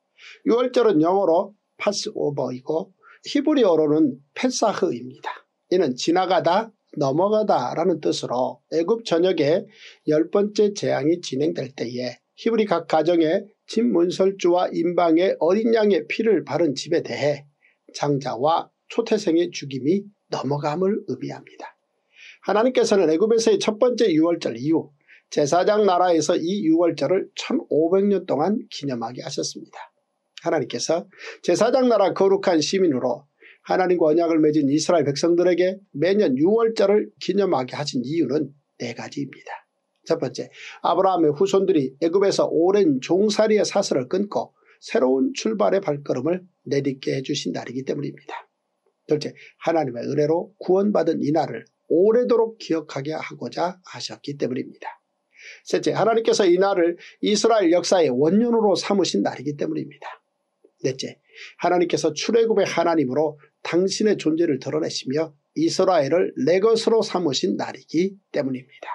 유월절은 영어로 파스오버이고 히브리어로는 페사흐입니다. 이는 지나가다 넘어가다 라는 뜻으로 애굽 전역에 10번째 재앙이 진행될 때에 히브리 각 가정에 집문설주와 임방의 어린 양의 피를 바른 집에 대해 장자와 초태생의 죽임이 넘어감을 의미합니다. 하나님께서는 애굽에서의 첫 번째 유월절 이후 제사장 나라에서 이 유월절을 1500년 동안 기념하게 하셨습니다. 하나님께서 제사장 나라 거룩한 시민으로 하나님과 언약을 맺은 이스라엘 백성들에게 매년 유월절을 기념하게 하신 이유는 4가지입니다. 첫 번째, 아브라함의 후손들이 애굽에서 오랜 종살이의 사슬을 끊고 새로운 출발의 발걸음을 내딛게 해주신 날이기 때문입니다. 둘째, 하나님의 은혜로 구원받은 이 날을 오래도록 기억하게 하고자 하셨기 때문입니다. 셋째, 하나님께서 이 날을 이스라엘 역사의 원년으로 삼으신 날이기 때문입니다. 넷째, 하나님께서 출애굽의 하나님으로 당신의 존재를 드러내시며 이스라엘을 내 것으로 삼으신 날이기 때문입니다.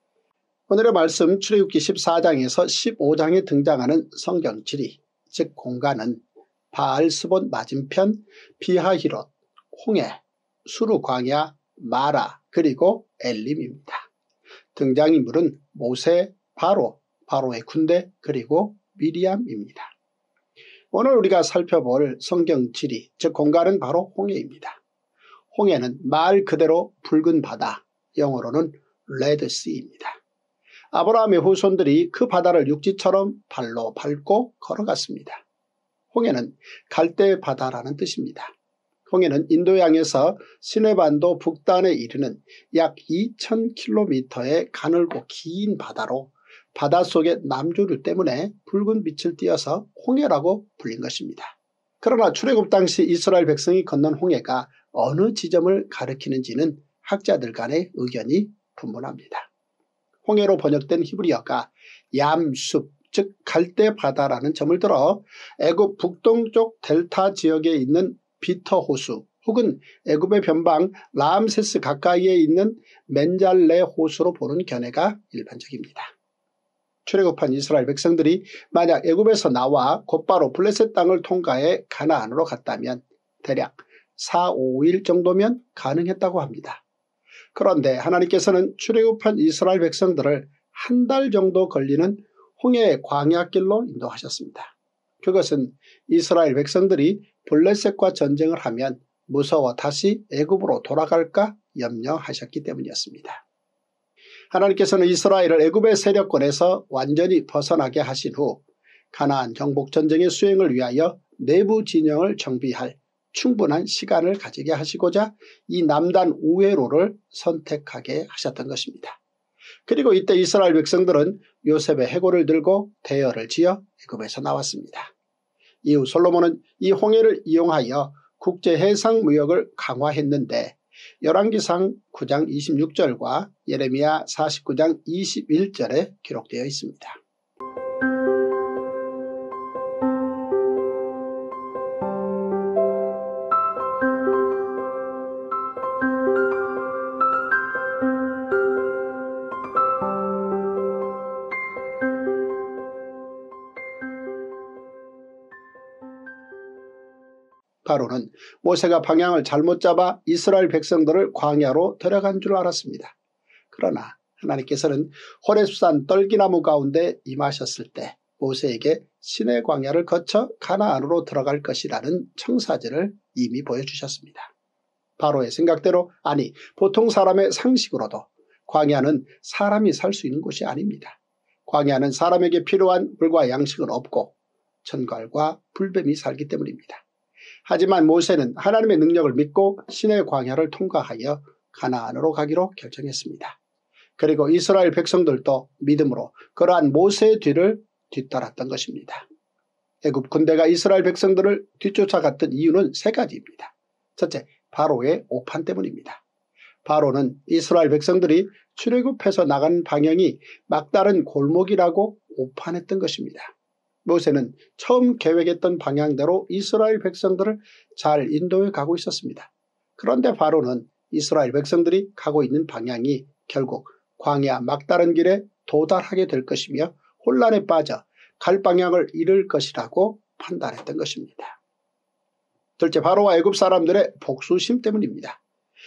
오늘의 말씀 출애굽기 14장에서 15장에 등장하는 성경 지리, 즉 공간은 바알스본 맞은편 비하히롯, 홍해, 수르 광야, 마라 그리고 엘림입니다. 등장인물은 모세, 바로의 군대 그리고 미리암입니다. 오늘 우리가 살펴볼 성경 지리, 즉 공간은 바로 홍해입니다. 홍해는 말 그대로 붉은 바다, 영어로는 레드시입니다. 아브라함의 후손들이 그 바다를 육지처럼 발로 밟고 걸어갔습니다. 홍해는 갈대 바다라는 뜻입니다. 홍해는 인도양에서 시내반도 북단에 이르는 약 2000km의 가늘고 긴 바다로 바닷속의 남조류 때문에 붉은 빛을 띠어서 홍해라고 불린 것입니다. 그러나 출애굽 당시 이스라엘 백성이 건넌 홍해가 어느 지점을 가리키는지는 학자들 간의 의견이 분분합니다. 홍해로 번역된 히브리어가 얌숲, 즉 갈대바다라는 점을 들어 애굽 북동쪽 델타 지역에 있는 비터 호수 혹은 애굽의 변방 라암세스 가까이에 있는 멘잘레 호수로 보는 견해가 일반적입니다. 출애굽한 이스라엘 백성들이 만약 애굽에서 나와 곧바로 블레셋 땅을 통과해 가나안으로 갔다면 대략 4-5일 정도면 가능했다고 합니다. 그런데 하나님께서는 출애굽한 이스라엘 백성들을 한 달 정도 걸리는 홍해의 광야길로 인도하셨습니다. 그것은 이스라엘 백성들이 블레셋과 전쟁을 하면 무서워 다시 애굽으로 돌아갈까 염려하셨기 때문이었습니다. 하나님께서는 이스라엘을 애굽의 세력권에서 완전히 벗어나게 하신 후 가나안 정복전쟁의 수행을 위하여 내부 진영을 정비할 충분한 시간을 가지게 하시고자 이 남단 우회로를 선택하게 하셨던 것입니다. 그리고 이때 이스라엘 백성들은 요셉의 해골을 들고 대열을 지어 애굽에서 나왔습니다. 이후 솔로몬은 이 홍해를 이용하여 국제해상무역을 강화했는데 열왕기상 9장 26절과 예레미야 49장 21절에 기록되어 있습니다. 바로는 모세가 방향을 잘못 잡아 이스라엘 백성들을 광야로 데려간 줄 알았습니다. 그러나 하나님께서는 호렙산 떨기나무 가운데 임하셨을 때 모세에게 시내 광야를 거쳐 가나안으로 들어갈 것이라는 청사진을 이미 보여주셨습니다. 바로의 생각대로, 아니 보통 사람의 상식으로도 광야는 사람이 살 수 있는 곳이 아닙니다. 광야는 사람에게 필요한 물과 양식은 없고 천갈과 불뱀이 살기 때문입니다. 하지만 모세는 하나님의 능력을 믿고 시내 광야를 통과하여 가나안으로 가기로 결정했습니다. 그리고 이스라엘 백성들도 믿음으로 그러한 모세의 뒤를 뒤따랐던 것입니다. 애굽 군대가 이스라엘 백성들을 뒤쫓아갔던 이유는 세 가지입니다. 첫째, 바로의 오판 때문입니다. 바로는 이스라엘 백성들이 출애굽해서 나가는 방향이 막다른 골목이라고 오판했던 것입니다. 모세는 처음 계획했던 방향대로 이스라엘 백성들을 잘 인도해 가고 있었습니다. 그런데 바로는 이스라엘 백성들이 가고 있는 방향이 결국 광야 막다른 길에 도달하게 될 것이며 혼란에 빠져 갈 방향을 잃을 것이라고 판단했던 것입니다. 둘째, 바로와 애굽 사람들의 복수심 때문입니다.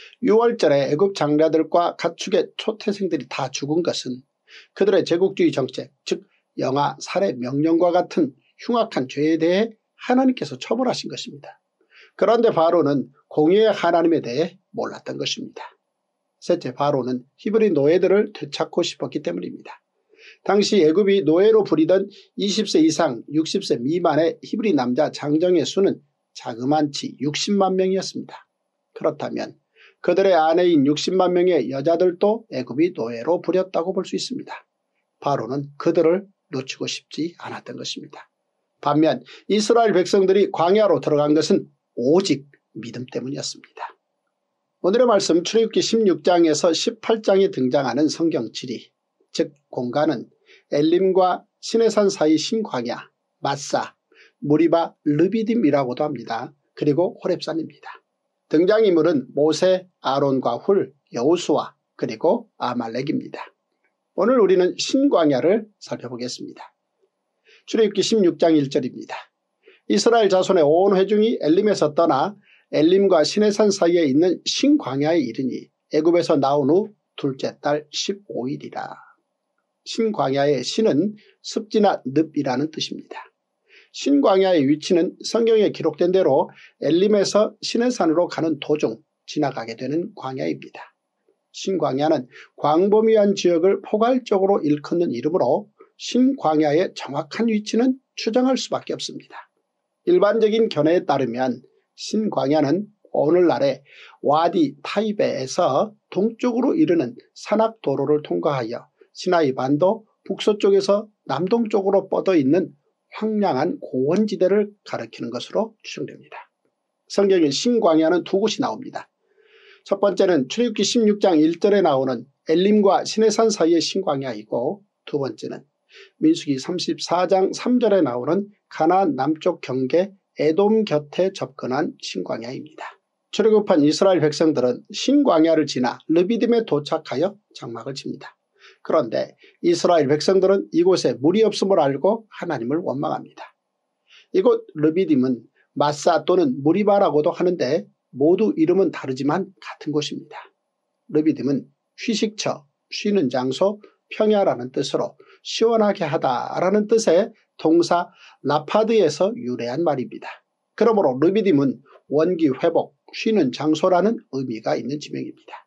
6월절에 애굽 장자들과 가축의 초태생들이 다 죽은 것은 그들의 제국주의 정책, 즉 영아 살해 명령과 같은 흉악한 죄에 대해 하나님께서 처벌하신 것입니다. 그런데 바로는 공의의 하나님에 대해 몰랐던 것입니다. 셋째, 바로는 히브리 노예들을 되찾고 싶었기 때문입니다. 당시 애굽이 노예로 부리던 20세 이상 60세 미만의 히브리 남자 장정의 수는 자그만치 60만 명이었습니다. 그렇다면 그들의 아내인 60만 명의 여자들도 애굽이 노예로 부렸다고 볼 수 있습니다. 바로는 그들을 놓치고 싶지 않았던 것입니다. 반면 이스라엘 백성들이 광야로 들어간 것은 오직 믿음 때문이었습니다. 오늘의 말씀 출애굽기 16장에서 18장에 등장하는 성경 지리, 즉 공간은 엘림과 시내산 사이 신광야, 마사, 무리바, 르비딤이라고도 합니다. 그리고 호렙산입니다. 등장인물은 모세, 아론과 훌, 여호수아, 그리고 아말렉입니다. 오늘 우리는 신광야를 살펴보겠습니다. 출애굽기 16장 1절입니다. 이스라엘 자손의 온 회중이 엘림에서 떠나 엘림과 시내산 사이에 있는 신광야에 이르니 애굽에서 나온 후 둘째 달 15일이라. 신광야의 신은 습지나 늪이라는 뜻입니다. 신광야의 위치는 성경에 기록된 대로 엘림에서 시내산으로 가는 도중 지나가게 되는 광야입니다. 신광야는 광범위한 지역을 포괄적으로 일컫는 이름으로 신광야의 정확한 위치는 추정할 수밖에 없습니다. 일반적인 견해에 따르면 신광야는 오늘날의 와디 타이베에서 동쪽으로 이르는 산악도로를 통과하여 시나이 반도 북서쪽에서 남동쪽으로 뻗어 있는 황량한 고원지대를 가리키는 것으로 추정됩니다. 성경에 신광야는 두 곳이 나옵니다. 첫 번째는 출애굽기 16장 1절에 나오는 엘림과 시내산 사이의 신광야이고, 두 번째는 민수기 34장 3절에 나오는 가나안 남쪽 경계 에돔 곁에 접근한 신광야입니다. 출애굽한 이스라엘 백성들은 신광야를 지나 르비딤에 도착하여 장막을 칩니다. 그런데 이스라엘 백성들은 이곳에 물이 없음을 알고 하나님을 원망합니다. 이곳 르비딤은 마사 또는 무리바라고도 하는데 모두 이름은 다르지만 같은 곳입니다. 르비딤은 휴식처, 쉬는 장소, 평야라는 뜻으로 시원하게 하다라는 뜻의 동사 라파드에서 유래한 말입니다. 그러므로 르비딤은 원기 회복, 쉬는 장소라는 의미가 있는 지명입니다.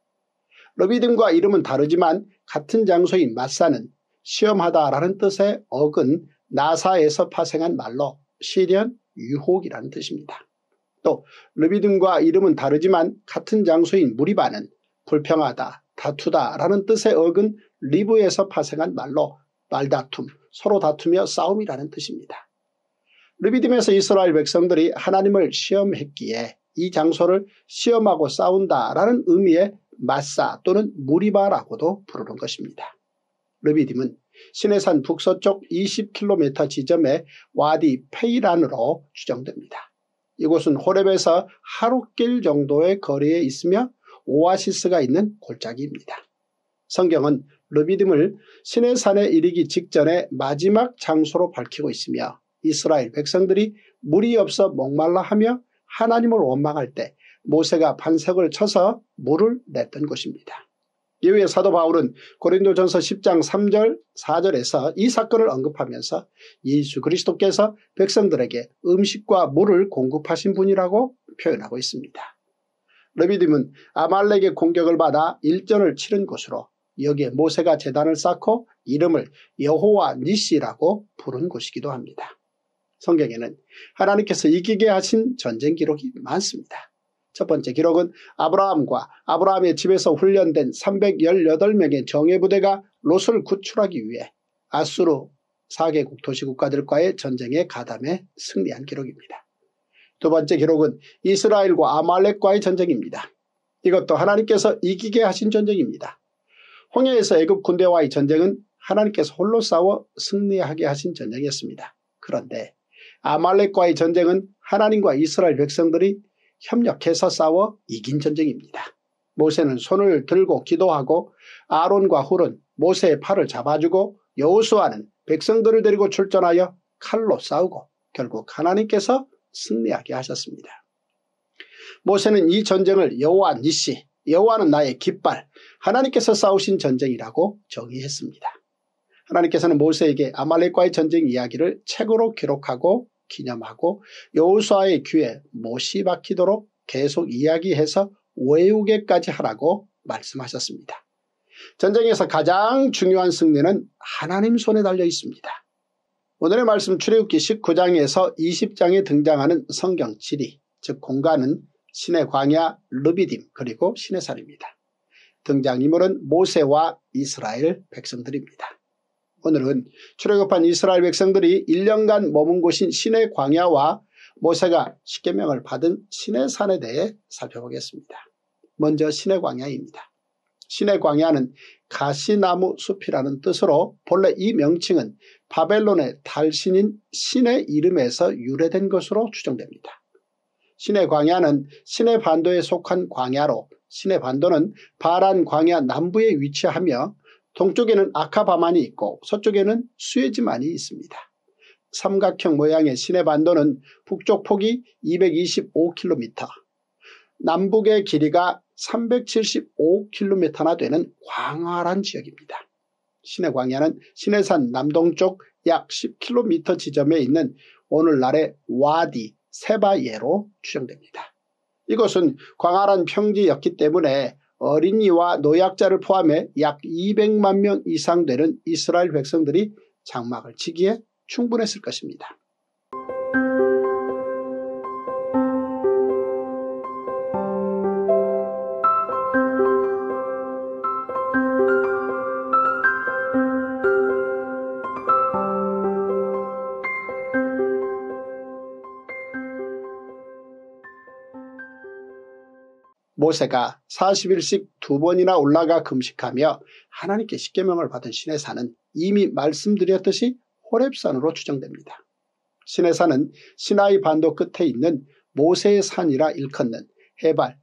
르비딤과 이름은 다르지만 같은 장소인 마사는 시험하다라는 뜻의 어근 나사에서 파생한 말로 시련, 유혹이라는 뜻입니다. 또 르비딤과 이름은 다르지만 같은 장소인 무리바는 불평하다, 다투다라는 뜻의 어근 리브에서 파생한 말로 말다툼, 서로 다투며 싸움이라는 뜻입니다. 르비딤에서 이스라엘 백성들이 하나님을 시험했기에 이 장소를 시험하고 싸운다라는 의미의 마사 또는 무리바라고도 부르는 것입니다. 르비딤은 시내산 북서쪽 20km 지점의 와디 페이란으로 추정됩니다. 이곳은 호렙에서 하룻길 정도의 거리에 있으며 오아시스가 있는 골짜기입니다. 성경은 르비딤을 시내산에 이르기 직전에 마지막 장소로 밝히고 있으며 이스라엘 백성들이 물이 없어 목말라 하며 하나님을 원망할 때 모세가 반석을 쳐서 물을 냈던 곳입니다. 이후에 사도 바울은 고린도전서 10장 3절 4절에서 이 사건을 언급하면서 예수 그리스도께서 백성들에게 음식과 물을 공급하신 분이라고 표현하고 있습니다. 르비딤은 아말렉의 공격을 받아 일전을 치른 곳으로 여기에 모세가 제단을 쌓고 이름을 여호와 니시라고 부른 곳이기도 합니다. 성경에는 하나님께서 이기게 하신 전쟁 기록이 많습니다. 첫 번째 기록은 아브라함과 아브라함의 집에서 훈련된 318명의 정예부대가 롯을 구출하기 위해 아수르 4개국 도시국가들과의 전쟁에 가담해 승리한 기록입니다. 두 번째 기록은 이스라엘과 아말렉과의 전쟁입니다. 이것도 하나님께서 이기게 하신 전쟁입니다. 홍해에서 애굽 군대와의 전쟁은 하나님께서 홀로 싸워 승리하게 하신 전쟁이었습니다. 그런데 아말렉과의 전쟁은 하나님과 이스라엘 백성들이 협력해서 싸워 이긴 전쟁입니다. 모세는 손을 들고 기도하고 아론과 훌은 모세의 팔을 잡아주고 여호수아는 백성들을 데리고 출전하여 칼로 싸우고 결국 하나님께서 승리하게 하셨습니다. 모세는 이 전쟁을 여호와 니시, 여호와는 나의 깃발, 하나님께서 싸우신 전쟁이라고 정의했습니다. 하나님께서는 모세에게 아말렉과의 전쟁 이야기를 책으로 기록하고 기념하고 여호수아의 귀에 못이 박히도록 계속 이야기해서 외우게까지 하라고 말씀하셨습니다. 전쟁에서 가장 중요한 승리는 하나님 손에 달려 있습니다. 오늘의 말씀 출애굽기 19장에서 20장에 등장하는 성경 지리, 즉 공간은 신의 광야, 르비딤 그리고 시내산입니다. 등장인물은 모세와 이스라엘 백성들입니다. 오늘은 출애굽한 이스라엘 백성들이 1년간 머문 곳인 신의 광야와 모세가 십계명을 받은 시내산에 대해 살펴보겠습니다. 먼저 신의 광야입니다. 신의 광야는 가시나무 숲이라는 뜻으로 본래 이 명칭은 바벨론의 달신인 신의 이름에서 유래된 것으로 추정됩니다. 신의 광야는 신의 반도에 속한 광야로 신의 반도는 바란 광야 남부에 위치하며 동쪽에는 아카바만이 있고 서쪽에는 수에즈만이 있습니다. 삼각형 모양의 신의 반도는 북쪽 폭이 225km, 남북의 길이가 375km나 되는 광활한 지역입니다. 신의 광야는 시내산 남동쪽 약 10km 지점에 있는 오늘날의 와디 세바예로 추정됩니다. 이곳은 광활한 평지였기 때문에 어린이와 노약자를 포함해 약 200만 명 이상 되는 이스라엘 백성들이 장막을 치기에 충분했을 것입니다. 모세가 40일씩 2번이나 올라가 금식하며 하나님께 십계명을 받은 시내산은 이미 말씀드렸듯이 호렙산으로 추정됩니다. 시내산은 시나이 반도 끝에 있는 모세의 산이라 일컫는 해발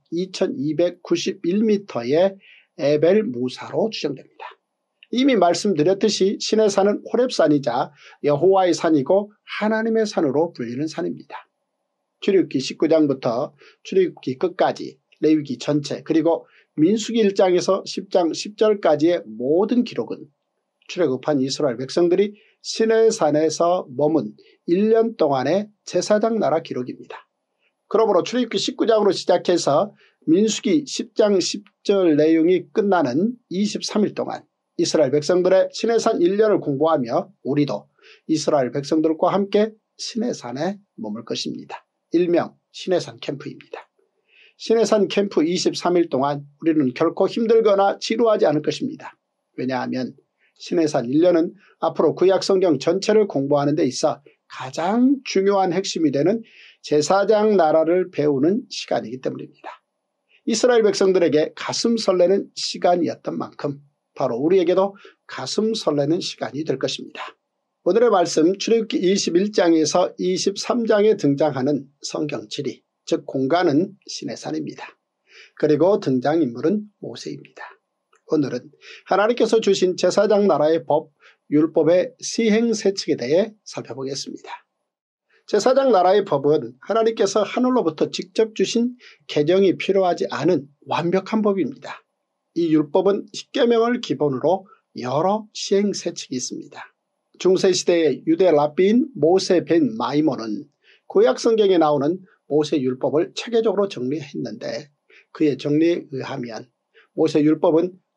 2291m의 에벨 무사로 추정됩니다. 이미 말씀드렸듯이 시내산은 호렙산이자 여호와의 산이고 하나님의 산으로 불리는 산입니다. 출애굽기 19장부터 출애굽기 끝까지 레위기 전체 그리고 민수기 1장에서 10장 10절까지의 모든 기록은 출애굽한 이스라엘 백성들이 시내산에서 머문 1년 동안의 제사장 나라 기록입니다. 그러므로 출애굽기 19장으로 시작해서 민수기 10장 10절 내용이 끝나는 23일 동안 이스라엘 백성들의 시내산 1년을 공부하며 우리도 이스라엘 백성들과 함께 시내산에 머물 것입니다. 일명 시내산 캠프입니다. 시내산 캠프 23일 동안 우리는 결코 힘들거나 지루하지 않을 것입니다. 왜냐하면 시내산 1년은 앞으로 구약성경 전체를 공부하는 데 있어 가장 중요한 핵심이 되는 제사장 나라를 배우는 시간이기 때문입니다. 이스라엘 백성들에게 가슴 설레는 시간이었던 만큼 바로 우리에게도 가슴 설레는 시간이 될 것입니다. 오늘의 말씀 출애굽기 21장에서 23장에 등장하는 성경 지리, 즉 공간은 시내산입니다. 그리고 등장인물은 모세입니다. 오늘은 하나님께서 주신 제사장 나라의 법, 율법의 시행세칙에 대해 살펴보겠습니다. 제사장 나라의 법은 하나님께서 하늘로부터 직접 주신 계명이 필요하지 않은 완벽한 법입니다. 이 율법은 십계명을 기본으로 여러 시행세칙이 있습니다. 중세시대의 유대 랍비인 모세 벤 마이몬은 구약성경에 나오는 모세 율법을 체계적으로 정리했는데 그의 정리에 의하면 모세 율법은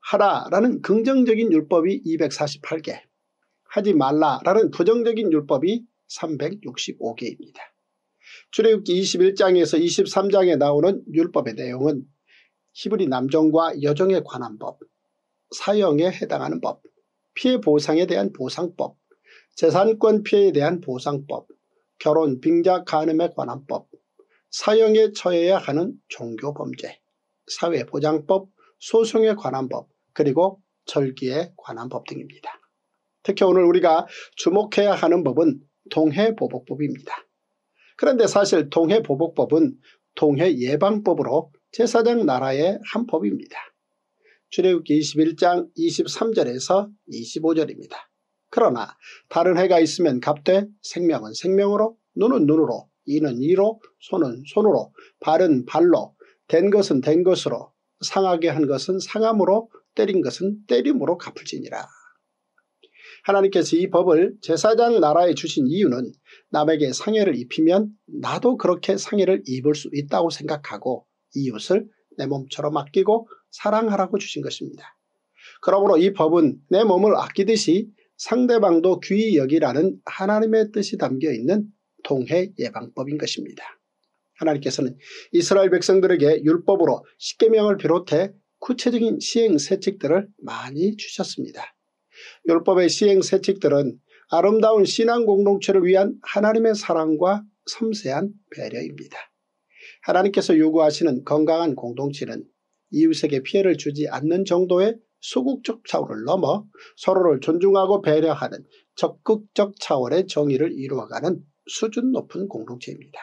하라라는 긍정적인 율법이 248개, 하지 말라라는 부정적인 율법이 365개입니다. 출애굽기 21장에서 23장에 나오는 율법의 내용은 히브리 남종과 여종에 관한 법, 사형에 해당하는 법, 피해 보상에 대한 보상법, 재산권 피해에 대한 보상법, 결혼 빙자 간음에 관한 법, 사형에 처해야 하는 종교범죄, 사회보장법, 소송에 관한 법, 그리고 절기에 관한 법 등입니다. 특히 오늘 우리가 주목해야 하는 법은 동해보복법입니다. 그런데 사실 동해보복법은 동해예방법으로 제사장 나라의 한 법입니다. 출애굽기 21장 23절에서 25절입니다. 그러나 다른 해가 있으면 갑되 생명은 생명으로, 눈은 눈으로, 이는 이로, 손은 손으로, 발은 발로, 된 것은 된 것으로, 상하게 한 것은 상함으로, 때린 것은 때림으로 갚을지니라. 하나님께서 이 법을 제사장 나라에 주신 이유는 남에게 상해를 입히면 나도 그렇게 상해를 입을 수 있다고 생각하고 이웃을 내 몸처럼 아끼고 사랑하라고 주신 것입니다. 그러므로 이 법은 내 몸을 아끼듯이 상대방도 귀히 여기라는 하나님의 뜻이 담겨있는 동해예방법인 것입니다. 하나님께서는 이스라엘 백성들에게 율법으로 십계명을 비롯해 구체적인 시행세칙들을 많이 주셨습니다. 율법의 시행세칙들은 아름다운 신앙 공동체를 위한 하나님의 사랑과 섬세한 배려입니다. 하나님께서 요구하시는 건강한 공동체는 이웃에게 피해를 주지 않는 정도의 소극적 차원을 넘어 서로를 존중하고 배려하는 적극적 차원의 정의를 이루어가는 수준 높은 공동체입니다.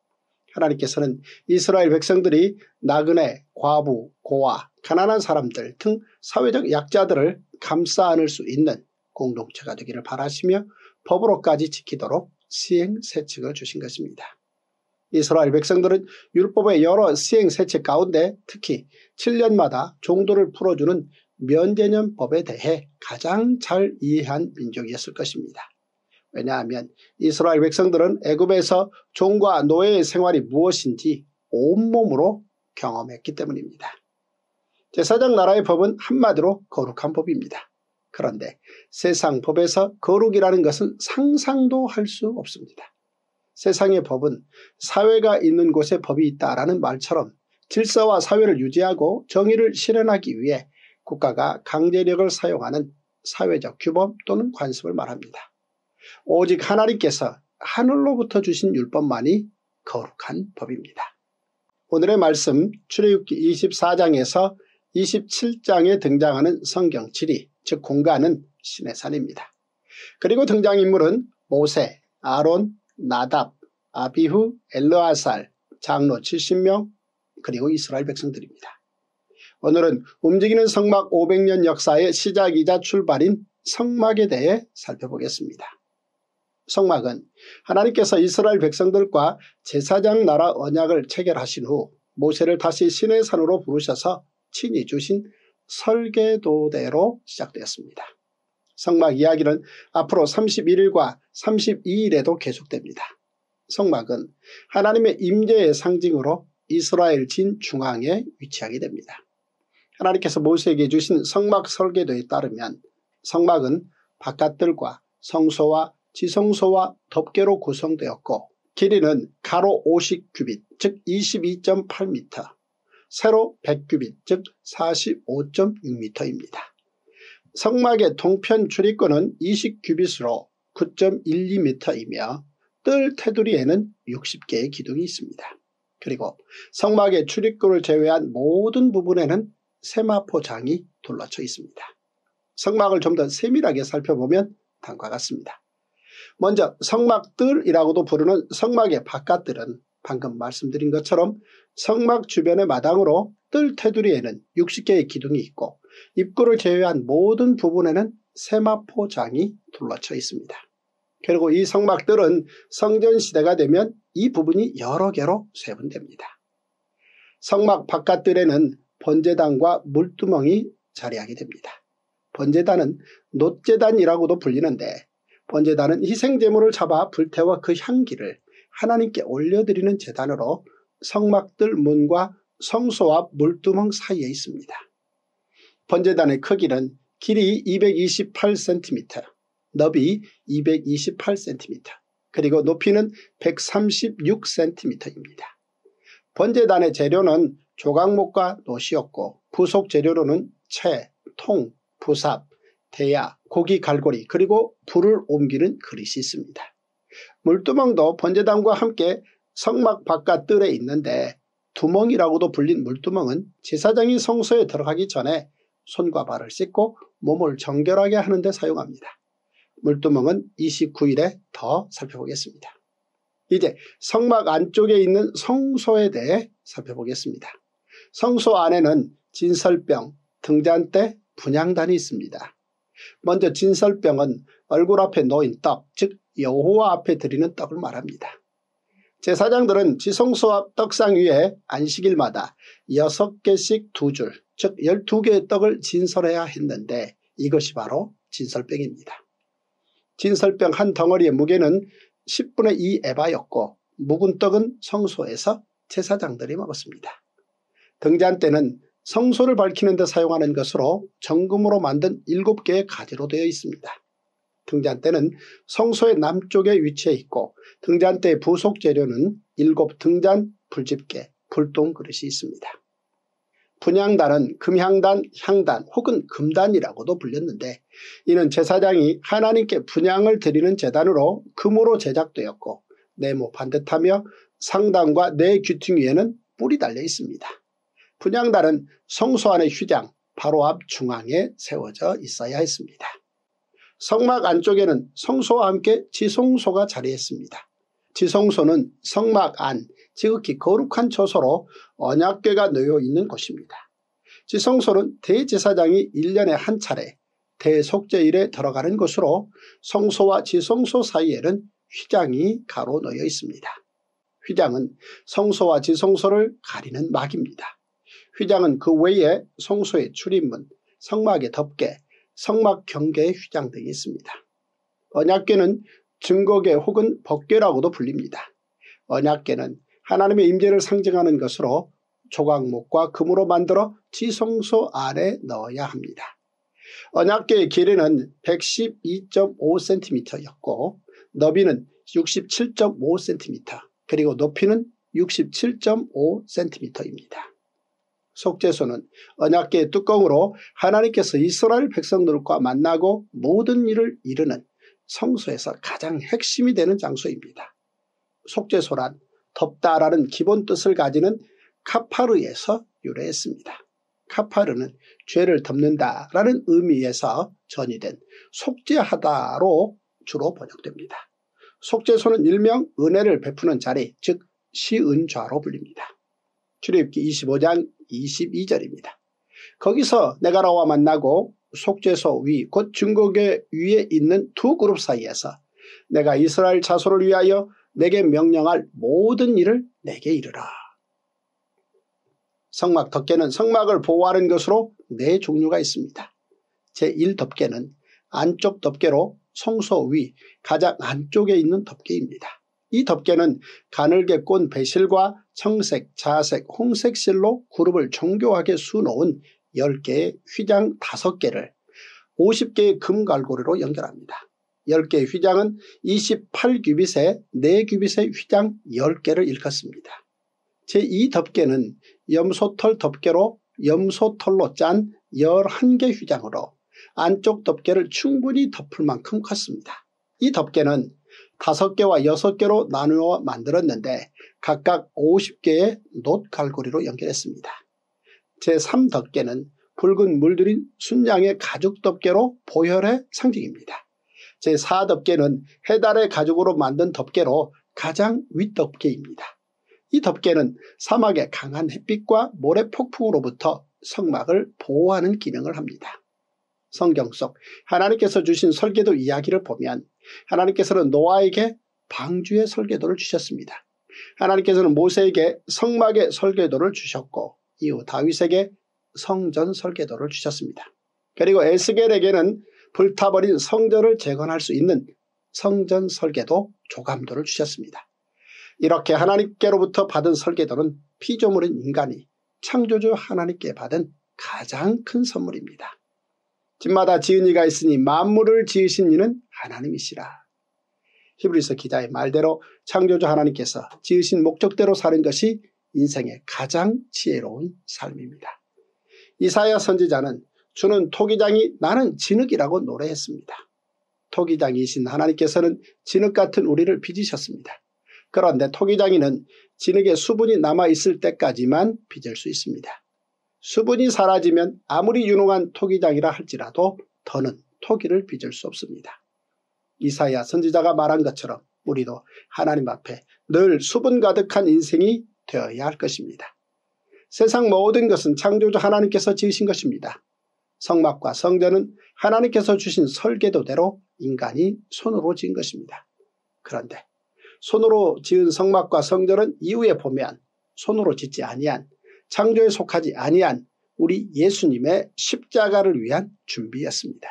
하나님께서는 이스라엘 백성들이 나그네, 과부, 고아, 가난한 사람들 등 사회적 약자들을 감싸 안을 수 있는 공동체가 되기를 바라시며 법으로까지 지키도록 시행세칙을 주신 것입니다. 이스라엘 백성들은 율법의 여러 시행세칙 가운데 특히 7년마다 종도를 풀어주는 면제년법에 대해 가장 잘 이해한 민족이었을 것입니다. 왜냐하면 이스라엘 백성들은 애굽에서 종과 노예의 생활이 무엇인지 온몸으로 경험했기 때문입니다. 제사장 나라의 법은 한마디로 거룩한 법입니다. 그런데 세상 법에서 거룩이라는 것은 상상도 할 수 없습니다. 세상의 법은 사회가 있는 곳에 법이 있다라는 말처럼 질서와 사회를 유지하고 정의를 실현하기 위해 국가가 강제력을 사용하는 사회적 규범 또는 관습을 말합니다. 오직 하나님께서 하늘로부터 주신 율법만이 거룩한 법입니다. 오늘의 말씀 출애굽기 24장에서 27장에 등장하는 성경 지리, 즉 공간은 시내산입니다. 그리고 등장인물은 모세, 아론, 나답, 아비후, 엘르아살, 장로 70명, 그리고 이스라엘 백성들입니다. 오늘은 움직이는 성막 500년 역사의 시작이자 출발인 성막에 대해 살펴보겠습니다. 성막은 하나님께서 이스라엘 백성들과 제사장 나라 언약을 체결하신 후 모세를 다시 시내산으로 부르셔서 친히 주신 설계도대로 시작되었습니다. 성막 이야기는 앞으로 31일과 32일에도 계속됩니다. 성막은 하나님의 임재의 상징으로 이스라엘 진 중앙에 위치하게 됩니다. 하나님께서 모세에게 주신 성막 설계도에 따르면 성막은 바깥들과 성소와 지성소와 덮개로 구성되었고 길이는 가로 50규빗 즉 22.8m, 세로 100규빗 즉 45.6m입니다. 성막의 동편 출입구는 20규빗으로 9.12m이며 뜰 테두리에는 60개의 기둥이 있습니다. 그리고 성막의 출입구를 제외한 모든 부분에는 세마포장이 둘러쳐 있습니다. 성막을 좀 더 세밀하게 살펴보면 다음과 같습니다. 먼저 성막뜰이라고도 부르는 성막의 바깥뜰은 방금 말씀드린 것처럼 성막 주변의 마당으로 뜰 테두리에는 60개의 기둥이 있고 입구를 제외한 모든 부분에는 세마포장이 둘러쳐 있습니다. 그리고 이 성막뜰은 성전시대가 되면 이 부분이 여러 개로 세분됩니다. 성막 바깥뜰에는 번제단과 물두멍이 자리하게 됩니다. 번제단은 놋제단이라고도 불리는데 번제단은 희생제물을 잡아 불태워 그 향기를 하나님께 올려드리는 제단으로 성막뜰 문과 성소 앞 물두멍 사이에 있습니다. 번제단의 크기는 길이 228cm, 너비 228cm, 그리고 높이는 136cm입니다. 번제단의 재료는 조각목과 놋이었고 부속 재료로는 채, 통, 부삽, 대야, 고기 갈고리 그리고 불을 옮기는 그릇이 있습니다. 물두멍도 번제단과 함께 성막 바깥 뜰에 있는데 두멍이라고도 불린 물두멍은 제사장이 성소에 들어가기 전에 손과 발을 씻고 몸을 정결하게 하는 데 사용합니다. 물두멍은 29일에 더 살펴보겠습니다. 이제 성막 안쪽에 있는 성소에 대해 살펴보겠습니다. 성소 안에는 진설병, 등잔대, 분향단이 있습니다. 먼저 진설병은 얼굴 앞에 놓인 떡, 즉 여호와 앞에 드리는 떡을 말합니다. 제사장들은 지성소 앞 떡상 위에 안식일마다 6개씩 2줄, 즉 12개의 떡을 진설해야 했는데 이것이 바로 진설병입니다. 진설병 한 덩어리의 무게는 10분의 2 에바였고 묵은 떡은 성소에서 제사장들이 먹었습니다. 등잔대는 성소를 밝히는 데 사용하는 것으로 정금으로 만든 7개의 가지로 되어 있습니다. 등잔대는 성소의 남쪽에 위치해 있고 등잔대의 부속 재료는 7등잔, 불집게, 불똥 그릇이 있습니다. 분향단은 금향단, 향단 혹은 금단이라고도 불렸는데 이는 제사장이 하나님께 분향을 드리는 제단으로 금으로 제작되었고 네모 반듯하며 상단과 네 귀퉁 위에는 뿔이 달려 있습니다. 분향단은 성소 안의 휘장 바로 앞 중앙에 세워져 있어야 했습니다. 성막 안쪽에는 성소와 함께 지성소가 자리했습니다. 지성소는 성막 안, 지극히 거룩한 처소로 언약궤가 놓여 있는 곳입니다. 지성소는 대제사장이 1년에 한 차례 대속죄일에 들어가는 곳으로 성소와 지성소 사이에는 휘장이 가로 놓여 있습니다. 휘장은 성소와 지성소를 가리는 막입니다. 휘장은 그 외에 성소의 출입문, 성막의 덮개, 성막 경계의 휘장 등이 있습니다. 언약궤는 증거궤 혹은 법궤라고도 불립니다. 언약궤는 하나님의 임재를 상징하는 것으로 조각목과 금으로 만들어 지성소 안에 넣어야 합니다. 언약궤의 길이는 112.5cm였고 너비는 67.5cm 그리고 높이는 67.5cm입니다. 속죄소는 언약궤의 뚜껑으로 하나님께서 이스라엘 백성들과 만나고 모든 일을 이루는 성소에서 가장 핵심이 되는 장소입니다. 속죄소란 덮다라는 기본 뜻을 가지는 카파르에서 유래했습니다. 카파르는 죄를 덮는다라는 의미에서 전이된 속죄하다로 주로 번역됩니다. 속죄소는 일명 은혜를 베푸는 자리, 즉 시은좌로 불립니다. 출애굽기 25장 22절입니다. 거기서 내가 너와 만나고 속죄소 위 곧 증거궤 위에 있는 두 그룹 사이에서 내가 이스라엘 자손을 위하여 내게 명령할 모든 일을 내게 이르라. 성막 덮개는 성막을 보호하는 것으로 4종류가 있습니다. 제1덮개는 안쪽 덮개로 성소 위 가장 안쪽에 있는 덮개입니다. 이 덮개는 가늘게 꼰 배실과 청색, 자색, 홍색 실로 그룹을 정교하게 수놓은 10개의 휘장 5개를 50개의 금갈고리로 연결합니다. 10개의 휘장은 28규빗에 4규빗의 휘장 10개를 일컫습니다. 제2덮개는 염소털 덮개로 염소털로 짠 11개 휘장으로 안쪽 덮개를 충분히 덮을 만큼 컸습니다. 이 덮개는 5개와 6개로 나누어 만들었는데 각각 50개의 놋갈고리로 연결했습니다. 제3덮개는 붉은 물들인 순양의 가죽 덮개로 보혈의 상징입니다. 제4덮개는 해달의 가죽으로 만든 덮개로 가장 윗덮개입니다. 이 덮개는 사막의 강한 햇빛과 모래 폭풍으로부터 성막을 보호하는 기능을 합니다. 성경 속 하나님께서 주신 설계도 이야기를 보면 하나님께서는 노아에게 방주의 설계도를 주셨습니다. 하나님께서는 모세에게 성막의 설계도를 주셨고 이후 다윗에게 성전 설계도를 주셨습니다. 그리고 에스겔에게는 불타버린 성전을 재건할 수 있는 성전 설계도 조감도를 주셨습니다. 이렇게 하나님께로부터 받은 설계도는 피조물인 인간이 창조주 하나님께 받은 가장 큰 선물입니다. 집마다 지은 이가 있으니 만물을 지으신 이는 하나님이시라. 히브리서 기자의 말대로 창조주 하나님께서 지으신 목적대로 사는 것이 인생의 가장 지혜로운 삶입니다. 이사야 선지자는 주는 토기장이 나는 진흙이라고 노래했습니다. 토기장이신 하나님께서는 진흙 같은 우리를 빚으셨습니다. 그런데 토기장이는 진흙에 수분이 남아있을 때까지만 빚을 수 있습니다. 수분이 사라지면 아무리 유능한 토기장이라 할지라도 더는 토기를 빚을 수 없습니다. 이사야 선지자가 말한 것처럼 우리도 하나님 앞에 늘 수분 가득한 인생이 되어야 할 것입니다. 세상 모든 것은 창조주 하나님께서 지으신 것입니다. 성막과 성전은 하나님께서 주신 설계도대로 인간이 손으로 지은 것입니다. 그런데 손으로 지은 성막과 성전은 이후에 보면 손으로 짓지 아니한, 창조에 속하지 아니한 우리 예수님의 십자가를 위한 준비였습니다.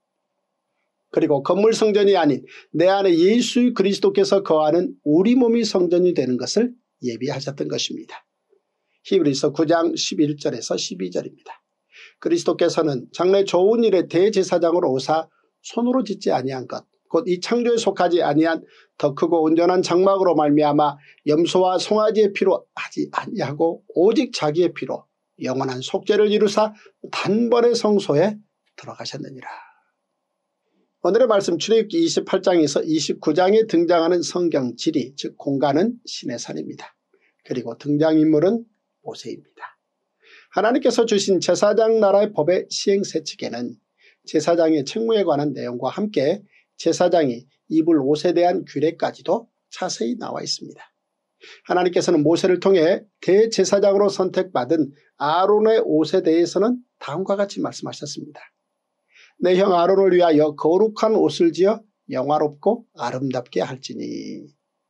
그리고 건물 성전이 아닌 내 안에 예수 그리스도께서 거하는 우리 몸이 성전이 되는 것을 예비하셨던 것입니다. 히브리서 9장 11절에서 12절입니다. 그리스도께서는 장래 좋은 일의 대제사장으로 오사 손으로 짓지 아니한 것, 곧 이 창조에 속하지 아니한 더 크고 온전한 장막으로 말미암아 염소와 송아지의 피로 하지 아니하고 오직 자기의 피로 영원한 속죄를 이루사 단번에 성소에 들어가셨느니라. 오늘의 말씀 출애굽기 28장에서 29장에 등장하는 성경 지리, 즉 공간은 시내산입니다. 그리고 등장인물은 모세입니다. 하나님께서 주신 제사장 나라의 법의 시행세칙에는 제사장의 책무에 관한 내용과 함께 제사장이 입을 옷에 대한 규례까지도 자세히 나와 있습니다. 하나님께서는 모세를 통해 대제사장으로 선택받은 아론의 옷에 대해서는 다음과 같이 말씀하셨습니다. 내 형 아론을 위하여 거룩한 옷을 지어 영화롭고 아름답게 할지니.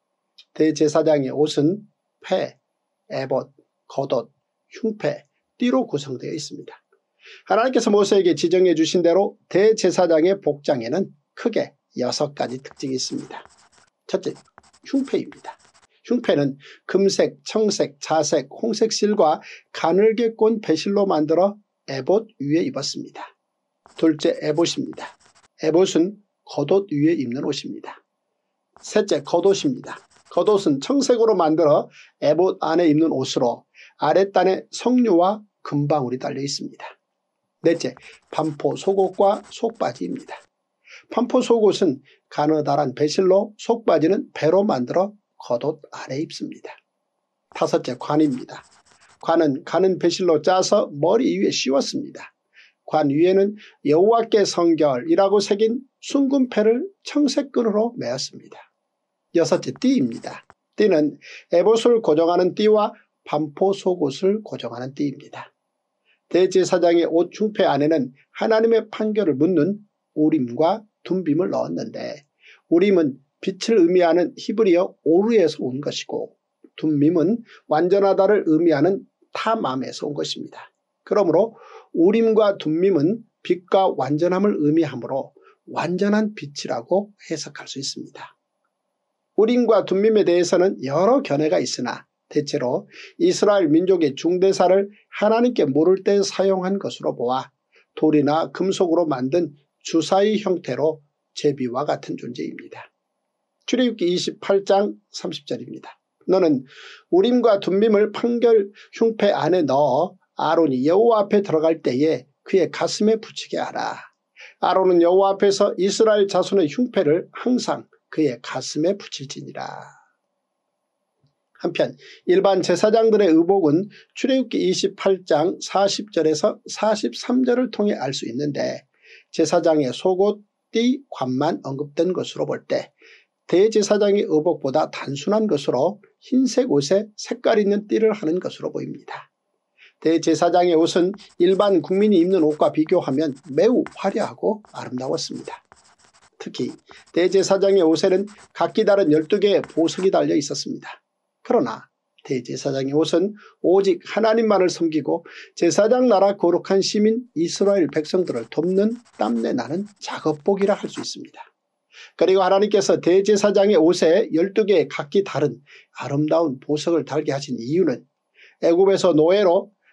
대제사장의 옷은 패, 에봇, 겉옷, 흉패, 띠로 구성되어 있습니다. 하나님께서 모세에게 지정해 주신 대로 대제사장의 복장에는 크게 6가지 특징이 있습니다. 첫째, 흉패입니다. 흉패는 금색, 청색, 자색, 홍색 실과 가늘게 꼰 배실로 만들어 에봇 위에 입었습니다. 둘째, 에봇입니다. 에봇은 겉옷 위에 입는 옷입니다. 셋째, 겉옷입니다. 겉옷은 청색으로 만들어 에봇 안에 입는 옷으로 아랫단에 석류와 금방울이 달려 있습니다. 넷째, 반포 속옷과 속바지입니다. 반포 속옷은 가느다란 배실로, 속바지는 배로 만들어 겉옷 안에 입습니다. 다섯째, 관입니다. 관은 가는 배실로 짜서 머리 위에 씌웠습니다. 관 위에는 여호와께 성결이라고 새긴 순금패를 청색끈으로 메었습니다. 여섯째, 띠입니다. 띠는 에봇을 고정하는 띠와 반포 속옷을 고정하는 띠입니다. 대제사장의 옷 흉패 안에는 하나님의 판결을 묻는 우림과 둠빔을 넣었는데, 우림은 빛을 의미하는 히브리어 오르에서 온 것이고 둠밈은 완전하다를 의미하는 타맘에서 온 것입니다. 그러므로 우림과 둠밈은 빛과 완전함을 의미하므로 완전한 빛이라고 해석할 수 있습니다. 우림과 둠밈에 대해서는 여러 견해가 있으나 대체로 이스라엘 민족의 중대사를 하나님께 물을 때 사용한 것으로 보아 돌이나 금속으로 만든 주사위 형태로 제비와 같은 존재입니다. 출애굽기 28장 30절입니다. 너는 우림과 둠밈을 판결 흉패 안에 넣어 아론이 여호와 앞에 들어갈 때에 그의 가슴에 붙이게 하라. 아론은 여호와 앞에서 이스라엘 자손의 흉패를 항상 그의 가슴에 붙일지니라. 한편 일반 제사장들의 의복은 출애굽기 28장 40절에서 43절을 통해 알 수 있는데, 제사장의 속옷, 띠, 관만 언급된 것으로 볼 때 대제사장의 의복보다 단순한 것으로 흰색 옷에 색깔 있는 띠를 하는 것으로 보입니다. 대제사장의 옷은 일반 국민이 입는 옷과 비교하면 매우 화려하고 아름다웠습니다. 특히 대제사장의 옷에는 각기 다른 12개의 보석이 달려 있었습니다. 그러나 대제사장의 옷은 오직 하나님만을 섬기고 제사장 나라 거룩한 시민 이스라엘 백성들을 돕는 땀내 나는 작업복이라 할 수 있습니다. 그리고 하나님께서 대제사장의 옷에 12개의 각기 다른 아름다운 보석을 달게 하신 이유는 애굽에서 노예로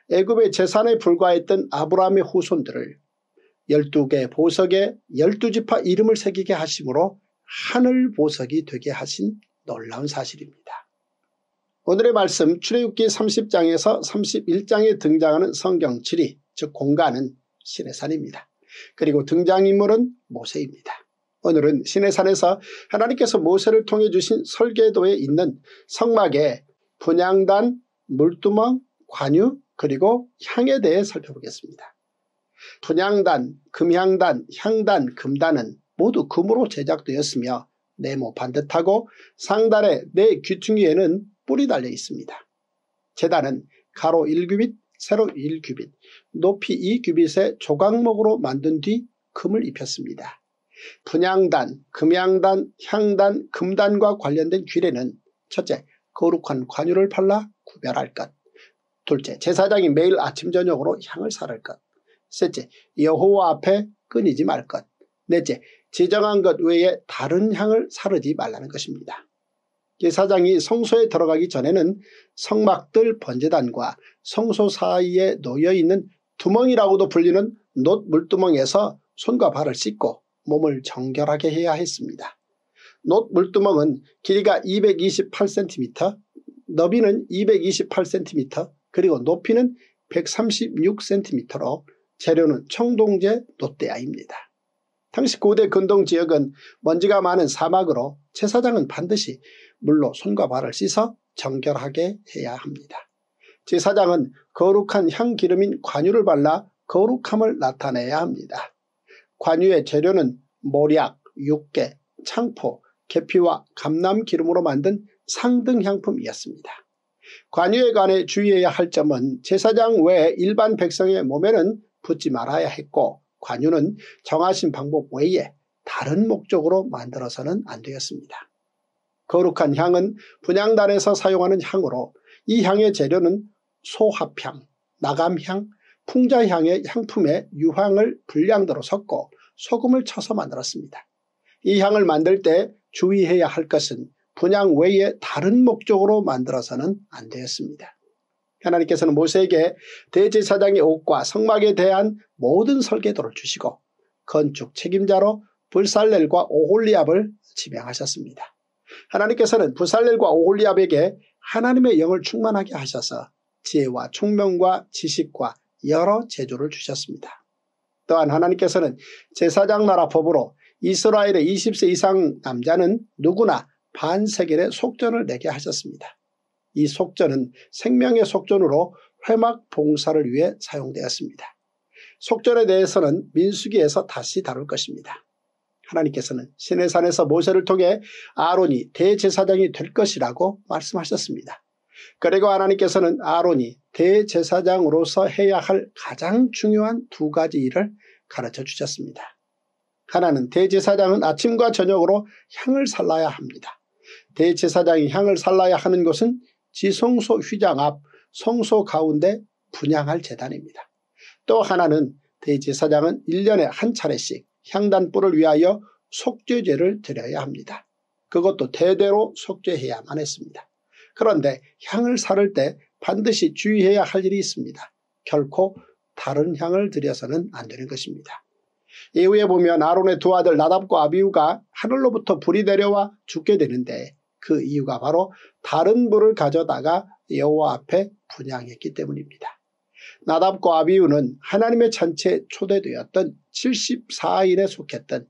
애굽의 재산에 불과했던 아브라함의 후손들을 12개 보석에 12지파 이름을 새기게 하심으로 하늘 보석이 되게 하신 놀라운 사실입니다. 오늘의 말씀 출애굽기 30장에서 31장에 등장하는 성경 지리 즉 공간은 시내산입니다. 그리고 등장인물은 모세입니다. 오늘은 시내산에서 하나님께서 모세를 통해 주신 설계도에 있는 성막의 분향단, 물두멍, 관유 그리고 향에 대해 살펴보겠습니다. 분향단, 금향단, 향단, 금단은 모두 금으로 제작되었으며 네모 반듯하고 상단의 네 귀퉁이에는 뿔이 달려 있습니다. 제단은 가로 1규빗, 세로 1규빗, 높이 2규빗의 조각목으로 만든 뒤 금을 입혔습니다. 분향단, 금향단, 향단, 금단과 관련된 규례는 첫째, 거룩한 관유를 발라 구별할 것. 둘째, 제사장이 매일 아침 저녁으로 향을 사를 것. 셋째, 여호와 앞에 끊이지 말 것. 넷째, 지정한 것 외에 다른 향을 사르지 말라는 것입니다. 제사장이 성소에 들어가기 전에는 성막들 번제단과 성소 사이에 놓여있는 두멍이라고도 불리는 놋 물두멍에서 손과 발을 씻고 몸을 정결하게 해야 했습니다. 놋 물두멍은 길이가 228cm, 너비는 228cm, 그리고 높이는 136cm로 재료는 청동제 놋대야입니다. 당시 고대 근동 지역은 먼지가 많은 사막으로 제사장은 반드시 물로 손과 발을 씻어 정결하게 해야 합니다. 제사장은 거룩한 향기름인 관유를 발라 거룩함을 나타내야 합니다. 관유의 재료는 모략, 육개, 창포, 계피와 감람기름으로 만든 상등향품이었습니다. 관유에 관해 주의해야 할 점은 제사장 외에 일반 백성의 몸에는 붓지 말아야 했고 관유는 정하신 방법 외에 다른 목적으로 만들어서는 안 되었습니다. 거룩한 향은 분향단에서 사용하는 향으로 이 향의 재료는 소합향, 나감향, 풍자향의 향품에 유황을 분량대로 섞고 소금을 쳐서 만들었습니다. 이 향을 만들 때 주의해야 할 것은 분향 외에 다른 목적으로 만들어서는 안 되었습니다. 하나님께서는 모세에게 대제사장의 옷과 성막에 대한 모든 설계도를 주시고 건축 책임자로 브살렐과 오홀리압을 지명하셨습니다. 하나님께서는 브살렐과 오홀리압에게 하나님의 영을 충만하게 하셔서 지혜와 총명과 지식과 여러 재주를 주셨습니다. 또한 하나님께서는 제사장 나라 법으로 이스라엘의 20세 이상 남자는 누구나 반세겔의 속전을 내게 하셨습니다. 이 속전은 생명의 속전으로 회막 봉사를 위해 사용되었습니다. 속전에 대해서는 민수기에서 다시 다룰 것입니다. 하나님께서는 시내산에서 모세를 통해 아론이 대제사장이 될 것이라고 말씀하셨습니다. 그리고 하나님께서는 아론이 대제사장으로서 해야 할 가장 중요한 두 가지 일을 가르쳐 주셨습니다. 하나는 대제사장은 아침과 저녁으로 향을 살라야 합니다. 대제사장이 향을 살라야 하는 곳은 지성소 휘장 앞 성소 가운데 분향할 제단입니다. 또 하나는 대제사장은 1년에 한 차례씩 향단불을 위하여 속죄제를 드려야 합니다. 그것도 대대로 속죄해야만 했습니다. 그런데 향을 사를 때 반드시 주의해야 할 일이 있습니다. 결코 다른 향을 드려서는 안 되는 것입니다. 이후에 보면 아론의 두 아들 나답과 아비후가 하늘로부터 불이 내려와 죽게 되는데 그 이유가 바로 다른 불을 가져다가 여호와 앞에 분향했기 때문입니다. 나답과 아비후는 하나님의 잔치에 초대되었던 74인에 속했던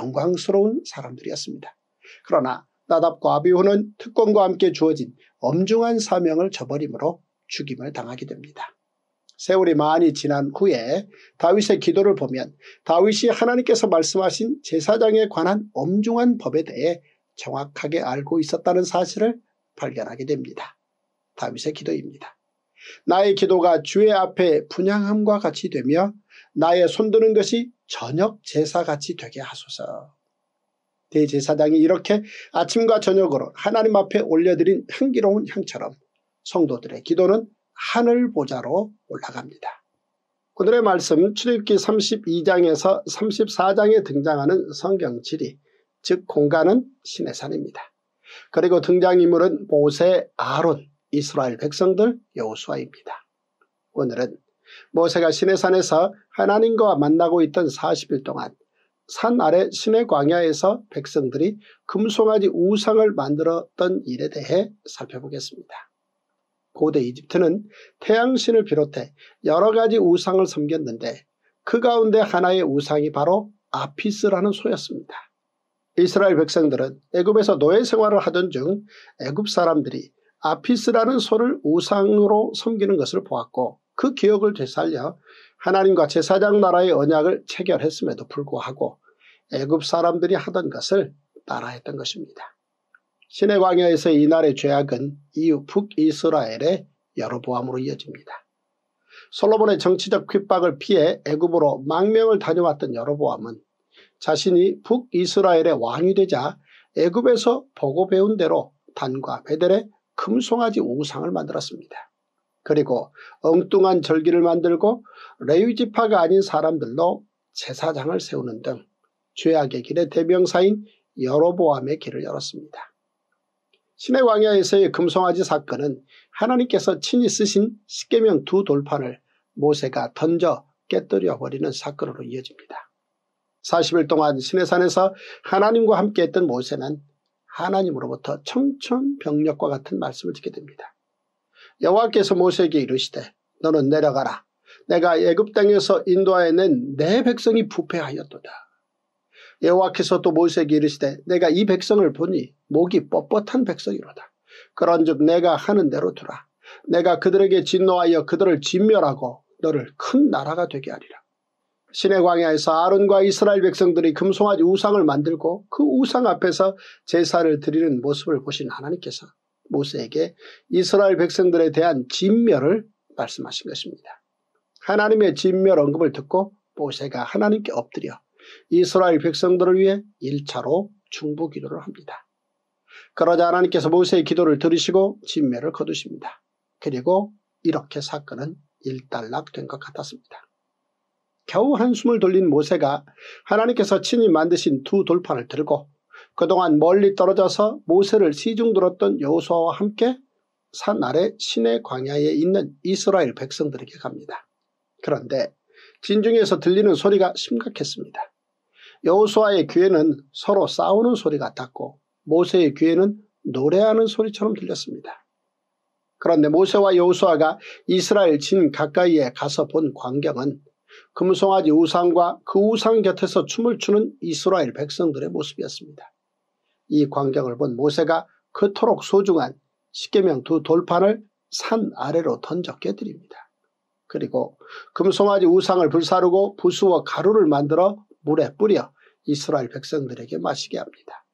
영광스러운 사람들이었습니다. 그러나 나답과 아비후는 특권과 함께 주어진 엄중한 사명을 저버림으로 죽임을 당하게 됩니다. 세월이 많이 지난 후에 다윗의 기도를 보면 다윗이 하나님께서 말씀하신 제사장에 관한 엄중한 법에 대해 정확하게 알고 있었다는 사실을 발견하게 됩니다. 다윗의 기도입니다. 나의 기도가 주의 앞에 분향함과 같이 되며 나의 손드는 것이 저녁 제사같이 되게 하소서. 대제사장이 이렇게 아침과 저녁으로 하나님 앞에 올려드린 향기로운 향처럼 성도들의 기도는 하늘 보좌로 올라갑니다. 오늘의 말씀 출애굽기 32장에서 34장에 등장하는 성경 지리, 즉 공간은 시내산입니다. 그리고 등장인물은 모세, 아론, 이스라엘 백성들, 여호수아입니다. 오늘은 모세가 시내산에서 하나님과 만나고 있던 40일 동안 산 아래 시내 광야에서 백성들이 금송아지 우상을 만들었던 일에 대해 살펴보겠습니다. 고대 이집트는 태양신을 비롯해 여러 가지 우상을 섬겼는데 그 가운데 하나의 우상이 바로 아피스라는 소였습니다. 이스라엘 백성들은 애굽에서 노예 생활을 하던 중 애굽 사람들이 아피스라는 소를 우상으로 섬기는 것을 보았고 그 기억을 되살려 하나님과 제사장 나라의 언약을 체결했음에도 불구하고 애굽 사람들이 하던 것을 따라했던 것입니다. 시내 광야에서의 이날의 죄악은 이후 북이스라엘의 여로보암으로 이어집니다. 솔로몬의 정치적 핍박을 피해 애굽으로 망명을 다녀왔던 여로보암은 자신이 북이스라엘의 왕이 되자 애굽에서 보고 배운 대로 단과 베델에 금송아지 우상을 만들었습니다. 그리고 엉뚱한 절기를 만들고 레위지파가 아닌 사람들로 제사장을 세우는 등 죄악의 길의 대명사인 여로보암의 길을 열었습니다. 시내 광야에서의 금송아지 사건은 하나님께서 친히 쓰신 십계명 두 돌판을 모세가 던져 깨뜨려 버리는 사건으로 이어집니다. 40일 동안 시내산에서 하나님과 함께했던 모세는 하나님으로부터 청천벽력과 같은 말씀을 듣게 됩니다. 여호와께서 모세에게 이르시되 너는 내려가라. 내가 애굽 땅에서 인도하여낸 내 백성이 부패하였도다. 여호와께서 또 모세에게 이르시되 내가 이 백성을 보니 목이 뻣뻣한 백성이로다. 그런즉 내가 하는 대로 두라. 내가 그들에게 진노하여 그들을 진멸하고 너를 큰 나라가 되게 하리라. 시내 광야에서 아론과 이스라엘 백성들이 금송아지 우상을 만들고 그 우상 앞에서 제사를 드리는 모습을 보신 하나님께서 모세에게 이스라엘 백성들에 대한 진멸을 말씀하신 것입니다. 하나님의 진멸 언급을 듣고 모세가 하나님께 엎드려 이스라엘 백성들을 위해 1차로 중보기도를 합니다. 그러자 하나님께서 모세의 기도를 들으시고 진멸을 거두십니다. 그리고 이렇게 사건은 일단락된 것 같았습니다. 겨우 한숨을 돌린 모세가 하나님께서 친히 만드신 두 돌판을 들고 그동안 멀리 떨어져서 모세를 시중들었던 여호수아와 함께 산 아래 시내 광야에 있는 이스라엘 백성들에게 갑니다. 그런데 진중에서 들리는 소리가 심각했습니다. 여호수아의 귀에는 서로 싸우는 소리 같았고 모세의 귀에는 노래하는 소리처럼 들렸습니다. 그런데 모세와 여호수아가 이스라엘 진 가까이에 가서 본 광경은 금송아지 우상과 그 우상 곁에서 춤을 추는 이스라엘 백성들의 모습이었습니다. 이 광경을 본 모세가 그토록 소중한 십계명 두 돌판을 산 아래로 던져 깨뜨립니다. 그리고 금송아지 우상을 불사르고 부수어 가루를 만들어 물에 뿌려 이스라엘 백성들에게 마시게 합니다.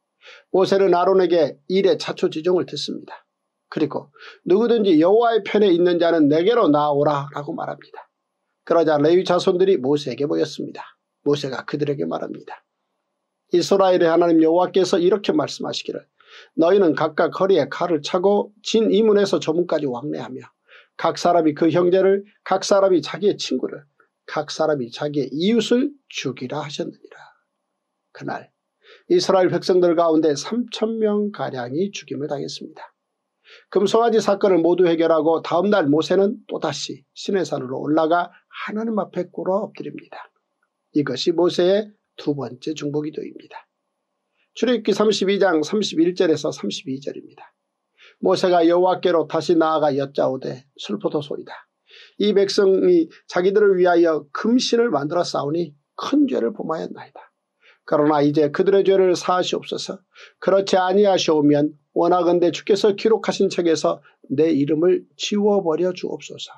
모세는 아론에게 일의 자초지종을 듣습니다. 그리고 누구든지 여호와의 편에 있는 자는 내게로 나오라 라고 말합니다. 그러자 레위 자손들이 모세에게 모였습니다. 모세가 그들에게 말합니다. 이스라엘의 하나님 여호와께서 이렇게 말씀하시기를 너희는 각각 허리에 칼을 차고 진 이문에서 저문까지 왕래하며 각 사람이 그 형제를 각 사람이 자기의 친구를 각 사람이 자기의 이웃을 죽이라 하셨느니라. 그날 이스라엘 백성들 가운데 3,000명가량이 죽임을 당했습니다. 금송아지 사건을 모두 해결하고 다음날 모세는 또다시 시내산으로 올라가 하나님 앞에 꿇어 엎드립니다. 이것이 모세의 두 번째 중보기도입니다. 출애굽기 32장 31절에서 32절입니다. 모세가 여호와께로 다시 나아가 여짜오되 슬프도소이다. 이 백성이 자기들을 위하여 금신을 만들어 싸우니 큰 죄를 범하였나이다. 그러나 이제 그들의 죄를 사하시옵소서. 그렇지 아니하시오면 원하건대 주께서 기록하신 책에서 내 이름을 지워버려 주옵소서.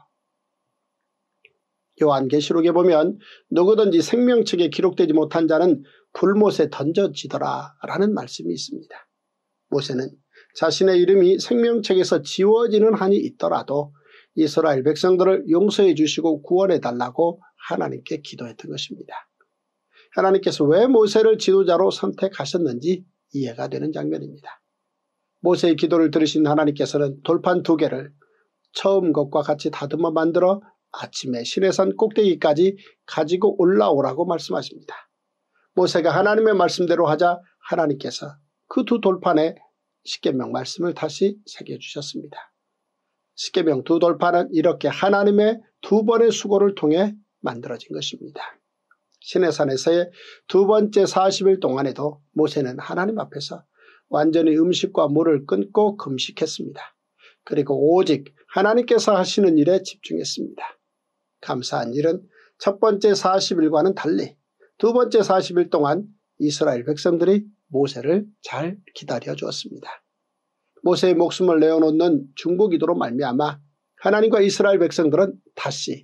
요한계시록에 보면 누구든지 생명책에 기록되지 못한 자는 불못에 던져지더라 라는 말씀이 있습니다. 모세는 자신의 이름이 생명책에서 지워지는 한이 있더라도 이스라엘 백성들을 용서해 주시고 구원해 달라고 하나님께 기도했던 것입니다. 하나님께서 왜 모세를 지도자로 선택하셨는지 이해가 되는 장면입니다. 모세의 기도를 들으신 하나님께서는 돌판 2개를 처음 것과 같이 다듬어 만들어 아침에 시내산 꼭대기까지 가지고 올라오라고 말씀하십니다. 모세가 하나님의 말씀대로 하자 하나님께서 그 두 돌판에 십계명 말씀을 다시 새겨주셨습니다. 십계명 두 돌파는 이렇게 하나님의 두 번의 수고를 통해 만들어진 것입니다. 시내산에서의 두 번째 40일 동안에도 모세는 하나님 앞에서 완전히 음식과 물을 끊고 금식했습니다. 그리고 오직 하나님께서 하시는 일에 집중했습니다. 감사한 일은 첫 번째 40일과는 달리 두 번째 40일 동안 이스라엘 백성들이 모세를 잘 기다려 주었습니다. 모세의 목숨을 내어놓는 중보기도로 말미암아 하나님과 이스라엘 백성들은 다시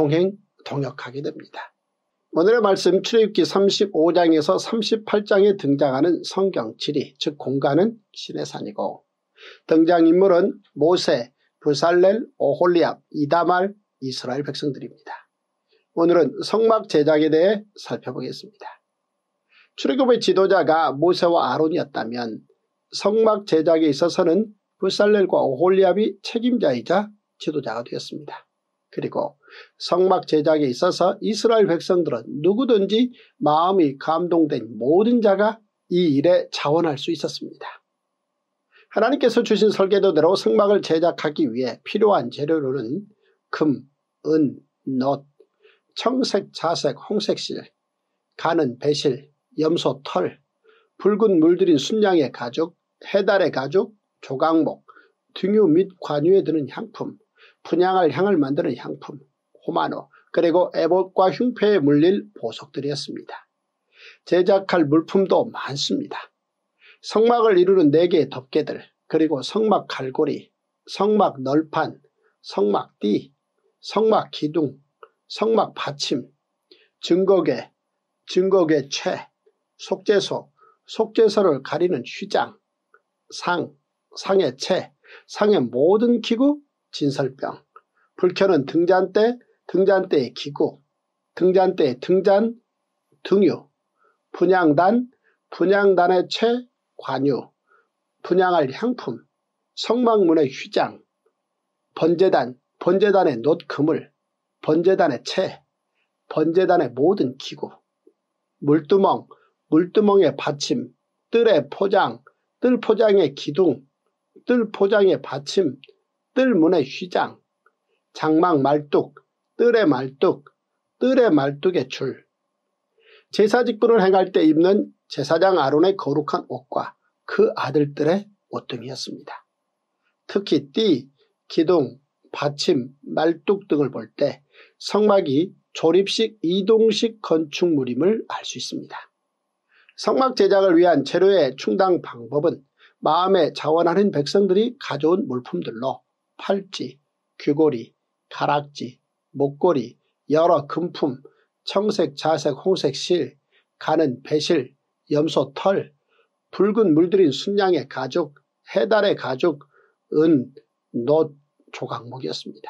동역하게 됩니다. 오늘의 말씀 출애굽기 35장에서 38장에 등장하는 성경 지리, 즉 공간은 시내산이고 등장인물은 모세, 브살렐, 오홀리압, 이다말, 이스라엘 백성들입니다. 오늘은 성막 제작에 대해 살펴보겠습니다. 출애굽의 지도자가 모세와 아론이었다면 성막 제작에 있어서는 브살렐과 오홀리압이 책임자이자 지도자가 되었습니다. 그리고 성막 제작에 있어서 이스라엘 백성들은 누구든지 마음이 감동된 모든 자가 이 일에 자원할 수 있었습니다. 하나님께서 주신 설계도대로 성막을 제작하기 위해 필요한 재료로는 금, 은, 놋, 청색, 자색, 홍색실, 가는 배실, 염소 털, 붉은 물들인 순양의 가죽, 해달의 가죽, 조각목, 등유 및 관유에 드는 향품, 분향할 향을 만드는 향품, 호마노, 그리고 에봇과 흉패에 물릴 보석들이었습니다. 제작할 물품도 많습니다. 성막을 이루는 4개의 덮개들, 그리고 성막 갈고리, 성막 널판, 성막 띠, 성막 기둥, 성막 받침, 증거궤, 증거궤 채, 속죄소, 속죄소를 가리는 휘장, 상, 상의 채, 상의 모든 기구, 진설병, 불 켜는 등잔대, 등잔대의 기구, 등잔대의 등잔, 등유, 분향단, 분향단의 채, 관유, 분향할 향품, 성막문의 휘장, 번제단, 번제단의 놋 그물, 번제단의 채, 번제단의 모든 기구, 물두멍, 물두멍의 받침, 뜰의 포장, 뜰 포장의 기둥, 뜰 포장의 받침, 뜰문의 휘장, 장막 말뚝, 뜰의 말뚝, 뜰의 말뚝의 줄, 제사 직분을 행할 때 입는 제사장 아론의 거룩한 옷과 그 아들들의 옷 등이었습니다. 특히 띠, 기둥, 받침, 말뚝 등을 볼 때 성막이 조립식 이동식 건축물임을 알 수 있습니다. 성막 제작을 위한 재료의 충당 방법은 마음에 자원하는 백성들이 가져온 물품들로 팔찌, 귀고리, 가락지, 목걸이, 여러 금품, 청색, 자색, 홍색 실, 가는 배실, 염소 털, 붉은 물들인 순양의 가죽, 해달의 가죽, 은, 놋, 조각목이었습니다.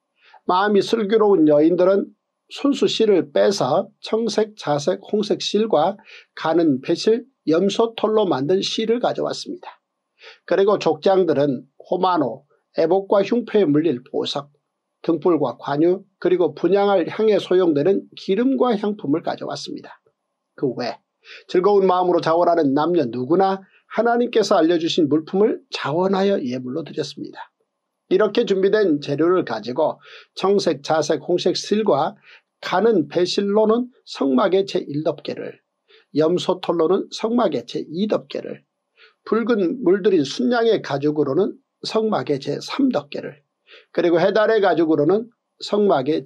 마음이 슬기로운 여인들은 손수 실을 빼서 청색, 자색, 홍색 실과 가는 배실, 염소 털로 만든 실을 가져왔습니다. 그리고 족장들은 호마노, 에봇과 흉패에 물릴 보석, 등불과 관유, 그리고 분향할 향에 소용되는 기름과 향품을 가져왔습니다. 그 외 즐거운 마음으로 자원하는 남녀 누구나 하나님께서 알려주신 물품을 자원하여 예물로 드렸습니다. 이렇게 준비된 재료를 가지고 청색, 자색, 홍색 실과 가는 배실로는 성막의 제1덮개를, 염소털로는 성막의 제2덮개를, 붉은 물들인 순양의 가죽으로는 성막의 제3덮개를, 그리고 해달의 가죽으로는 성막의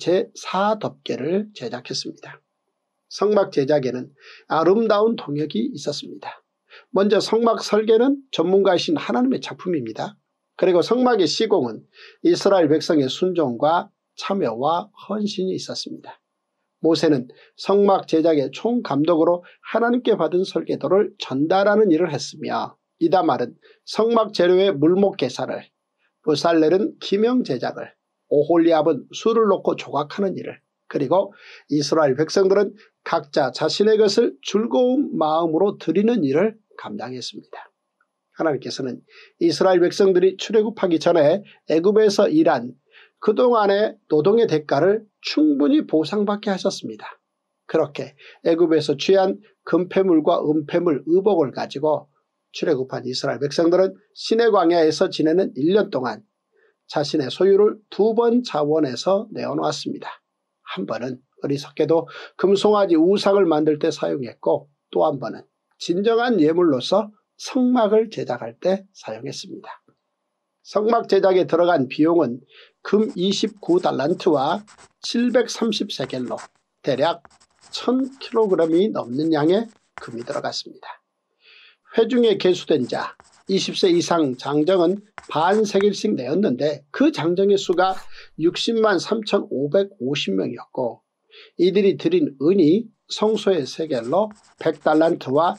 제4덮개를 제작했습니다. 성막 제작에는 아름다운 동역이 있었습니다. 먼저 성막 설계는 전문가이신 하나님의 작품입니다. 그리고 성막의 시공은 이스라엘 백성의 순종과 참여와 헌신이 있었습니다. 모세는 성막 제작의 총감독으로 하나님께 받은 설계도를 전달하는 일을 했으며 이다말은 성막 재료의 물목 계사를, 브살렐은 기명 제작을, 오홀리압은 술을 놓고 조각하는 일을, 그리고 이스라엘 백성들은 각자 자신의 것을 즐거운 마음으로 드리는 일을 감당했습니다. 하나님께서는 이스라엘 백성들이 출애굽하기 전에 애굽에서 일한 그동안의 노동의 대가를 충분히 보상받게 하셨습니다. 그렇게 애굽에서 취한 금폐물과 은폐물, 의복을 가지고 출애굽한 이스라엘 백성들은 시내 광야에서 지내는 1년 동안 자신의 소유를 2번 자원해서 내어놓았습니다. 한 번은 어리석게도 금송아지 우상을 만들 때 사용했고 또 한 번은 진정한 예물로서 성막을 제작할 때 사용했습니다. 성막 제작에 들어간 비용은 금 29달란트와 730세겔로 대략 1000kg이 넘는 양의 금이 들어갔습니다. 회중에 계수된 자 20세 이상 장정은 반 세겔씩 내었는데 그 장정의 수가 60만 3,550명이었고 이들이 드린 은이 성소의 세겔로 100달란트와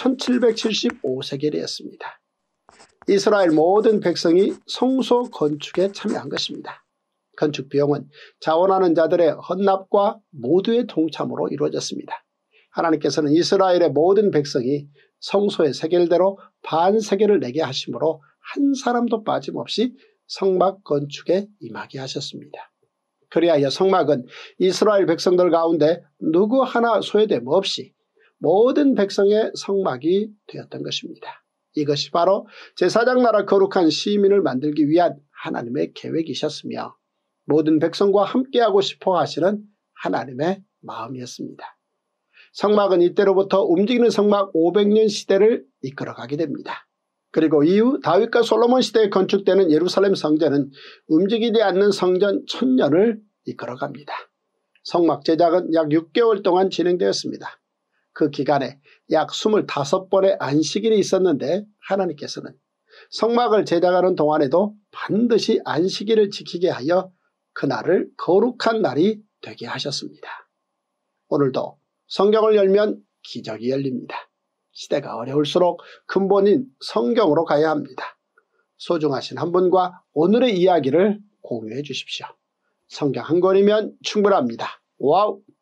1775세겔이었습니다. 이스라엘 모든 백성이 성소 건축에 참여한 것입니다. 건축 비용은 자원하는 자들의 헌납과 모두의 동참으로 이루어졌습니다. 하나님께서는 이스라엘의 모든 백성이 성소의 세겔대로 반 세겔을 내게 하심으로 한 사람도 빠짐없이 성막 건축에 임하게 하셨습니다. 그리하여 성막은 이스라엘 백성들 가운데 누구 하나 소외됨 없이 모든 백성의 성막이 되었던 것입니다. 이것이 바로 제사장 나라 거룩한 시민을 만들기 위한 하나님의 계획이셨으며 모든 백성과 함께하고 싶어 하시는 하나님의 마음이었습니다. 성막은 이때로부터 움직이는 성막 500년 시대를 이끌어가게 됩니다. 그리고 이후 다윗과 솔로몬 시대에 건축되는 예루살렘 성전은 움직이지 않는 성전 1000년을 이끌어갑니다. 성막 제작은 약 6개월 동안 진행되었습니다. 그 기간에 약 25번의 안식일이 있었는데 하나님께서는 성막을 제작하는 동안에도 반드시 안식일을 지키게 하여 그날을 거룩한 날이 되게 하셨습니다. 오늘도 성경을 열면 기적이 열립니다. 시대가 어려울수록 근본인 성경으로 가야 합니다. 소중하신 한 분과 오늘의 이야기를 공유해 주십시오. 성경 한 권이면 충분합니다. 와우!